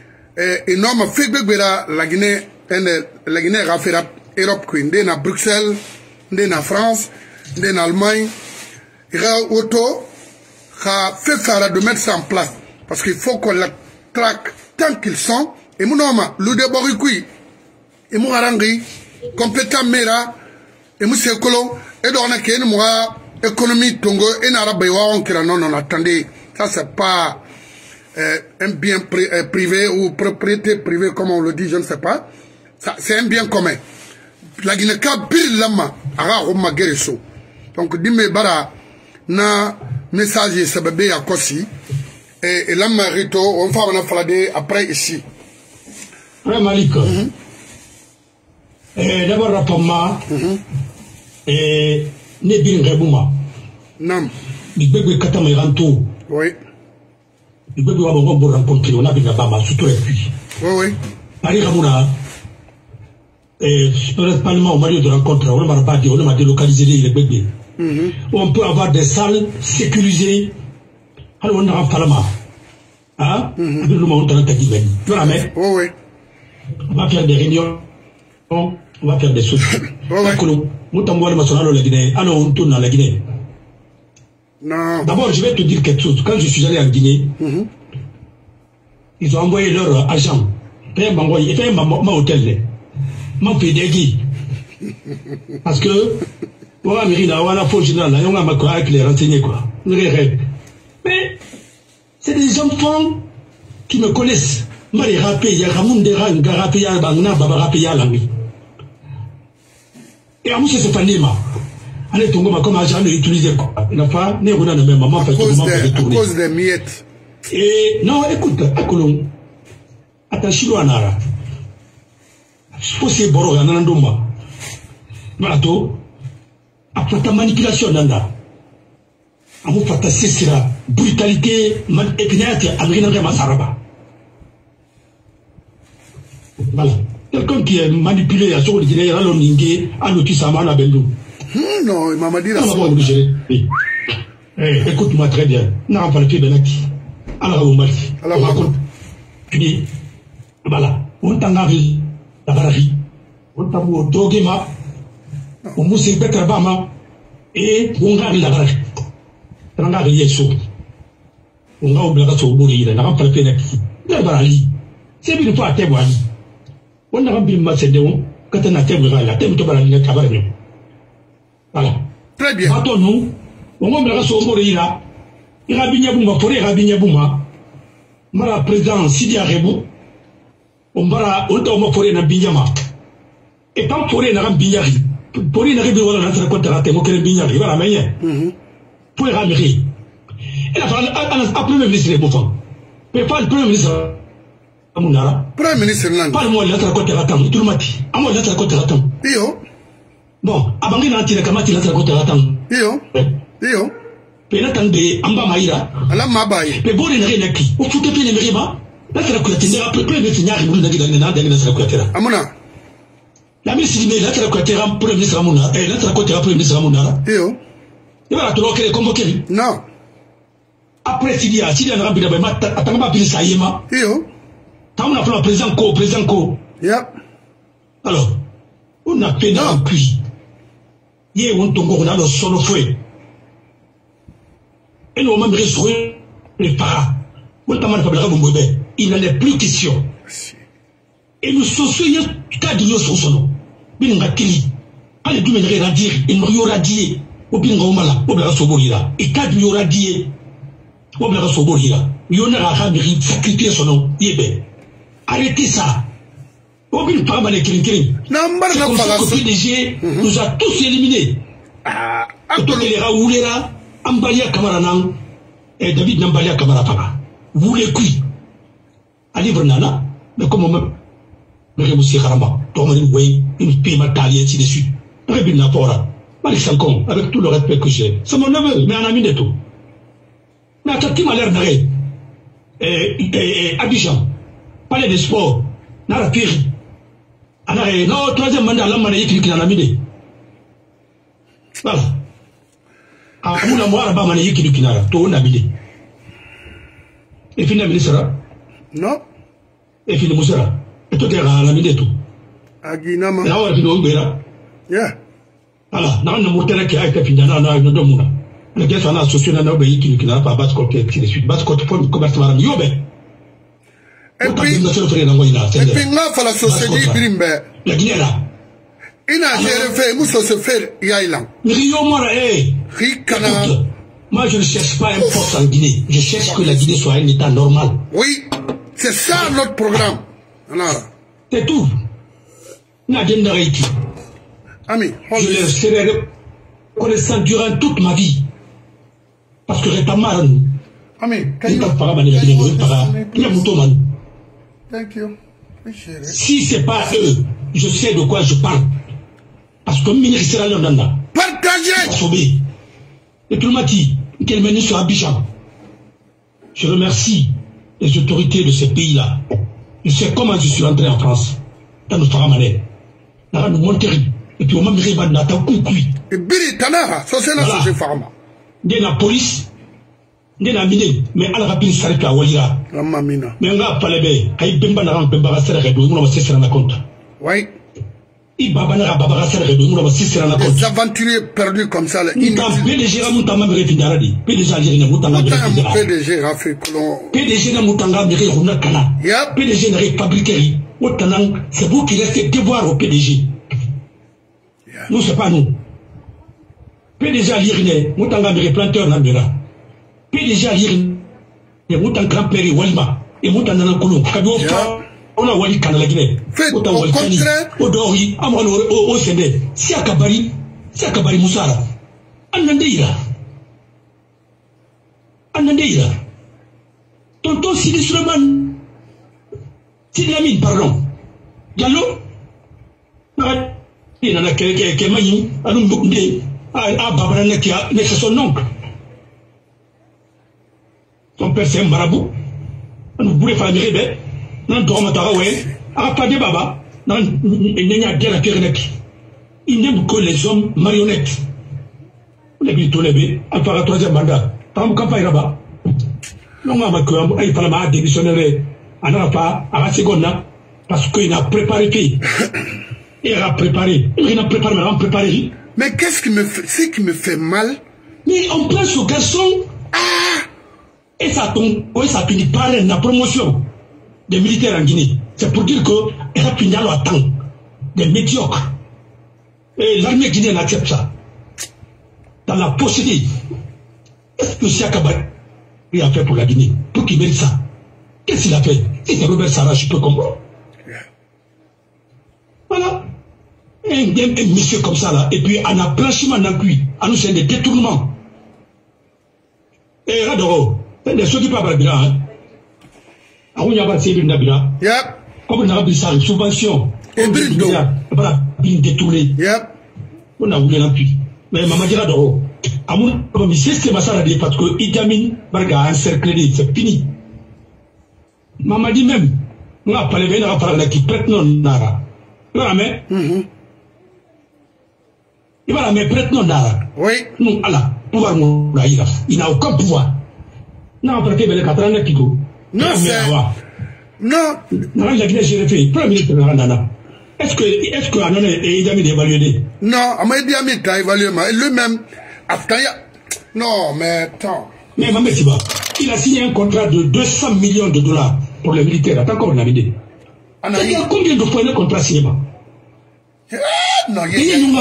et énorme fait bebera la Guinée la Guinée rafera Europe queen de na Bruxelles de na France de na Allemagne ira auto a fait faire de mettre ça en place parce qu'il faut qu'on la traque tant qu'ils sont et mon homme le déborikui et mon harangi compétent mera et monsieur Kolo, et donc on a qu'une moi économie tongo et n'arabe on qui non non attendez ça c'est pas euh, un bien pri euh, privé ou propriété privée comme on le dit je ne sais pas ça c'est un bien commun la Guinée ka bir lama ara o magereso donc dime bara na message sababe à Kossi et, et lama rito on va on falade après ici ouais Malik mm-hmm. Et d'abord rapidement mm-hmm. Et ne bin rebuma non bibebe katama iranto oui bibebe wa bongo bon rencontrer on a bien baba surtout et puis oui oui Paris Ramuna et principalement au milieu de rencontre on m'a pas dit on m'a délocalisé les bébés mm-hmm. On peut avoir des salles sécurisées alors on a un palama hein mm-hmm. Le monde dans ta guimène tu vois mais oui oui on va faire des réunions on va faire des choses non. D'abord, je vais te dire quelque chose. Quand je suis allé en Guinée, mm-hmm. Ils ont envoyé leur agent. Ils m'ont envoyé, ils m'ont hôtel. Ils m'ont fait des guides. Parce que On a mis là, on a faux général, on a ma avec les renseignés, quoi. Mais, c'est des enfants qui me connaissent. Mari rappé, il y a Ramoun Dera, il y a rappé, il y a Bangna, Baba rappé, il y a l'ami. Et à moi, c'est pas Nima. Allez, ton gomme, comme à jamais utilisé, quoi. Il n'a pas, né, on a le même maman, fait tout le monde peut tourner. À cause des miettes. Et, non, écoute, à Colomb, attention à Nara. Je pense que c'est Boro, il y a un endoma. Voilà, toi, après ta manipulation, Nanda. À vous, fata sera brutalité, épinette, à Masaraba. Voilà. Quelqu'un qui est manipulé à ce qu'il y a l'oningé, à l'outil-sama, à Bendou. Non, il m'a dit la chose. Écoute-moi très bien. Non, pas le pied de l'acti. Alors, on m'a dit. Alors, tu dis, voilà, on t'a envie, la barari, on t'a vu au dogema, on m'a dit, Betrabama, et on a la barari. On a rien sur. On a oublié sur le bourri, on n'a pas le pied d'acti. La barari, c'est une fois à témoigner. On a rempli le match de on, quand on a témoigné, la thème de la cabaret. Voilà. Très bien. Attends-nous, on va me la sauver au Ira. Il y a bien Bouma, pour les Rabina Bouma. Mara président Sidi Arebo. On va on pour les Binyama. Et tant pour les Binyari. Pour les Nabi, on a un train de la Témo que les Binyari. Voilà, mais. Pour les Ramiri. Et la fin, après le ministre des Bouffants. Mais pas le premier ministre. Amunara. Premier ministre Land. Pas le mot de la côté Ratam. Tout le matin. À moi, la côté Ratam. Yo. Bon, avant qu'il n'ait pas tiré la côté Ratam. Yo. Yo. Penatande amba maïra. Ala mabaye. Pe bore na renaki. O fuke pe ne meriba. La sera kuatendera pe pe me tinyari mulu na gida na na sera kuatera. Amuna. La ministre me la sera kuatera premier ministre Amuna. Eh la sera kuatera premier ministre Amuna. Yo. Et voilà to lokere convoquer. Non. Après Sidia, Sidia na rabida ba mata atanga bi sayema. Yo. Tamuna fa président ko président ko. Yeah. Alors, on a peine en pluie. Yé on tongo on a le solo fouet. Et nous, on m'a restauré les paras. Il n'en est plus question. Et nous sommes sur quatre de nos sources. Bien, on a kili. Allez, tu me radier. Il me radier. Ou bien, on m'a là. On m'a soborira. Et quatre de radier. On m'a soborira. Il y en a un ramiri, faculté son nom. Yébé. Arrêtez ça. Ou bien, pas mal écrit. Non, c'est comme ça que le P D G nous a tous éliminés. Ah, les Raoulera. Ambalia Kamaranang et David Nambalia Kamarapara. Vous les cuits. À livre Nana, mais comme on me réussit Harama, Tomarin Way, une pima taille, ainsi de suite. Rébin Napora, Marie-Sancon, avec tout le respect que j'ai. C'est mon neveu, mais un ami de tout. Mais à qui m'a l'air d'arrêt. Et Abidjan, palais des sports, Nara Piri. Non, troisième mandat, l'homme m'a dit qu'il en a mis. Voilà. Ah, on a moi là-bas, mané qui du kinara, tout on a mis. Et puis, ministre, non. Et puis, le moussera. Et tout est à la mine tout. Aguinama. Là, on a fini au Béra. Yeah. Voilà, dans le moteur qui a été fini dans la Nodomuna. Le gars, on a associé à Nobé qui n'a pas basse côté qui est suite. Basse côté pour le commerce à Yobe. Et puis, et puis, là, il la société Brimbe. La Guinée là. Il a fait, Moussa se fait, Yaïlan. Rio Mora, eh. Ricana. Moi, je ne cherche pas un poste en Guinée. Je cherche que la Guinée soit un État normal. Oui, c'est ça notre programme. C'est tout. Nadine Reiki. Ami, je le serai reconnaissant durant toute ma vie. Parce que Rétamar, Ami, thank you. Si ce n'est pas eux, je sais de quoi je parle. Parce que ministre sera là. Partagez! Et tout le monde dit qu'elle mène sur Abidjan. Je remercie les autorités de ces pays-là. Je sais comment je suis rentré en France. Dans nos faramalais. Dans nos montées. Et puis on m'a mis dans ta coucouille. Et Biri Tana, ça c'est là, c'est Farama. Dans la police. Dans la mine. Mais à la rapide, ça arrive à Walira. Mais on n'a pas les baies. Quand il bimba n'a pas de serre et on va se faire la compte. Oui. Il baba n'a pas de serre et on va se faire la compte. Les aventuriers perdus comme ça. Il t'a P D G à Moutama Mérifindari. P D G à Moutama Mérifindari. P D G a fait que P D G à Moutama Mérifindari. P D G n'a pas fabriqué. C'est vous qui restez devoir au P D G. Nous, c'est pas nous. P D G l'Irine, Moutanga de planteur Nambera. P D G l'Irine, Moutan grand-père Walima, et Moutan Nanakoulou, Kabio, on a Wali Kanala Guinée. Au contraire, au Dori, à mon au Séné, si à Kabari, si à Kabari Moussara. Anandeira. Anandeira. Tonton Sidi Suleman, Sidi Lamine, pardon. Diallo, il y en a qui est magnifique, à nous boucler, à Babrana qui a laissé son oncle. Son père c'est un marabout. Nous voulons faire des rébelles. Nous dormons à Rawé. À pas de baba. Il n'y a guère à Kérenek. Il n'aime que les hommes marionnettes. On a vu tout les bébés. À faire un troisième mandat. Par exemple, quand il y a là-bas. Non, mais il fallait pas démissionner. On n'a pas à la seconde. Parce qu'il a préparé. Il a préparé. Il a préparé, mais on a préparé. Mais qu'est-ce qui me fait, ce qui me fait mal? Mais on prend ce garçon. Ah! Et ça tombe, oui, ça finit par la promotion des militaires en Guinée. C'est pour dire que Rapinda attend des médiocres. Et l'armée guinéenne accepte ça. Dans la possibilité. Qu'est-ce que Siakaba a fait pour la Guinée? Pour qu'il mérite ça? Qu'est-ce qu'il a fait? Si c'est Robert Sarah, je peux comprendre. Voilà. Un, un, un monsieur comme ça là. Et puis, on a blanchiment dans le cuit. On nous fait des détournements. Et Radoro. C'est ceux qui parlent de la bilan. On y a pas de série de la bilan. Comme on a dit ça, une subvention. Et Brindo. Voilà, bien détourné. On a voulu l'appui. Mais maman dira d'or. À mon avis, c'est ma salle parce que Idamine, Barga a encerclé, c'est fini. Maman dit même, on a parlé bien, on a parlé qui prête non nara. Il va la mettre. Il va la mettre prête non nara. Oui. Non, Allah, pouvoir mon laïra. Il n'a aucun pouvoir. Non, parce que les quatre ans qui go. Non, c'est. Non. Non, il a Guinée, j'ai fait. Premier ministre de Randana. Est-ce que, est-ce que Anon et Idi Amin évalué? Non, Idi Amin t'a évalué, mais lui-même, après, non, mais attends. Mais Maman Tiba, il a signé un contrat de deux cents millions de dollars pour les militaires. Attends, comment on a vidé? Il y a combien de fois le contrat signé? Non, il y a. Il y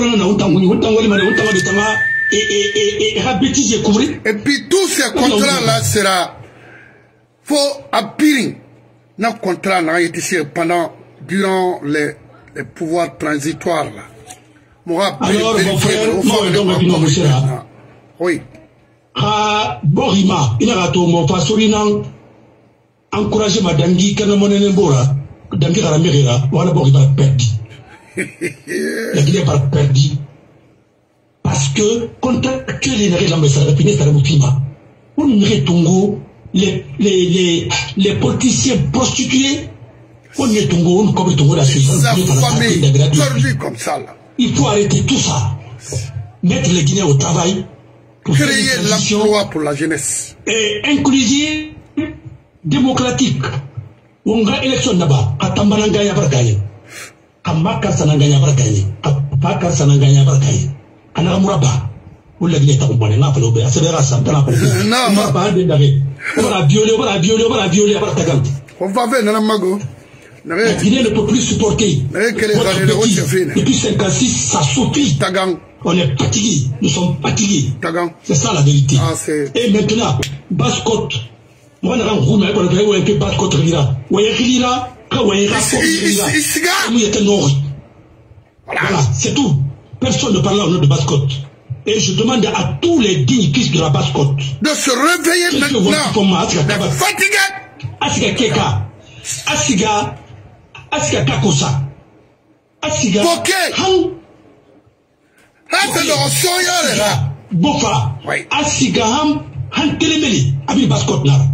a. Et, et, et, et, et puis tous ces contrats-là sera faut appuyer nos contrats pendant durant les, les pouvoirs transitoires là. Alors mon frère, non, monsieur là. Oui. Ah, Borima, il a raté mon façon encourager ma dangi quand mon ennembora, dangi à la mairie là, voilà Borima perdu. La Guinée par perdu. Parce que, contractuel et les gens ça finit par le climat. On irait Tongo, les, les, les, les politiciens prostitués, on irait Tongo, on comme Tongo la Suisse. Comme ça, là. Il faut arrêter tout ça. Mettre les Guinéens au travail. Pour créer l'emploi pour la jeunesse. Et inclusive, démocratique. On a élection là-bas. Katambaranga Yabaragaye. Kamaka Sanangaya Baragaye. Kapaka Sanangaya Baragaye. Anara Mouraba, ou la Guinée Taboumane, n'a pas l'obéi, c'est vrai, ça, t'en as pas l'obéi. Non, on va pas d'aller. On va violer, on va violer, on va violer, on va tagan. On va faire, Nana Mago. La Guinée ne peut plus supporter. Depuis cinquante-six, ça suffit. Tagan. On est fatigué, nous sommes fatigués. Tagan. C'est ça la vérité. Ah, et maintenant, Basse-Côte, moi, on a un roule, on a un peu Basse-Côte, Rira. Ou il y a Rira, ou il y a Rira. Voilà, c'est tout. Personne ne parle au nom de Basse-Côte. Et je demande à tous les dignes fils de la Basse-Côte de se réveiller maintenant. De fatiguer. Asiga Keka. Asiga. Asiga Kakosa. Asiga. Ok. Han. Ah, c'est le soya là. Bofa. Oui. Asiga Ham. Han Telemeli. Abi Basse-Côte là.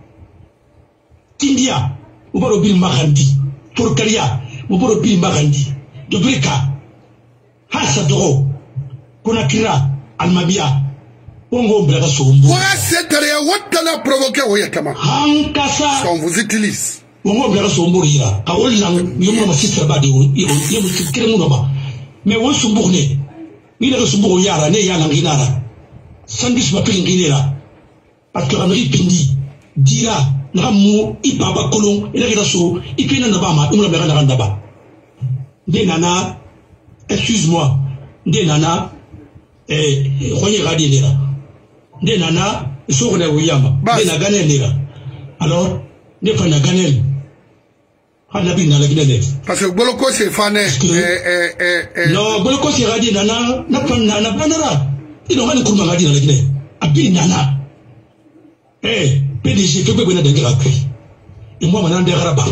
Tindia. Oubaro Bil Mahandi. Forcaria. Oubaro Bil Mahandi. De Breka. Hassadoro, Konakira, Almabia, Ongo Braga Sombo. Voilà, c'est derrière what t'as provoqué, Oyakama. Hankasa. On vous utilise. Ongo Braga Sombo, Ira. Kaolan, Yoma Sisra Badi, Yom Kiremunaba. Mais on se bourne. Il a reçu Yara, né Yananginara. Sandis Mapinginera. Parce que Ramri Pindi, Dira, Namu, Ipaba Kolon, et la Grasso, Ipina Nabama, Umra Randaba. Des nana. Excuse-moi, des nanas, eh Roger Radi Nera. De nana, sur le Wiyama. De na Ganel Nera. Alors, ne fa na Ganel. Hanabi na la Guinée. Parce que Boloko c'est fané. Non, Boloko c'est Radi nana, na fa na na banara. Il n'aura pas de Radi na la Guinée. Abi nana. Eh, P D G fait que vous n'avez pas de et moi maintenant des rabat.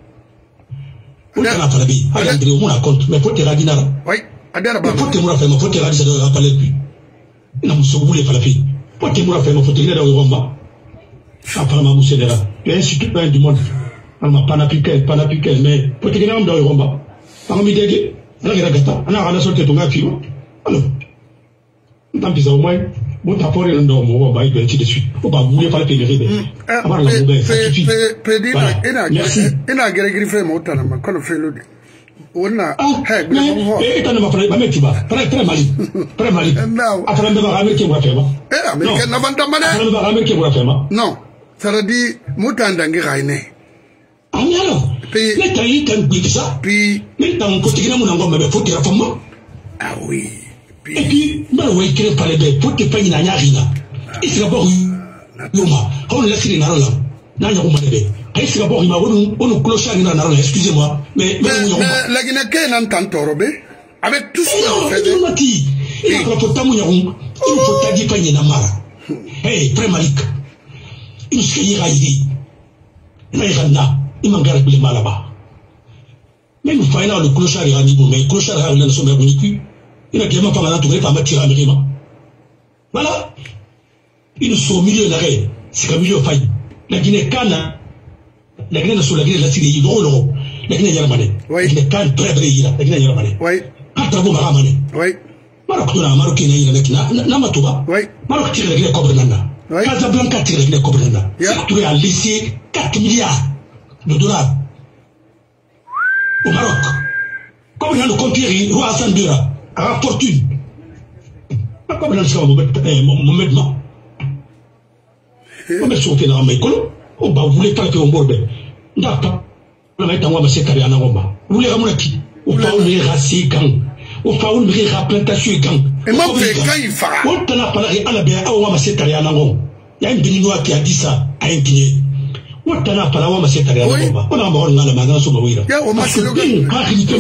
On a pas la vie. Allez, on raconte. Mais faut te radier là. Oui. Adara ba. Faut te moura faire. Faut te radier ça dans la palette puis. Il n'a pas se bouler par la fille. Faut te moura faire. Faut te aller dans le Rwanda. Après ma mousse là. Tu es institut plein du monde. On m'a pas n'appliqué, pas n'appliqué. Mais faut te aller dans le Rwanda. Parmi des gars. On a regardé. On a regardé sur ton affaire. Alors. Tant pis au moins. Bon, t'as pas rien dans mon bail de suite de suite. On va bouler par le périmètre. Avoir la mauvaise, ça suffit. Voilà. Merci. Il a griffé mon temps, ma qu'on fait le. On a. Ah, mais, et t'en as pas parlé, mais tu vas. Très, très mal. Très mal. Après, on va ramener qui va faire. Eh, Américain n'a pas de mal. Après, on va ramener qui va faire. Non. Ça veut dire, mouton d'anguiraine. Ah, mais alors. Les taillis, t'as oublié ça. Puis. Mais t'as un côté, mon angon, mais faut te rafraîchir. Ah oui. Et puis, je vais écrire par les bêtes, pour te payer une année. Et c'est d'abord une. On laisse les narons là. N'a pas de bébé. Et c'est d'abord une. On nous cloche à une narron, excusez-moi. Mais. Mais la Guinée n'entend pas, Robé. Avec tout ce qu'on fait. Il faut que tu il faut que tu aies une amara. Hey, très malik. Il faut que tu aies une amara. Il m'a gardé le mal là-bas. Mais nous faisons le clochard et Ranibou, mais le clochard et Ranibou sont bien. Il n'a pas mal entouré par ma tire à Mérima. Voilà. Ils sont au milieu de l'arrêt. C'est qu'un milieu failli. La Guinée Cana, la Guinée sur la Guinée de la Syrie, l'euro, la Guinée Yaramane. La Guinée Cana, très vrai, la Guinée Yaramane. Oui. Katrabo Maramane. Oui. Maroc, Maroc, Namatoba. Oui. Maroc tire la Guinée Cobrenana. Oui. Casablanca tire la Guinée Cobrenana. Tu as laissé quatre milliards de dollars au Maroc. Comme il y a le compteur, roi Hassan Dura. À fortune. Pourquoi vous n'avez pas mon médecin? On met sur le pied dans mes colos. On va vous les faire que on borde. D'accord. On va mettre en haut, c'est carré en haut. Vous les ramenez qui? On va vous les raser quand? On va vous les raplantation quand? Et moi, vous faites quand il fera? On t'en a parlé à la baie, à Ouama, c'est carré en haut. Il y a une Béninois qui a dit ça à un Guinéen. On t'en a parlé à Ouama, c'est carré en haut. On a mort dans la main sur ma ouïra. Il y a au moins le gars.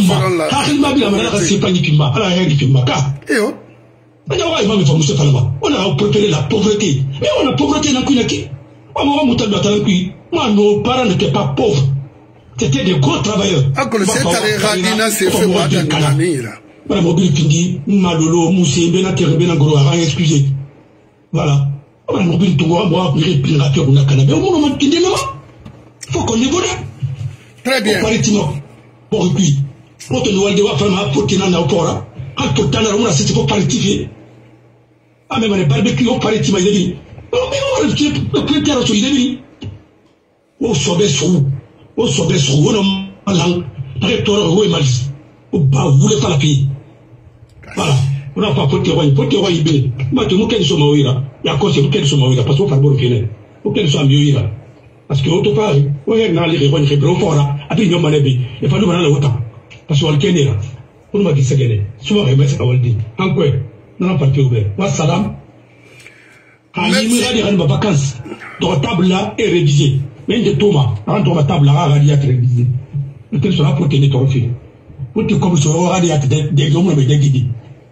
On a préparé la pauvreté. Et on a pauvreté dans le Kouinaki. Moi, nos parents n'étaient pas pauvres. C'était des gros travailleurs. Ah, que le secrétaire Radina s'est fait voir dans la famille, là. Voilà, mobile Kindi, Malolo, Moussé, Benater, Benangoro, excusez. Voilà. On a mobile Toua, moi, Pirateur, on a Canabé. Au moment Kindi, non. Faut qu'on évolue. Très bien. Pour lui, pour te nous aider à faire ma faute dans la pora, quand tout le temps, on a cessé pour paritifier. Ah, mais les barbecues ont paritifié, il est dit. Oh, mais on a le prétère sur les ennemis. Au sommet sous, au sommet sous, on a langue, prétoire, ou émalis. Au bas, vous voulez pas la fille. Voilà. On n'a pas poté roi, poté roi, il est. Moi, tu m'as qu'elle soit maouira. Il y a quoi, c'est qu'elle soit maouira, parce qu'on fait bon filet. Faut qu'elle soit mieux, parce que autre part, on est dans les réunions, les gros forts, après nous manébi, et pas nous maner autant, parce qu'on le connaît là, on m'a dit c'est gagné, souvent il m'a dit on dit, en quoi, nous n'avons pas pu ouvrir, wa salam, à l'immédiat des rênes vacances, dans table là est révisée, mais de Thomas, dans la table là, elle a été révisée, le tel sera pour tenir ton fil, pour te comme sur le radiat des hommes et des guides.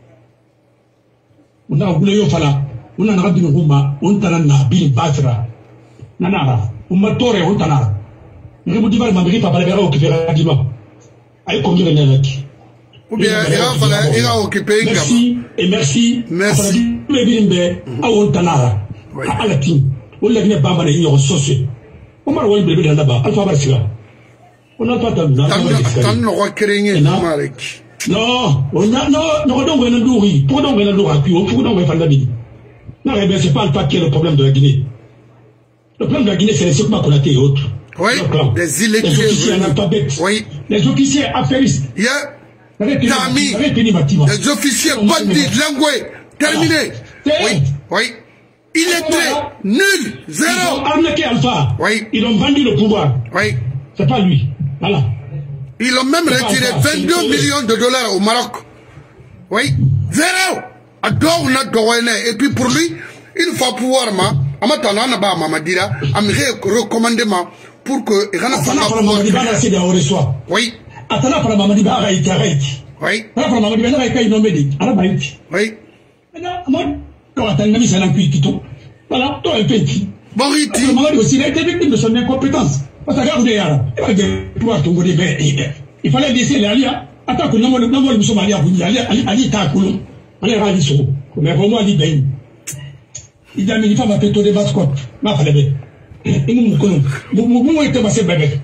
On a voulu y faire on a rabbi Rouma, on t'a n'a bil batra, nanara. Umatore utanara. Je vous dis pas ma grippe à Balbero qui fait radiment. Aïe, combien de nègres. Ou bien, il va falloir, il va occuper. Merci, et merci. Merci. Mais bien, mais, à Ontanara. À la team. On l'a bien pas mal et il y a saucé. On m'a envoyé bébé là-bas, Alpha Barcia. On n'a pas de. Tant de roi créé, non, Marek. Non, on a, non, non, donc, on a nourri. Pour donc, on a nourri, puis on peut donc, on va faire la vie. Non, eh bien, c'est pas le papier le problème de la Guinée. Le problème de la Guinée, c'est les Sekma Konaté et autres. Oui, les illettrés. Les officiers analphabètes. Oui. Les officiers affairistes. Yeah. Tami. Les officiers bandits, langués. Terminé. Oui. Oui. Illettrés. Nul. Zéro. Ils ont arnaqué Alpha. Oui. Ils ont vendu le pouvoir. Oui. C'est pas lui. Voilà. Ils ont même retiré vingt-deux millions de dollars au Maroc. Oui. Zéro. Adore na doine. Et puis pour lui, il faut pouvoir ma, amatana na ba mamadira, amire recommandement pour que il rana pas pouvoir. C'est dans reçoit. Oui. Atana para mamadi ba raiti raiti. Oui. Para para mamadi ba na kai no medi. Ala ba iti. Oui. Maintenant, moi, quand atana mi sana kui kito. Voilà, toi un petit. Bon iti. Mamadi aussi il a été victime de son incompétence. Parce que regarde yara. Il va pouvoir tomber des ben. Il fallait laisser les alliés. Attends que nous nous nous sommes allés à Bounia, allez allez ta coulon. Allez rali so. Mais pour moi dit ben. Il a mis une femme à péto de basse quoi. Ma fallait bien. Et nous nous connaissons. Vous vous vous êtes passé bébé.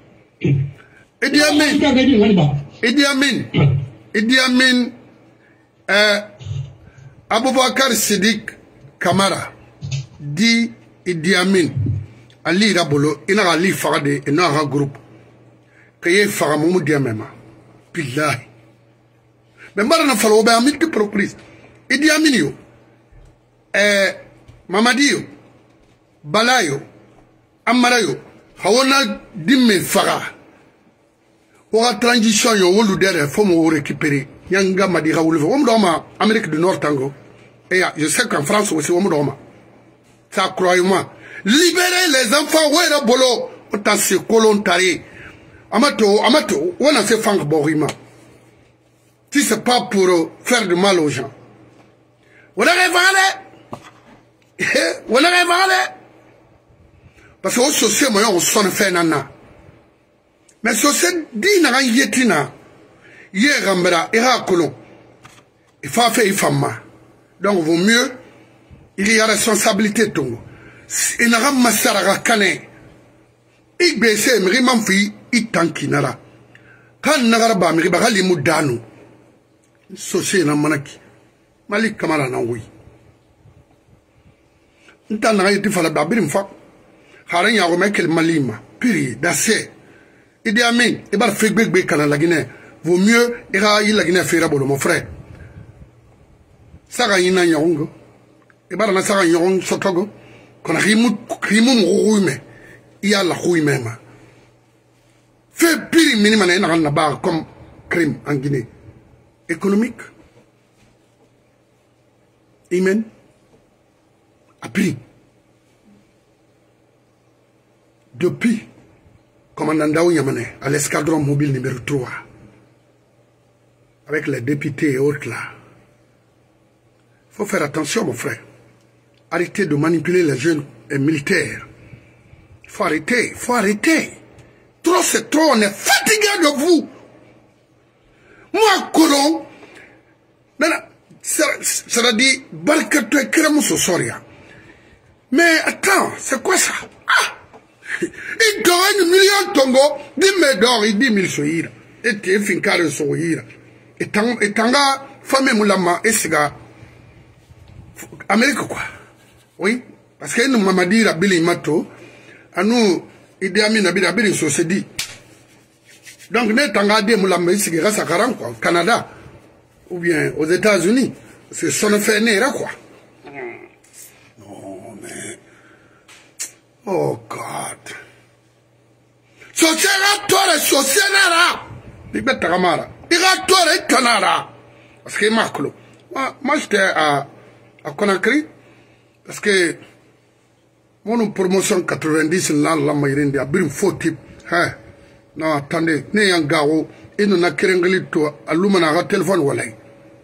Idi Amin. Idi Amin. Idi Amin. Euh, Aboubakar Siddiq Kamara dit Idi Amin. Ali Rabolo, il a Ali Farade, il a un groupe. Qu'il Faramou Diamema. Pillahi. Mais maintenant, il faut faire un multiple reprises. Idi Amin yo. Eh, Mamadi yo. Balayo. Amarayo. Hawana Dimme Fara. Oura transition yo wolu dere faut me récupérer yanga madira wolu on doma Amérique du Nord tango et je sais qu'en France aussi on doma ça croyez-moi libérer les enfants wera bolo autant se colontari amato amato on a fait fang borima si c'est pas pour faire du mal aux gens on a révélé on a révélé parce que au social moyen on sonne fait nana. Mais si on dit n'a yetina, hier rambera, ira colon, il faut faire une femme. Donc vaut mieux, il y a responsabilité tout. Il n'a pas massara kane. Il baisse, mais il m'en fait, il tanki nara. Quand n'a pas mais il va aller moudano. Socié na manaki. Malik kamara na oui. N'ta n'a été fait la babine fa. Haran ya remet quel malima. Piri, d'assez. Idi Amin, il va faire bébé quand la Guinée. Vaut mieux, il va y la Guinée faire bolo, mon frère. Ça va y na yongo. Il va na ça yongo sotogo. Qu'on a rimou, rimou rouime. Il y a la rouille même. Fait pire minimum na na bar comme crime en Guinée. Économique. Amen. A pris. Depuis. Commandant Daou Yamane, à l'escadron mobile numéro trois, avec les députés et autres là. Il faut faire attention, mon frère. Arrêtez de manipuler les jeunes et militaires. Il faut arrêter, il faut arrêter. Trop c'est trop, on est fatigué de vous. Moi, colon, ça veut dire, balkatu et kremuso soria. Mais attends, c'est quoi ça? Ah! Il gagne un million de tongo, dix mille d'or et dix mille soïra. Et tu es fin carré soïra. Et tanga, famille moulama, et c'est gars. Amérique quoi? Oui, parce que nous m'avons dit la Billy Mato, à nous, il dit à nous, il a bien se dit. Donc, nous tanga de moulama, c'est grâce à Karan quoi, au Canada, ou bien aux États-Unis. C'est son fait né là quoi. Non, mais. Oh God. Sociéra tore sociéra. Bibe tagamara. Ira tore tanara. Parce que Marclo. Moi, moi j'étais à à Conakry parce que mon promotion quatre-vingt-dix là la maïrinde a bien faux type. Hein. Non attendez, né yangaro et nous n'a kerengeli to alumana ga téléphone walay.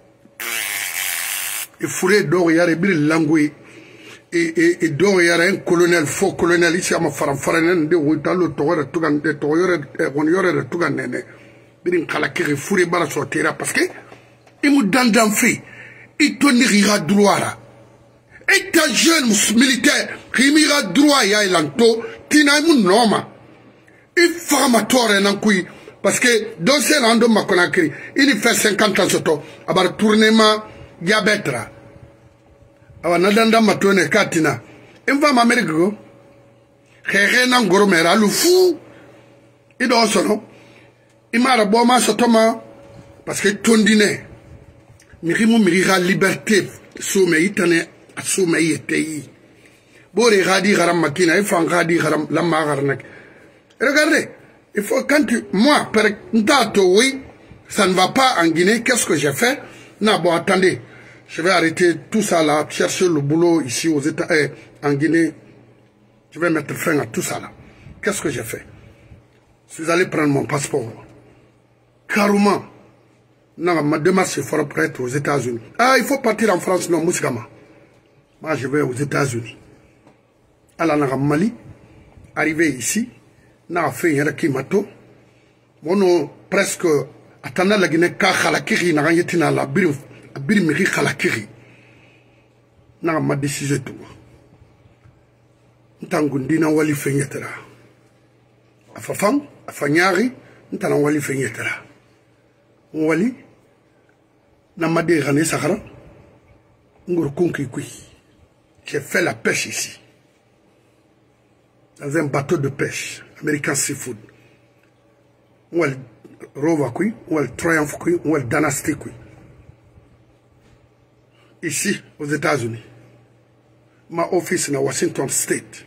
Il fourait d'or yare bil langui. Et, et donc, il y a un colonel, faux colonel, ici, à ma faran de Witalo, Torre, Tugan, de Torre, Ronniore, de Tuganene. Birin Kalakiri, Fouri Bara sortira, parce que, il m'a donné d'un fait, il te n'ira droit là. Et un jeune militaire, il m'ira droit, il y a l'anto, Tina mon nom. Il fera ma torre en couille, parce que, dans ce land, ma Conakry, il fait cinquante ans, surtout, à bar tournement, diabète là. Awa nadanda matone katina imva ma America go khege na ngoro mera lu fu ido sono imara boma sotoma parce que tondine mirimu mirira liberté soume itane soume yetei bore gadi garam makina ifan gadi garam lamma garnak regardez il faut quand tu, moi per ntato oui ça ne va pas en Guinée qu'est-ce que j'ai fait na bon attendez Je vais arrêter tout ça là, chercher le boulot ici aux États, eh, en Guinée. Je vais mettre fin à tout ça là. Qu'est-ce que j'ai fait? Je suis allé prendre mon passeport. Carrément. Non, ma démarche est fort prête aux États-Unis. Ah, il faut partir en France, non, Moussikama. Moi, je vais aux États-Unis. À la Mali, arrivé ici, n'a fait un rakimato. Mon presque, attendant la Guinée, car Khalakiri n'a rien été dans la birim, birimiri Khalakiri. N'a ma décision tout. Ntangundina wali fenyetera. Afafang, afanyari, ntana wali fenyetera. Wali, n'a ma dérangé Sahara. J'ai fait la pêche ici. Dans un bateau de pêche, American Seafood. Ou elle Rova kui, ou elle Triumph kui, ou elle Dynasty kui. Ici, aux États-Unis. Ma office na Washington State.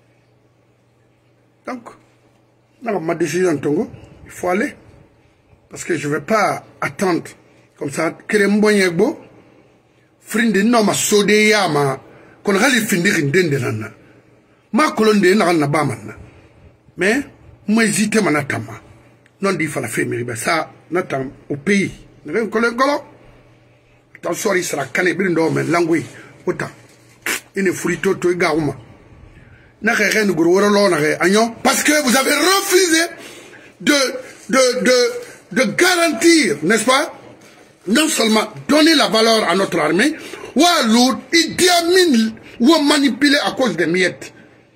Donc, dans ma décision Tongo, il faut aller. Parce que je ne vais pas attendre comme ça. Kerembonyegbo, frinde no ma sode yama, kon gali findir indende nana. Ma kolonde na na bamanna. Mais, moi hésiter manatama. Non di fala fe miriba ça natam au pays. Ne kolo kolo. Tant sori sera kané bindo men langui autant. Ine frito to gauma. Na rien de gros na agnon parce que vous avez refusé de de de de garantir, n'est-ce pas? Non seulement donner la valeur à notre armée, ou à l'autre, il diamine ou manipuler à cause des miettes.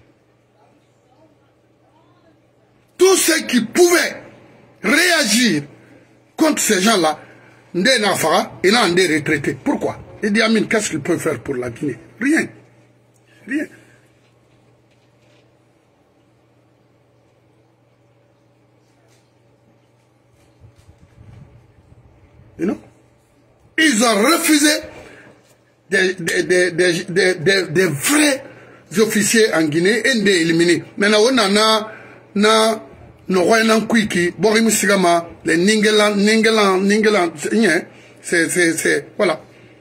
Tous ceux qui pouvaient réagir contre ces gens-là, Ndé Nafara, il a un des retraités. Pourquoi? Il dit Amin, qu'est-ce qu'il peut faire pour la Guinée? Rien. Rien. You know? Ils ont refusé des, des, des, des, des, des, des vrais officiers en Guinée et des éliminés. Maintenant, on a na na no Kwiki, Borim Sigama, les Ningelan, Ningelan, Ningelan, c'est, c'est, c'est, voilà.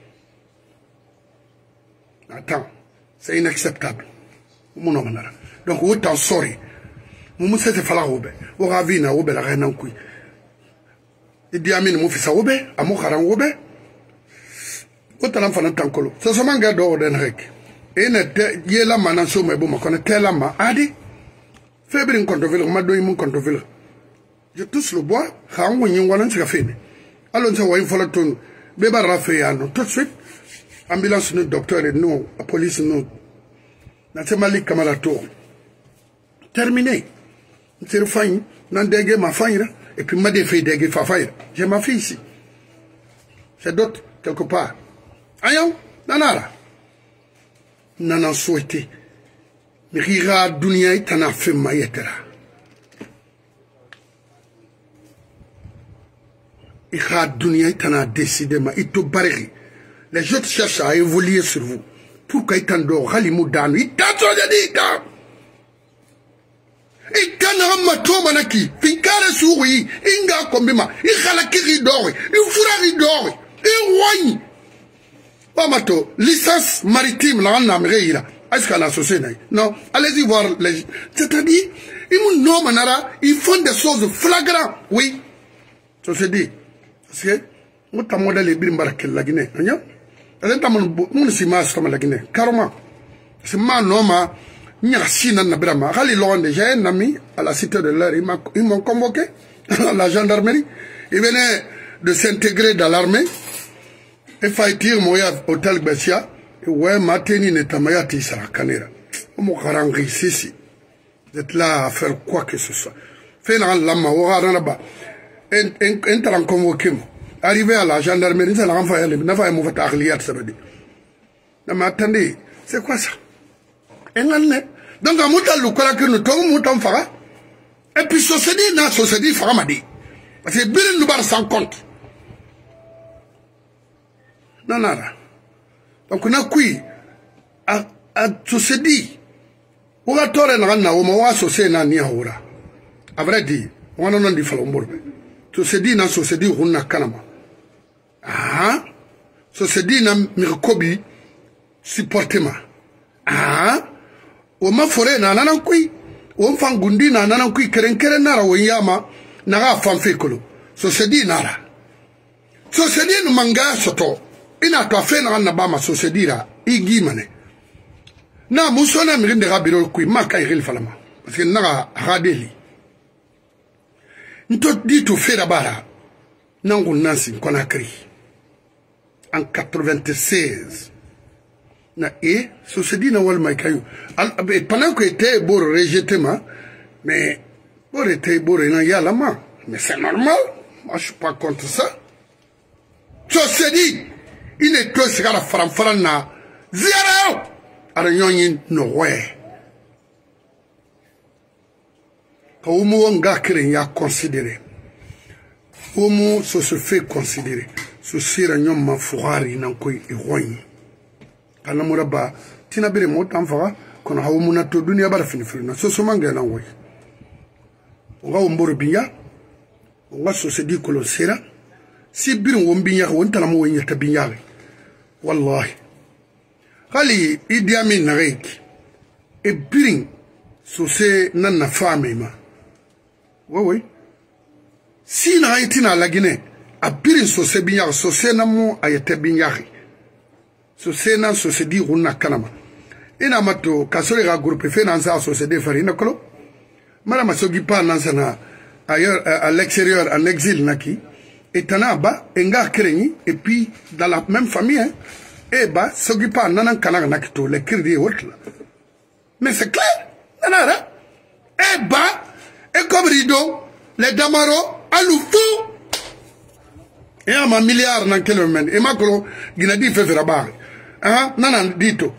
Attends, c'est inacceptable. Donc, autant sorry. Nous sommes fait la robe. Au ravine, robe la reine en Kwiki. Il dit Amin, mon fils a robe, à mon caran robe. Autant l'enfant en tankolo. Ça se mange d'or d'un rec. Et n'était, y est la mananso, mais bon, ma connaît telle ma adi. Fébrin contre ville, ma doy mon contre ville. Je touche le bois, ram ou yon walan s'est fait. Alors, ça va une fois la tonne. Béba Raphaël, tout de suite. Ambulance, nous, docteur et nous, la police, nous. N'a malik kamalato. Terminé. C'est le faille. N'en dégué ma faille. Et puis, m'a défait dégué fa faille. J'ai ma fille ici. J'ai d'autres, quelque part. Ayon, nanara. Nanan souhaité. Rira dunia itana fait mayetera. Ira dunia itana décidé ma ito barri. Les autres cherchent à évoluer sur vous. Pourquoi itan do halimou danu itan so jadi itan. Itan ramma to manaki. Finkare souri inga kombima. Ikhala kiri dori. Ifurari dori. Iwani. Bamato licence maritime la en Amérique. Est-ce qu'elle a associé? Non. Allez-y voir les... C'est-à-dire, ils n'ont pas, ils font des choses flagrantes. Oui. Ça se dit. Parce que, moi, je modèle les bimbarakel la Guinée. Vous voyez? Je suis master la Guinée. Carrément. C'est ma nom, il y a six ans, j'ai un ami à la cité de l'air. Ils m'ont convoqué à la gendarmerie. Ils venaient de s'intégrer dans l'armée. Et Faïtir, moi, hôtel Bessia. Ouais, Mateni Netamayati sera canera. Mon carangri, si, si. Vous êtes là à faire quoi que ce soit. Fait dans l'âme, au Haranaba. Entrant convoqué. Arrivé à la gendarmerie, ça l'a renvoyé. Il n'a pas eu mauvais arliat, ça veut dire. Non, mais attendez, c'est quoi ça? Donc, à Moutal, le quoi que nous tombe, Moutam Fara. Et puis, société, n'a société, Fara m'a dit. Parce que Bill nous barre sans compte. Non, non, non. Donc, on a qui à se dit, on a tort en rana, on m'a associé à Niaoura. À vrai dire, on a non dit Falombourbe. Se dit, non, se dit, on a Kanama. Ah, société na mirkobi supportement ah o ma foré na nanan kui o fangundi na nanan kui keren keren nara wonyama na ga fanfe kolo société nara société no manga soto ina to afe na na ba ma société ra igi mane na musona mi rinde rabiro kui maka iril falama parce que na radeli nto di to fera bara nangu nansi Conakry en quatre-vingt-seize na e société na wal mai kayu pendant que était beau rejeté ma mais beau était beau na yala ma mais c'est normal moi je suis pas contre ça société il est tout ce la faram faram na zéro ara nyonyi no we ko mu wanga kiren ya considérer Omo so se fait considérer so sira nyom ma fuari nan koy e roñ kana muraba tina bere mo tan fa kono hawu na to dunia bara fini fini so so manga nan woy nga womboro binya nga so se di ko lo sira si birin won binya won tan mo wonya ta binya wallahi khali Idi Amin na rek e birin so se nan na fami ma wo woy si na itina la Guinée a birin so se binya so se na mo ayete binya so se na so se di runa kanama ina mato kasore ga groupe finance so se de farina kolo mara masogi pa nansa na ailleurs à l'extérieur en exil naki et tanaba enga kreni et puis dans la même famille hein, et bah sogi pa nanan kananga nakito le crédit autre mais c'est clair nanara et bah et comme rideau les damaro alufu et un milliard dans quel moment et macro ginadi fait faire bar hein nanan dito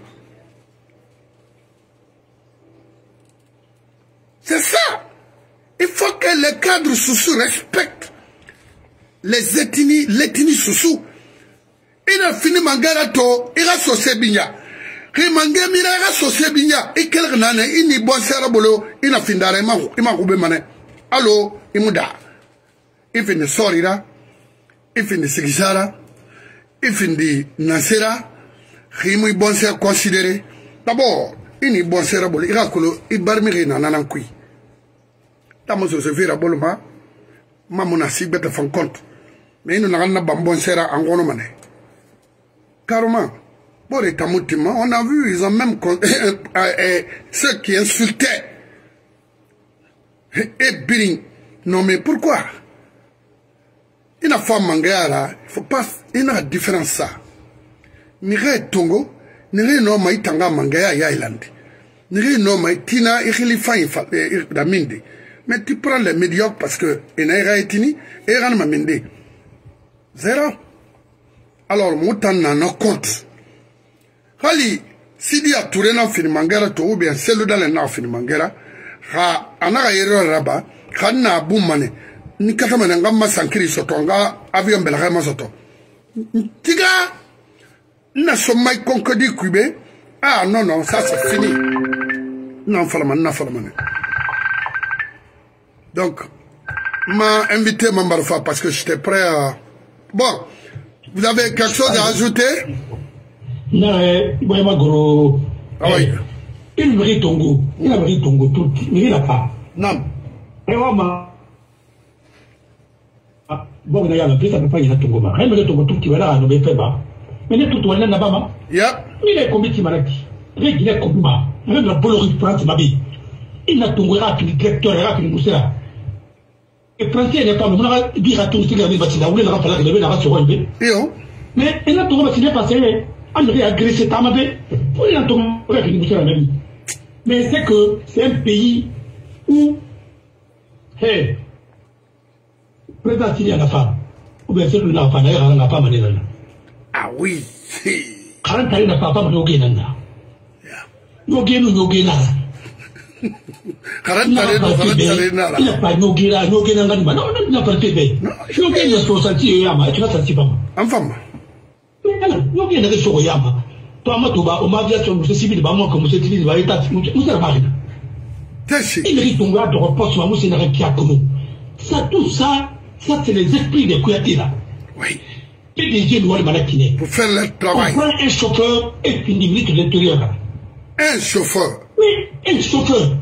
c'est ça il faut que les cadres sous respectent les ethnies l'ethnie sous il a fini mangara to il a saucé binya il mangé mira il a saucé binya et quel nane il ni bon serabolo il a fini d'arrêt il m'a coupé mané allo il m'a il finit sorira il finit sigizara il finit nasera il m'a bon ser considéré d'abord il ni bon serabolo il a colo il barmire na nanan kui tamo so se fera bolma mamuna sibeta fan compte mais nous n'avons pas bon sera en gros mané carrément pour les tamutima on a vu ils ont même ceux qui insultaient et biring non mais pourquoi il a fait mangara il faut pas il y a différence ça nire tongo nire no mai tanga mangaya ya island nire no mai tina ikili fain fa da minde mais tu prends les médiocres parce que il n'a pas été et ran ma minde zéro alors moutan na no compte hali sidi a touré na fini mangara to ou bien celle dans le na fini mangara ha anaka yero raba kana bumane ni katama nga ma sankiri soto nga avion bela ma soto tiga na somai konkodi kube ah non non ça c'est fini non falama na falama donc m'a invité Mambarfa parce que j'étais prêt à bon vous avez quelque chose à ajouter non bon ma gros ah oui il me tongo il a me tongo tout il n'a pas non et moi bon il y a la piste à pas il a tongo ma il me tongo tout qui va là no be peba mais ne tout wala na ba ma yeah il est commis malaki il est commis ma avec la bolorie France ma vie il a tongo là qui directeur là qui nous sera et français n'est pas nous on dire à tout ce qu'il y a bâti là où les enfants là qui devaient là sur un bé mais il a tongo c'est passé on aurait agressé Tamabé pour il a tongo là qui nous sera même mais c'est que c'est un pays où hey président il y a la femme ou bien c'est le n'a pas d'ailleurs n'a pas mané là ah oui quand il n'a pas pas mané au Guinana no Guinu no Guinana quand il n'a il n'a pas no Guinana no Guinana non non il n'a pas fait no Guinu so senti yama tu vas sentir pas enfin no Guinana so yama toi ma tuba o ma via sur le civil ba moi comme c'est dit va état nous ça va il mérite ton gars de repos sur moi c'est une qui a comme ça tout ça ça c'est les esprits des Kouyaté là oui P D G doit le manakiner. Pour faire leur travail. On prend un chauffeur et une minute de l'intérieur. Un chauffeur. Oui, un chauffeur.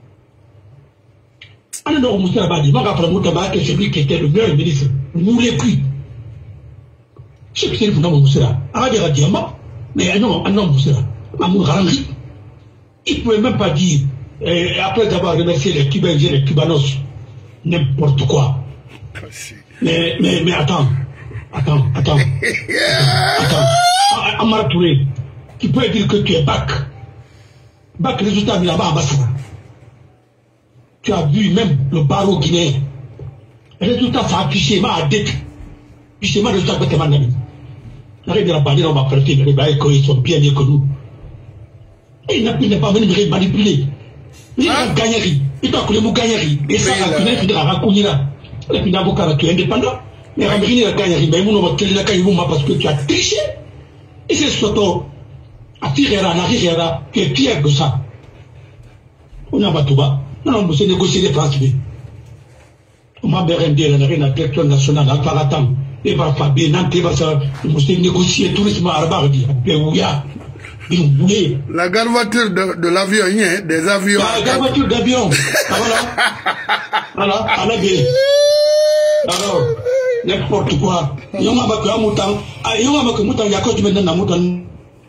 Alors, on m'a dit, moi, après Moutaba, que celui qui était le meilleur ministre, nous ne voulons plus. Je sais que c'est le fondement de Moussera. Arabie Radiama, mais non, un homme Moussera. Amour Rangri. Il ne pouvait même pas dire, euh, après avoir remercié les Cubains et les Cubanos, n'importe quoi. Mais, mais, mais attends. Attends, attends. Attends. Amara Touré, qui peut dire que tu es bac. Bac, résultat, là-bas, à Bassara. Tu as vu même le barreau guinéen. Le résultat, ça a affiché, m'a dette. Affiché, m'a résultat, que tu m'as dit. Arrête de la parler, on m'a prêté, mais les bails, ils sont bien mieux que nous. Et il n'a pas venu me manipuler. Il a gagné. Il a coulé mon gagné. Et ça, la finale, il a raconté là. Et puis, l'avocat, tu es indépendant. Mais Ramiri n'a gagné. Mais vous n'avez pas gagné parce que tu as triché. Et c'est surtout, à Tirera, à Rirera, tu es fier de ça. On a battu bas. Non, non, c'est négocier les places. On m'a bien dit, on a une direction nationale, à Faratam. Et par Fabien, Nantes, on s'est négocié le tourisme à Arbardi, à Péouya. La garvoiture de, de l'avion, hein, des avions. La garvoiture d'avion. Voilà. Voilà, à la baie. Alors, n'importe quoi. Yon m'a battu à Moutan. Ah, yon m'a battu à Moutan, il y a quoi tu me donnes à Moutan?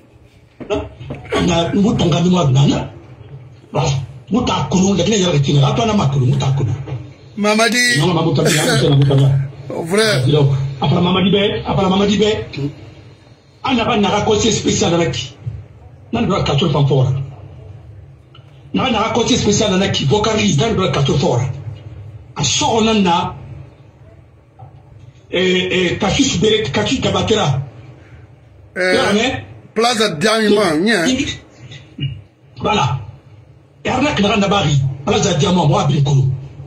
On a Moutan Gami Mouadnana. Bon, Moutan Koulou, le clé de la Attends, ma Koulou, Moutan Koulou. Mamadi. Non, ma Moutan, c'est la Moutan. Vrai. Après Mamadi Bé, après Mamadi Bé, on n'a pas un conseil spécial avec. Nan doit quatre fois fort. Nan a côté spécial dans qui vocalise nan doit quatre fois. A sort nan na et et Kachis Beret Kachis Kabatera. Eh Plaza Diamant, nia. Voilà. Et arnak na bari, Plaza Diamant moi Binkulu.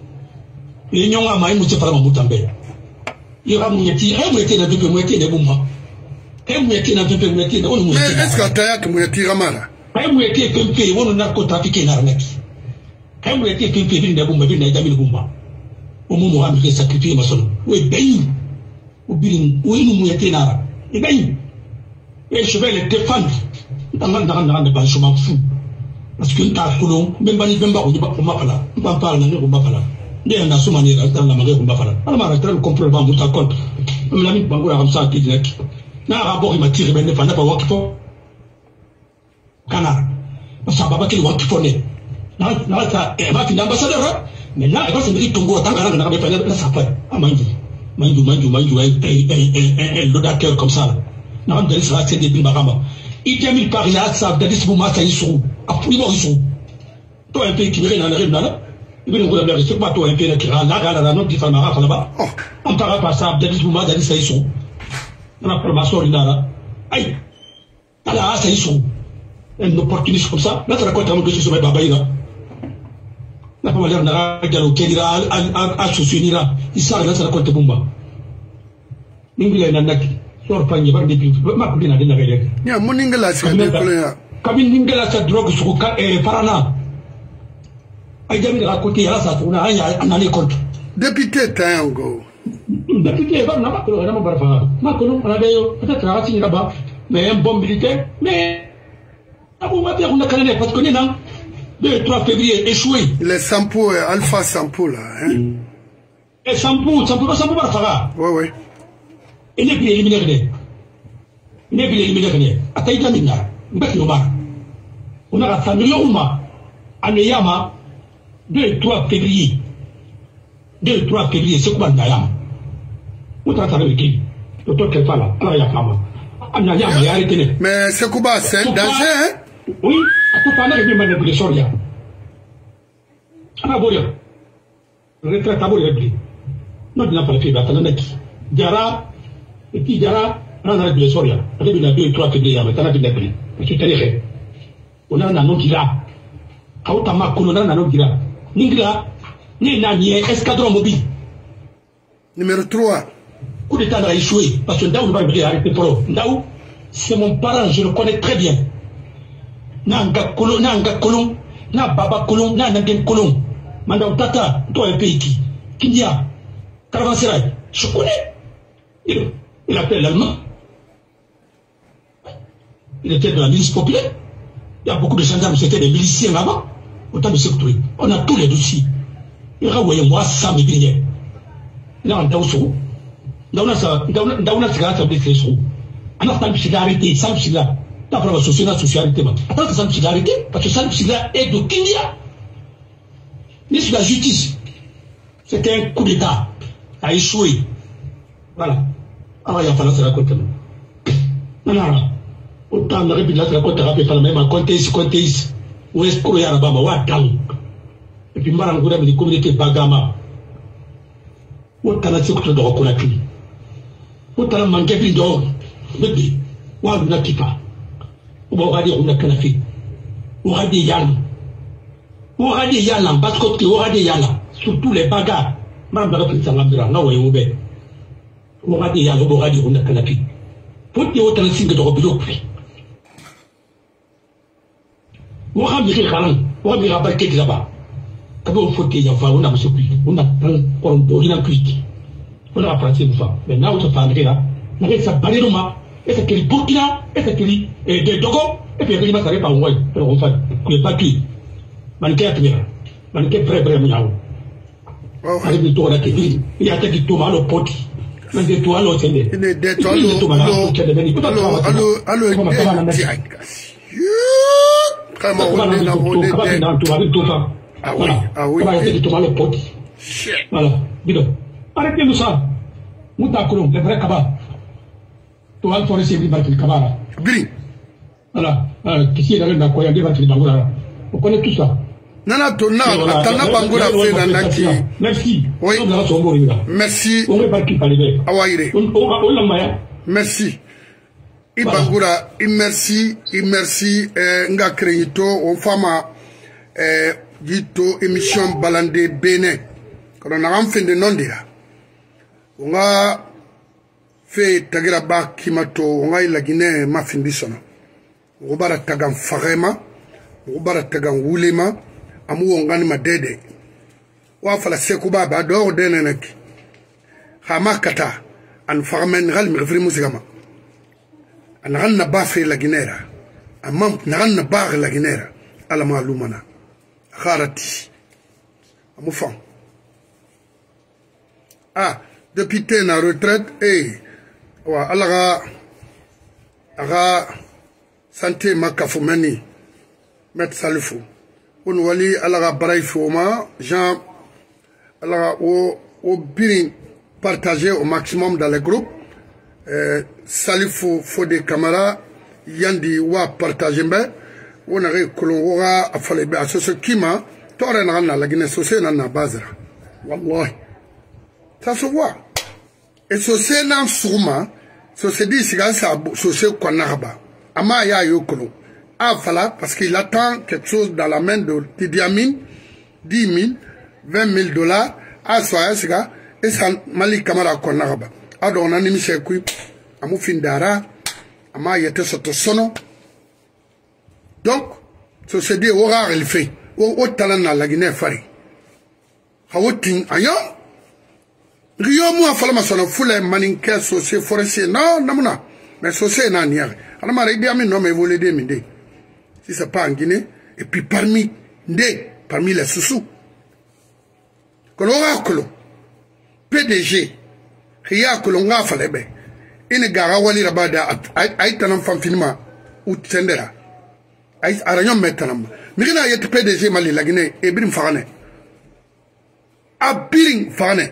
Et nyonga mai mu tefara mutambe. Ira mu yeti, e mu yeti na bipe mu yeti na bumma. Mais est-ce que tu as dit que tu as mal? Je suis été un peu, on a narcotrafiqué l'arnaque. Je suis été un peu, il y a un peu, il y a un peu, au moment où on a sacrifié ma soeur. Oui, bien. Oui, nous sommes été là. Et bien. Et je vais les défendre. Dans le dans le je m'en fous. Parce que nous avons même pas dit même pas, on ne va pas là. On ne va pas là, on ne va pas là. Il y a un assommé dans la marée, on ne va pas là. Alors, on va comprendre, on va compte. On a mis Bango comme ça, qui dit na rapport il m'a tiré ben ne pas pas qu'il faut canard parce que baba qu'il want qu'il faut ne na na ça et va finir ambassadeur mais là il va se mettre Tongo tant que na pas là ça fait ah manju manju manju manju un l'audateur comme ça na on dirait ça c'est des bilbarama il termine par là ça de ce moment ça ils sont après ils sont toi un peu qui vient dans la rue là il veut nous dire c'est pas toi un peu qui là là là non qui fait marra là-bas on parle pas ça de ce moment ça ils sont on a formation là aïe alors ça ils sont un opportuniste comme ça là tu racontes un peu sur mes babaïra là pas mal na galo kedira à à soutenir il ça là ça raconte bomba n'ingila na naki sor pangi bar depuis ma ko dina dina gade ya mon n'ingila ça de kola kabin n'ingila ça drogue sur ka e parana ay jami raconter là ça on a un année compte député tango député va na pas que na pas faire ma ko on avait peut-être à signer là-bas mais un bon militaire mais on va dire on a canné parce que non deux trois février échoué les Sampo Alpha Sampo là hein et Sampo Sampo Sampo va faire ouais ouais il n'est plus éliminé il n'est plus éliminé à taïta minga mbaki omar on a la famille Ouma à Neyama deux trois février deux trois février c'est quoi Nayama on t'a avec qui docteur Kefala alors il y a femme Anna Yama il a arrêté mais c'est quoi c'est un danger hein oui à tout parler de manipulation là ah bon retraite à bon non il n'a pas fait battre le mec Jara et puis Jara on a réglé ça là avec une deux trois février mais t'as pas réglé parce que t'es on a un nom qui là à Otama on a un nom qui là Ningra ni nani escadron mobile numéro trois coup d'état a échoué parce que Ndaou ne va pas arrêter pro Ndaou c'est mon parent je le connais très bien Nanga Kolon Nanga Kolon na Baba Kolon na Nangem Kolon Mandao Tata toi un pays qui Kindia Caravanserai je connais et Il appelle l'Allemand. Il était de la milice populaire. Il y a beaucoup de gendarmes, c'était des miliciens avant. Autant de secteurs. On a tous les dossiers. Il y a moi ça me dit. Il a un daousou. Daouna ça, daouna ça ça blessé sou. Alors ça me s'est arrêté, ça me s'est là. D'après la société socialité. Attends que ça me s'est arrêté parce que ça me s'est là est de Kenya. Mais sur la justice, c'était un coup d'État. A échoué. Voilà. Alors il a fallu se raconter. Non non. Autant de répéter la raconter rapide par même en contexte contexte. Où est-ce qu'on y a là-bas wa tang. Et puis mara ngura mi communauté Bagama. Wotana sekutro do Conakry. Wotana mangebi do bébé. Wa na kipa. Ou va dire on a Kanafi. Ou va dire Yann. Ou va dire Yann parce que ou va dire Yann surtout les bagarres. Madame la présidente Lamdra na wa yobe. Ou va dire Yann ou va dire on a Kanafi. Pour que wotana singa do bilo kufi. Ou va dire Karan, ou va dire barke là-bas. Quand on faut qu'il y ait on a monsieur on a on a on critique on a pratiqué une fois mais là on se fait là on a ça balé roma et c'est qu'il Burkina et c'est qu'il et de Togo et puis il va s'arrêter par ouais on fait que pas qui manquer tenir manquer près près miao avec le tour là qui il y a qui tout mal au pot mais de toi l'autre c'est de de toi l'autre allo allo allo comment on est là on est ah oui, ah oui. Voilà, dis-le. Arrêtez-nous ça. Moutakouloum, les vrais cabas. Toi, il faut laisser les battre le cabas. Bri. Voilà, qui s'y est dans la coya, des battre le bangoura. On connaît tout ça. Nana, ton nom, Atana Bangoura fait dans Naki. Merci. Oui. Merci. On est parti par les mecs. Awaïre. On l'a maya. Merci. Ibangura, merci, merci, nga créito, on fama, euh, dito émission balande Bénin. Quand on a fait de non dia. On a fait tagraba kimato, on a eu la Guinée ma fin de son. On va tagan farema, on va tagan wulema, amu on gagne ma dede. On va faire la sekuba ba dehors denenek. Hama kata, an farmen ral mi refri musigama. An ran na ba fait la Guinée. Amam na ran na ba la Guinée. Ala ma lumana. Kharati. Amoufan. Ah, depuis que tu es en retraite, eh, wa alaga, aga, santé makafumani, met salifou. On wali alaga braifoma, Jean, alaga, au, au bien partager au maximum dans les groupes, euh, salifou, faut des camarades, yandi wa partager mbe, on a reculé à faire les ce qui m'a toré dans la Guinée sociale dans la base. Wallahi. Ça se voit. Et ce dans Souma, ce se dit c'est ça ce qu'on a là-bas. Ama ya yokolo. Ah voilà parce qu'il attend quelque chose dans la main de Idi Amin, dix mille, vingt mille dollars. Ah soit ce gars et ça Mali Camara qu'on a là-bas. Ah donc on a mis chez qui. Amu findara. Ama yete soto sono. Donc, ce se dit au rare il fait. Au talent dans la Guinée fari. Hawotin ayon. Rio moi fala masono foule maninke socié forestier. Non, non, non. Mais socié n'a nière. Alors ma Idi Amin non mais vous l'aider m'aider. Si c'est pas en Guinée. Et puis parmi des, parmi les sous-sous. Quand on a que P D G. Ria que l'on a fallu ben. Une gara wali rabada aïtanan fam finima ou tsendera. Aïs arayon metanam. Mirina yet P D G Mali la Guinée et birim farane. A birim farane.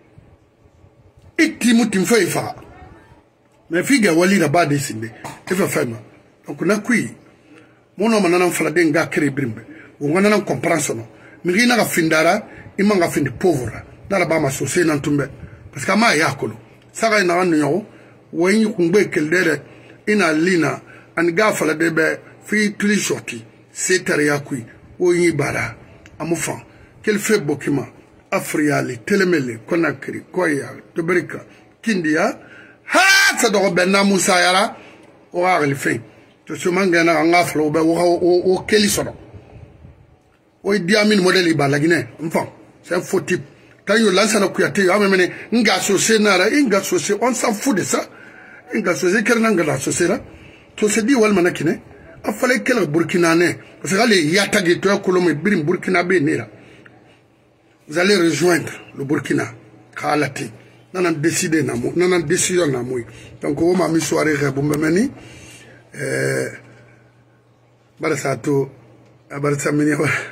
Iti mutim fay fa. Mais figa wali rabada sinde. Efa fama. Donc on a kui. Mon homme n'en fala denga kere birimbe. On n'en comprend son nom. Mirina ga findara, ima ga finde pauvre. Nala ba ma sosé nan tumbe. Parce que ma yakolo. Sara ina ran nyo. When you can break a in a lina and gafala debe free tuli shorty, setariakui, oyi bara, amufan, quel fait bokima, Afriali, Telemele, Conakry, Koya, Tobrika, Kindia, ha, ça doit ben Moussayara, ou à le fait. Tu se manges en afro, ou Kélisson. Ou Idi Amin modèle Iba, la Guinée, enfin, c'est un faux type. Quand you lance un occupé, on s'en fout de ça. inga sose kerna ngala sose la to se di wal manakine a fallait quel burkinanais parce que les yatagi to kolome birim burkinabé nera vous allez rejoindre le Burkina khalati nana décider na mo nana décision na mo donc o ma mi soirée re bombemeni euh barasato abarsa mini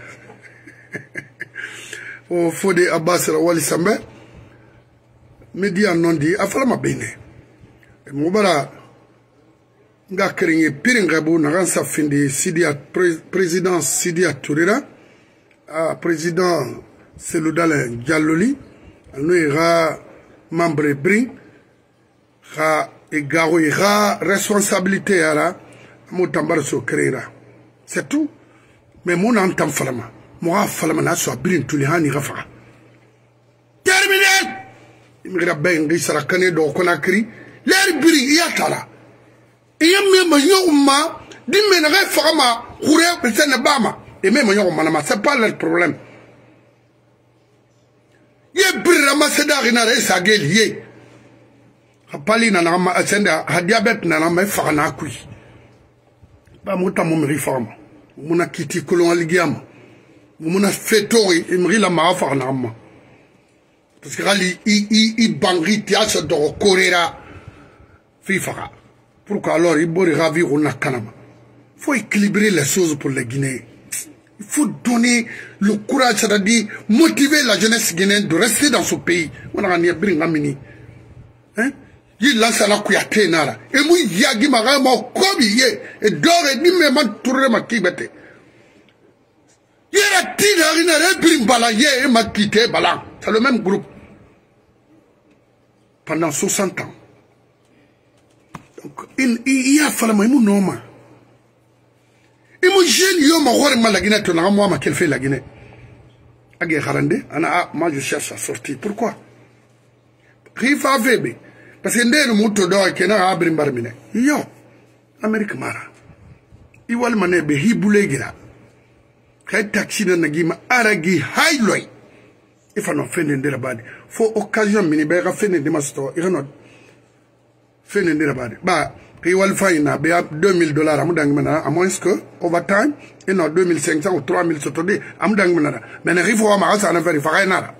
o fode abbas wali sambe media nondi afala mabene mo bara nga keringe piringa bu na gansa findi Sidia président Sidia Tourera a président Seloudal Dialoli nous ira membre brin ra egaro ira responsabilité ara mo tambar so créera c'est tout mais mon entend falama moi falama na so brin tuli hani rafa terminé imira ben ngi sarakane do konakri l'air brin yatala et même ma yoma dimme na ga fama khoure betene bama et même yoma na c'est pas le problème. Ye birra masada ina re sagel ye hapali na na ma asenda hadiabet na na ma fa na kui ba muta mo mi forma muna kiti kolon aligiam muna fetori imri la ma fa na ma parce que rali i i i bangri tia so do korera fi fa pourquoi alors il bori ravir on a kanama faut équilibrer les choses pour les Guinéens. Il faut donner le courage, c'est-à-dire motiver la jeunesse guinéenne de rester dans ce pays. On a bien bring amini. Hein? Il lance la kuyate nara. Et moi yagi mara ma kobi ye et dore et ni même tourner ma kibete. Yera tina rina re bring bala ye et ma kite bala. C'est le même groupe. Pendant soixante ans. Donc il y a fallu moi non. Et moi, j'ai eu ma la Guinée, tu n'as moi, ma qu'elle fait la Guinée. Agé Harande, moi je cherche à sortir. Pourquoi? Rifa Vebe. Parce que ndé le mouton d'or qui n'a abri barmine. Yo, Amérique Mara. Il va le maner be hibulegira. Kay taxi na nagima aragi highlight. Il faut nous faire des rabadi. Faut occasion mini be faire des master. Il faut nous faire des rabadi. Bah. Il va le faire deux mille dollars à moins que overtime et non deux mille cinq cents ou trois mille sur deux à mais il faut avoir ça à faire il faut rien nada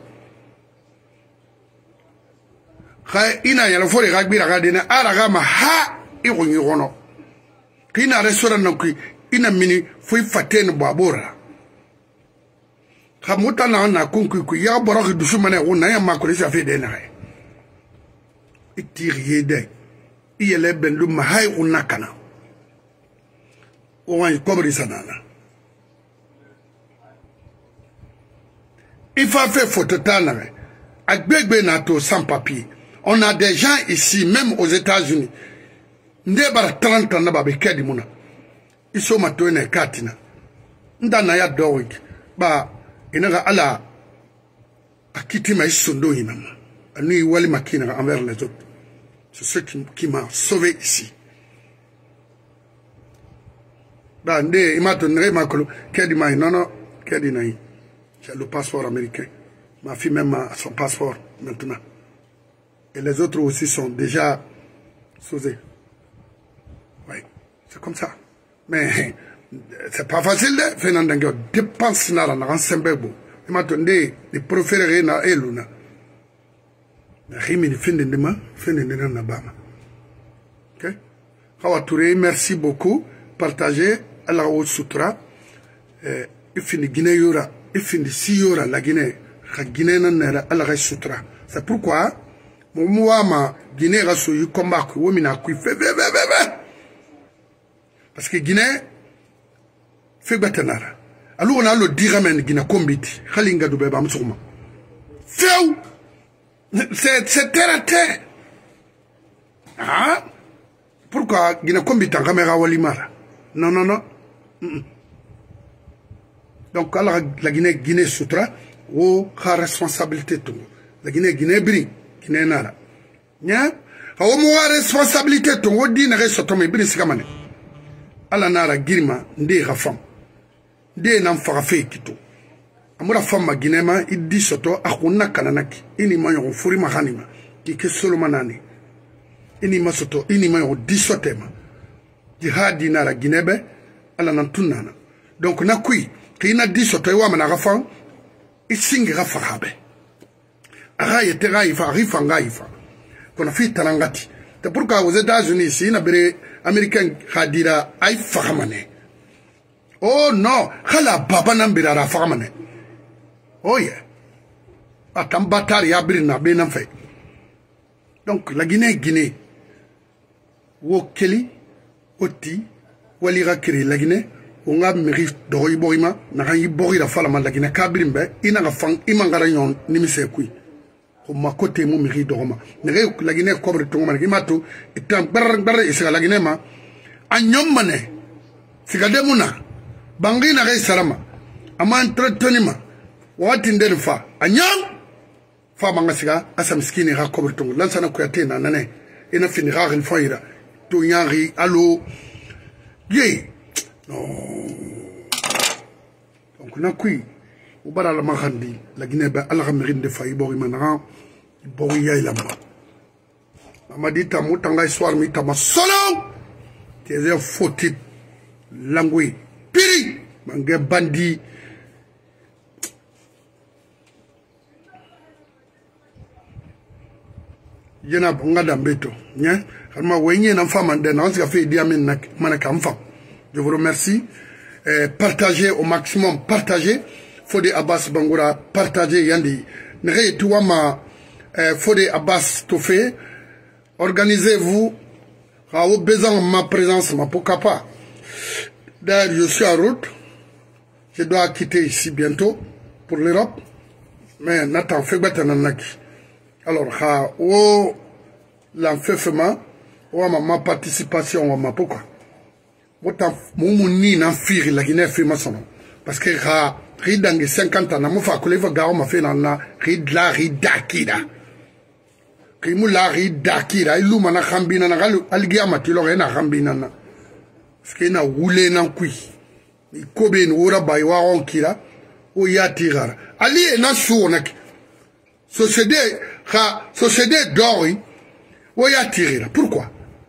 il a le fort rugby la garder na araga ma ha il rono qui n'a restaurant non qui il a mini faut fater no babora khamuta na na kunku ku ya borok du sumane on na ma ko ça fait des na it tire des il y a les bendu mahai unakana on va couvrir ça là il faut faire photo tana avec bébé nato sans papier on a des gens ici même aux États-Unis ndebara trente ans na babe kedi muna iso matone katina ndana ya dog ba inaga ala akiti ma isondo inama ani wali makina envers les autres. C'est ce qui, qui m'a sauvé ici. Il m'a donné ma colo. Non, non, j'ai le passeport américain. Ma fille même a son passeport maintenant. Et les autres aussi sont déjà sauvés. Oui, c'est comme ça. Mais c'est pas facile de faire un dingue. Dépense na la ransembebo. Il m'a donné des préférés na eluna. Ok? Merci beaucoup. Partagez à la haute sutra. Il finit Guinée yora. Il finit si yora la Guinée. La Guinée n'a à la sutra. C'est pourquoi moi ma Guinée a su combat que womina qui fait parce que Guinée fait batanara. Alors on a le diramen Guinée combiti. Khalinga du beba msouma. Feu. C'est terre à terre. Ah? Pourquoi Guinée combite en caméra Walimara? Non, non, non. Donc, alors, la Guinée, Guinée Sutra, ou la responsabilité tout. La Guinée, Guinée Bri, Guinée Nara. Nya? Ou moi responsabilité tout, ou dit n'arrête sur ton mébri, c'est comme ala Nara Girma, ndé rafam. Ndé n'en fera fait qui tout. Amura femme Guinéma, il dit soto, akuna kananaki, ini mayon furi mahanima, qui que solo manani. ini masoto ini ma o disotema jihadi na la ginebe ala nan tunana donc na kui kina disoto wa mana gafan isingi gafahabe ara yete gaifa rifa ngaifa kona fita ngati te pourquoi aux États-Unis si na bere américain khadira ay fahamane oh non khala baba nambira ra fahamane oh yeah atam batar ya birina be nan fait donc la Guinée Guinée wo keli oti walira kiri la Guinée on a mérite de Royborima, n'a rien boré la fala mal la Guinée, Kabrimbe, il n'a pas fait, il m'a gagné un nimisé kui. Au ma côté, mon mérite de Roma. La Guinée couvre tout le monde, il m'a tout, et tant barre barre, et c'est la Guinée, ma. Agnom mané, c'est gardé mouna, Bangui n'a rien salama, à m'entretenir, ou à t'indé fa, Agnom, fa bangasiga, à sa miskine et couvre tout, l'ansana kouyaté n'a nané, et n'a fini rare une fois, il a tout yari, allo, yé. Non. Donc, on a qui au bas de la Mahandi, la Guinée, à la Ramérine de Faïbori Manara, Boria et Lama. On m'a dit, Tamou, Tanga, soir, mi Tama, solo, tu es un faux type, langui, piri, mangé bandi. Y'en a un gars d'ambeto, hein? Quand on a un femme, on a fait diamant, manaka, enfant. Je vous remercie. Euh, partagez au maximum, partagez. Fode Abbas Bangoura, partagez Yandi. Nere Touama, Fode Abbas Tofé. Organisez-vous. Au besoin de ma présence, ma pourquoi pas. D'ailleurs, je suis en route. Je dois quitter ici bientôt pour l'Europe. Mais Nathan Fegbata Nanaki. Alors, ha, oh, l'enfeffement, oh, ma participation, ma pourquoi. Autant mon ni n'en fire la Guinée fait ma son parce que ra ridangi cinquante ans na mo fa kule va gawo ma fait na na ridla ridakira kimu la ridakira ilu mana khambina na galu algiya matilo na khambina na parce que na wule na kui ikobe ni ora bai wa onkira o yatira ali na suonak société ha société d'ori o yatira pourquoi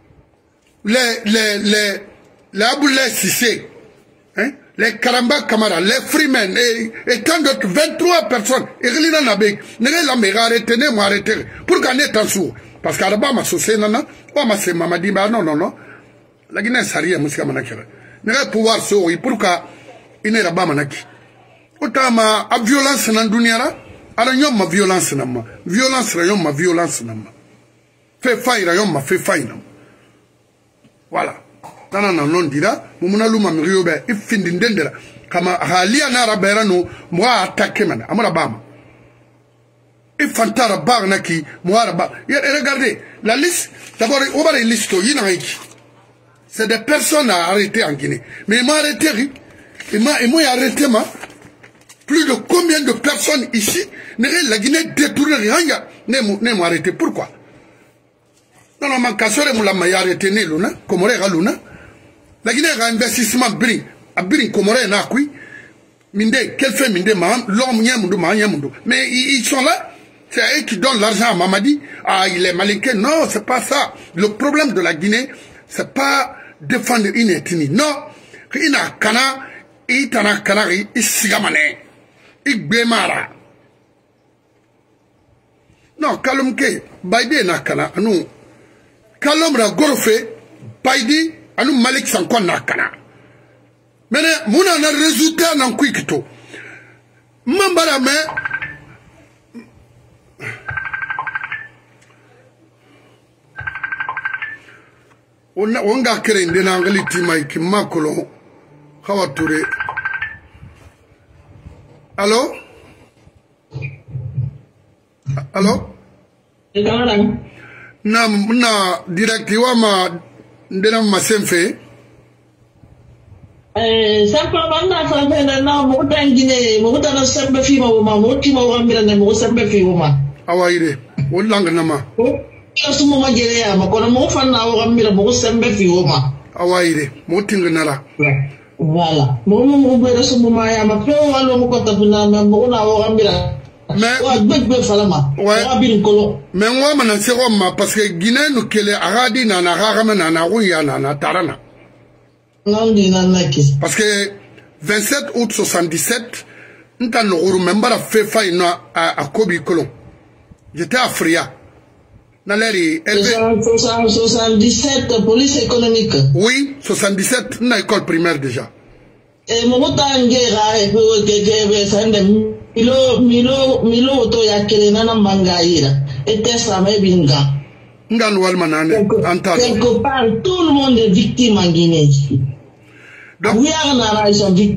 les les les les Aboulé Sissé, hein, les Karamba Kamara, les Freemen et, et tant d'autres, vingt-trois personnes, et Relina Nabé, ne la me arrêter, ne m'arrêter, pour gagner tant sourd. Parce qu'Araba m'a saucé, nana, ou m'a c'est Mamadi, bah non, non, non. La Guinée, ça rien, monsieur Manakira. Ne va pouvoir sauver, pourquoi il n'est pas Manaki. Autant ma violence dans Dunyara, alors ma violence n'a ma violence, rayon ma violence n'a ma. Fait faille, rayon ma fait faille, non. Voilà. Nana non dira mumuna luma mriobe ifindi ndendera kama halia na rabera no mwa attaquer man amara bama ifantara bar naki mwa ba regardez la liste d'abord on va les listes yina hiki c'est des personnes à arrêter en Guinée mais m'a arrêté et m'a et moi arrêté ma plus de combien de personnes ici ne la Guinée détourne rien ne ne m'a arrêté pourquoi non non man kasore mula m'a arrêté ne luna comme les galuna. La Guinée a un investissement bring, a bring Comoré na kui, minde, quel fait minde ma, l'homme yamundo ma yamundo. Mais ils sont là, c'est eux qui donnent l'argent à Mamadi. Ah, il est malinqué. Non, c'est pas ça. Le problème de la Guinée, c'est pas défendre une ethnie. Non, il a kana, il a kana, il sigamane, il bémara. Non, kalumke, baide na kana, nous, kalumra gorfe, baidi. Anu Malik Sankon nakana. Mene muna na résultat nan kwikito. Mambara me on on ga kere ndena ngali timai ki makolo khawature. Allô? Allô? Na na directiva ma ndena masemfe eh simplement na fa na na mo tangine mo tana sembe fi mo ma mo ti mo ambira na mo sembe fi mo ma awaire o langa na ma o su mo ma jere ya ma ko mo fa na o ambira mo sembe fi mo ma awaire mo tinga nara voilà mo mo mo be su mo ma ya ma ko walo mo ko tabuna ma mo na o ambira Mais mais moi maintenant c'est Roma parce que Guinée nous qu'elle aradi na na rarama na na ruya na na tarana. Parce que vingt-sept août soixante-dix-sept, n'ta no même pas fait faille à à Kobi Kolon. J'étais à Fria. Dans l'air soixante-dix-sept police économique. Oui, soixante-dix-sept na école primaire déjà. Et mon tangera et que sande milo milo milo to ya kelena mangaira et tesa mebinga. Ngan walmanane entendre. Quelque part tout le monde est victime en Guinée. Donc oui on a ils sont victimes.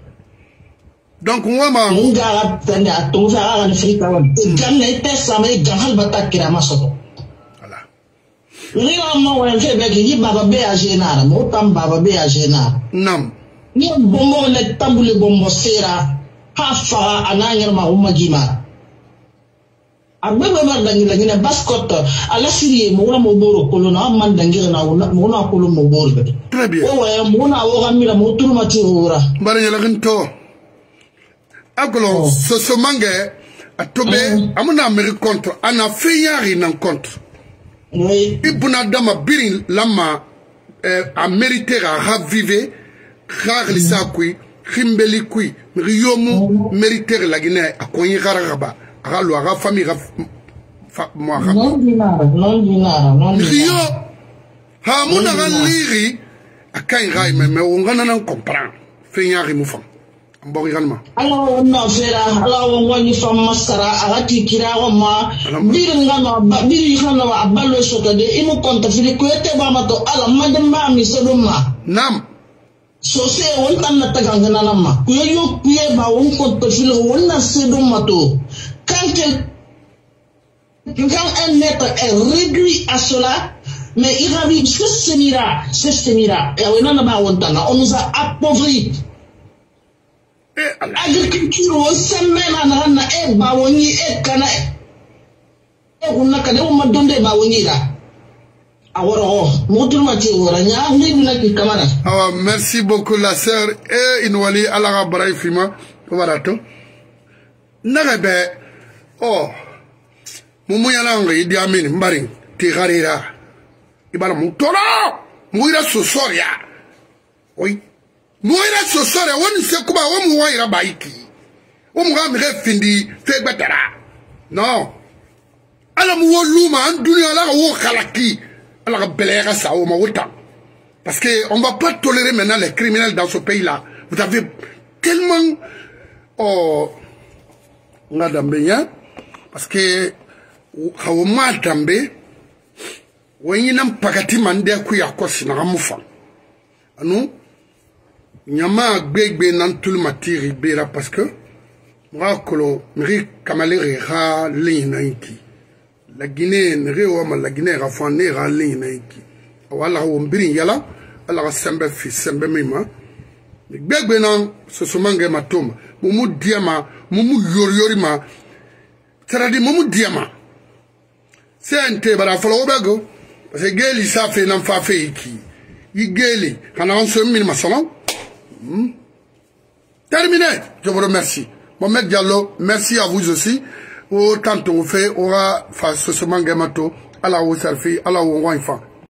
Donc moi ma ngara tanda to fa en Afrique wan. Gamne tesa me gahal batakira masoto. Voilà. Rio mo wan fe be gi baba be a genara mo tam baba be a genara. Nam. Ni bongo le tambule bombo sera hafa ananyar ma umma gima abebe mar dangi dangi na baskot ala siriye mo na mo boro kolona man dangi na mo na kolo mo boro be très bien o wa mo na o gamira mo turu ma tiura bare yala ginto agolo so so mange atobe amuna ameri contre ana feyari nan contre oui ibuna dama birin lama a mérité à raviver rare lisakui Khimbeli kui riyomu mériter la Guinée a konyi garagaba a lo aga famille fa mo aga non dinara non dinara non riyo ha mo na liri akai gai me me ngana nan comprendre fe nyari mu fam mbori ganma alors on a fera alors on wani fam masara agati kirawa ma biri ngana ba biri khana wa abalo sotade imu konta fili ko ete ba mato ala madama mi seduma nam so se on tan na tagang na nama kuya yo kuya ba on ko to fil on na se do mato quand quand un être est réduit à cela mais il arrive ce semira ce semira et on na ba on tan on nous a appauvri agriculture on semaine na na e ba woni e kana e on na ka de on ma donde ba woni la. Ah, merci beaucoup la sœur et Inwali Alara Braifima Warato Nagabe oh Mumuyalangue Idi Amin Mbari Tigarira Ibara Mutoro Muira Sosoria Oui Muira Sosoria Wani Sekuba Wamuwaira Baiki Wamugam Refindi Febatara Non Ala Muwaluma Anduni Alara Wokalaki parce qu'on ne va pas tolérer maintenant les criminels dans ce pays-là. Vous avez tellement... Oh... On a d'ambé, parce que... On a d'ambé... On a pagati mandé kuya kosi na ramufa. Nous... Nyama gbegbe nan tout le matiri bera parce que... Moi, kolo... Miri kamalere ra lina inki. La Guinée réoma la Guinée rafane ralin naiki wala o mbiri yala ala sembe fi sembe mima gbegbe nan so so mange matoma mumu diama mumu yoryori ma taradi mumu diama sente bara folo obego parce que geli sa fe nan fa fe iki yi geli kana on so min masama terminé. Je vous remercie Mohamed Diallo, merci à vous aussi. Autant on fait, aura face ce mangamato, à la haut selfie, à la haut wifi.